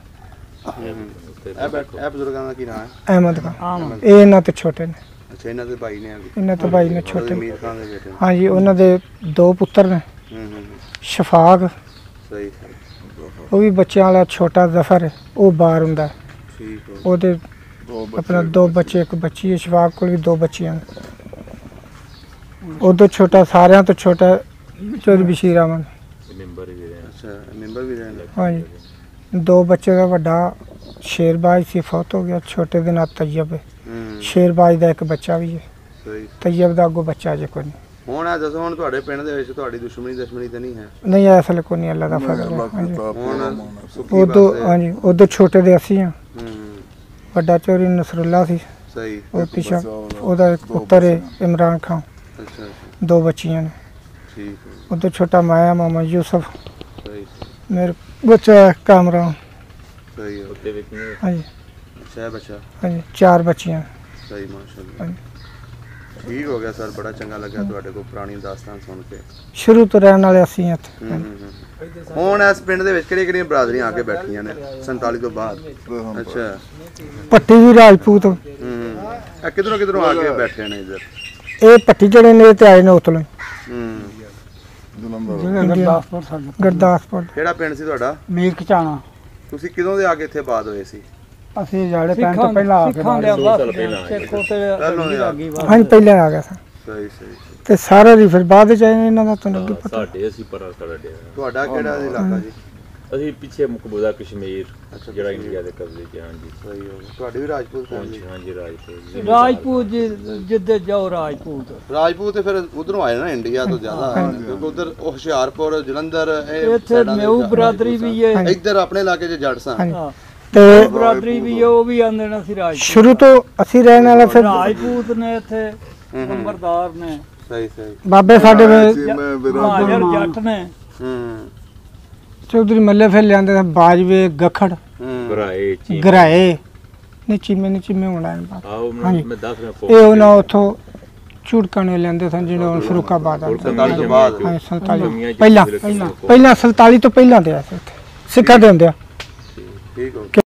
ਇਹ ਬਜ਼ੁਰਗਾਂ ਦਾ ਕੀ ਨਾਮ ਹੈ? ਅਹਿਮਦ ਖਾਨ ਇਹ ਇਹਨਾਂ ਤੋਂ ਛੋਟੇ ਨੇ। ਅੱਛਾ, ਇਹਨਾਂ ਦੇ ਭਾਈ ਨੇ ਇਹਨਾਂ ਤੋਂ ਭਾਈ ਨੇ ਛੋਟੇ। ਅਮੀਰ ਖਾਨ ਦੇ ਬੇਟੇ ਨੇ। ਹਾਂਜੀ ਉਹਨਾਂ ਦੇ 2 ਪੁੱਤਰ ਨੇ, ਸ਼ਫਾਕ ਸਹੀ ਉਹ ਵੀ ਬੱਚਿਆਂ ਵਾਲਾ ਛੋਟਾ ਜ਼ਫਰ ਹੈ, ਉਹ ਬਾਹਰ ਹੁੰਦਾ ਹੈ। ਠੀਕ ਹੈ। ਉਹਦੇ ਆਪਣਾ 2 ਬੱਚੇ, 1 ਬੱਚੀ ਹੈ। ਸ਼ਫਾਕ ਕੋਲ ਵੀ 2 ਬੱਚੀਆਂ ਨੇ। ਉਦੋਂ ਛੋਟਾ ਸਾਰਿਆਂ ਤੋਂ ਛੋਟਾ ਚੌਧਰੀ ਬਸ਼ੀਰ ਅਹਿਮਦ। ਮੈਂਬਰ ਵੀ ਰਹੇ ਅੱਛਾ, ਮੈਂਬਰ ਵੀ ਰਹੇ ਨੇ। ਹਾਂਜੀ 2 ਬੱਚੇ ਦਾ ਵੱਡਾ ਸ਼ੇਰਬਾਜ਼ ਸੀ, ਫੌਤ ਹੋ ਗਿਆ। ਛੋਟੇ ਦੇ ਨਾਂ ਤੈयब ਹੈ। ਸ਼ੇਰਬਾਜ਼ ਦਾ 1 ਬੱਚਾ ਵੀ ਹੈ। ਸਹੀ। ਤैयब ਦਾ ਅੱਗੋਂ ਬੱਚਾ ਜੇ ਕੋਈ ਨਹੀਂ। ਹੁਣ ਇਹ ਦੱਸੋ, ਹੁਣ ਤੁਹਾਡੇ ਪਿੰਡ ਦੇ ਵਿੱਚ ਤੁਹਾਡੀ ਦੁਸ਼ਮਣੀ ਤਾਂ ਨਹੀਂ ਹੈ? ਨਹੀਂ ਇਸ ਵੇਲੇ ਕੋਈ ਨਹੀਂ, ਅੱਲਾ ਦਾ ਫਜ਼ਲ ਹੈ। ਹਾਂਜੀ ਹੁਣ ਉਦੋਂ ਹਾਂਜੀ ਉਦੋਂ ਛੋਟੇ ਦੇ ਅਸੀਂ ਹਾਂ। ਵੱਡਾ ਚੌਧਰੀ ਨਸਰੁੱਲਾ ਸੀ। ਸਹੀ। ਉਹ ਪਿੱਛਾ ਉਹਦਾ 1 ਪੁੱਤਰ ਹੈ ਇਮਰਾਨ ਖਾਨ। ਅੱਛਾ 2 ਬੱਚੀਆਂ ਨੇ। ਠੀਕ ਹੈ। ਉਦੋਂ ਛੋਟਾ ਮਾਇਆ ਮਾਮਾ ਯੂਸਫ। ਸਹੀ ਮੇਰੇ ਬੱਚਾ ਕਾਮਰਾਨ। ਸਹੀ ਹੈ। ਉੱਤੇ ਵਿੱਚ ਹਾਂਜੀ ਸ਼ਾਇਬ ਅੱਛਾ। ਹਾਂਜੀ 4 ਬੱਚੀਆਂ। ਸਹੀ, ਮਾਸ਼ਾਅੱਲਾ। ਹਾਂਜੀ ਠੀਕ ਹੋ ਗਿਆ ਸਰ, ਬੜਾ ਚੰਗਾ ਲੱਗਾ ਤੁਹਾਡੇ ਕੋਲ ਪੁਰਾਣੀ ਦਾਸਤਾਨ ਸੁਣ ਕੇ। ਸ਼ੁਰੂ ਤੋਂ ਰਹਿਣ ਵਾਲੇ ਅਸੀਂ ਇੱਥੇ। ਹੁਣ ਇਸ ਪਿੰਡ ਦੇ ਵਿੱਚ ਕਿਹੜੀਆਂ ਬਰਾਦਰੀਆਂ ਆ ਕੇ ਬੈਠੀਆਂ ਨੇ 47 ਤੋਂ ਬਾਅਦ? ਅੱਛਾ। ਪੱਟੀ ਵੀ ਰਾਜਪੂਤ। ਇਹ ਕਿਧਰੋਂ ਆ ਕੇ ਬੈਠੇ ਨੇ ਇੱਧਰ? ਇਹ ਪੱਟੀ ਜਿਹੜੇ ਨੇ ਤੇ ਆਏ ਨੇ ਉਤਲੋਂ। ਗੁਰਦਾਸਪੁਰ। ਕਿਹੜਾ ਪਿੰਡ ਸੀ ਤੁਹਾਡਾ? ਮੀਰ ਖਚਾਣਾ। ਤੁਸੀਂ ਕਿਦੋਂ ਦੇ ਆ ਕੇ ਇੱਥੇ ਬਾਦ ਹੋਏ ਸੀ? ਅਸੀਂ ਜਾੜੇ ਪੈਣ ਤੋਂ ਪਹਿਲਾਂ ਆ ਕੇ ਸਿੱਖਾਂ ਦੇ ਸਾਲ ਪਹਿਲਾਂ ਸਿੱਖੋ ਤੇ ਲੱਗੀ ਬਾਤ। ਹਾਂਜੀ ਪਹਿਲਾਂ ਆ ਗਿਆ ਸਾਂ ਸਹੀ ਸਹੀ। ਤੇ ਸਾਰਾ ਦੀ ਫਿਰ ਬਾਅਦ ਚ ਆਏ ਇਹਨਾਂ ਦਾ ਤੁਹਾਨੂੰ ਕੀ ਪਤਾ। ਸਾਡੇ ਅਸੀਂ ਪਰਾਂ ਸਾਡਾ ਡੇਰਾ। ਤੁਹਾਡਾ ਕਿਹੜਾ ਇਲਾਕਾ ਜੀ? ਅਸੀਂ ਪਿੱਛੇ ਮਕਬੂਜ਼ਾ ਕਸ਼ਮੀਰ ਜਿਹੜਾ ਇੰਡੀਆ ਦੇ ਕਬਜ਼ੇ 'ਚ। ਹਾਂਜੀ ਸਹੀ ਹੋ ਗਿਆ। ਤੁਹਾਡੀ ਵੀ ਰਾਜਪੂਤ ਫੈਮਿਲੀ? ਹਾਂਜੀ ਰਾਜਪੂਤ। ਰਾਜਪੂਤ ਜਿੱਦੇ ਜਾਓ ਰਾਜਪੂਤ ਤੇ ਫਿਰ ਉਧਰੋਂ ਆਏ ਨਾ ਇੰਡੀਆ ਤੋਂ ਜ਼ਿਆਦਾ, ਕਿਉਂਕਿ ਉਧਰ ਹੁਸ਼ਿਆਰਪੁਰ, ਜਲੰਧਰ, ਇੱਥੇ ਮੇਊ ਬਰਾਦਰੀ ਵੀ ਹੈ। ਇੱਧਰ ਆਪਣੇ ਇਲਾਕੇ 'ਚ ਜੱਟ ਸਨ ਤੇ ਬਰਾਦਰੀ ਵੀ ਹੈ, ਉਹ ਵੀ ਆਂਦੇ ਨੇ ਅਸੀਂ ਰਾਜਪੂਤ। ਸ਼ੁਰੂ ਤੋਂ ਅਸੀਂ ਰਹਿਣ ਵਾਲਾ ਫਿਰ ਰਾਜਪੂਤ ਨੇ ਇੱਥੇ ਨੰਬਰਦਾਰ ਨੇ। ਸਹੀ ਸਹੀ। ਬਾਬੇ ਸਾਡੇ ਮਹਾਜਰ ਜੱਟ ਨੇ। ਚੌਧਰੀ ਮੱਲੇ ਫਿਰ ਲਿਆਂਦੇ ਸਨ ਬਾਜਵੇ, ਗਖੜ, ਗਰਾਏ ਨਹੀਂ ਚੀਮੇ ਹੋਣਾ ਹਾਂਜੀ ਮੈਂ ਦੱਸ ਰਿਹਾ। ਇਹ ਉਹਨਾਂ ਉਥੋਂ ਝੁੜਕਣੇ ਲੈਂਦੇ ਸਨ ਜਿਹੜੇ ਹੁਣ ਫਰੂਕਾਬਾਦ ਆ। 47 ਤੋਂ ਬਾਅਦ? 47 ਪਹਿਲਾਂ 47 ਤੋਂ ਪਹਿਲਾਂ ਦੇ ਆ ਸਿੱਖਾਂ ਦੇ ਹੁੰਦੇ ਆ। ਠੀਕ ਹੋ ਗਿਆ।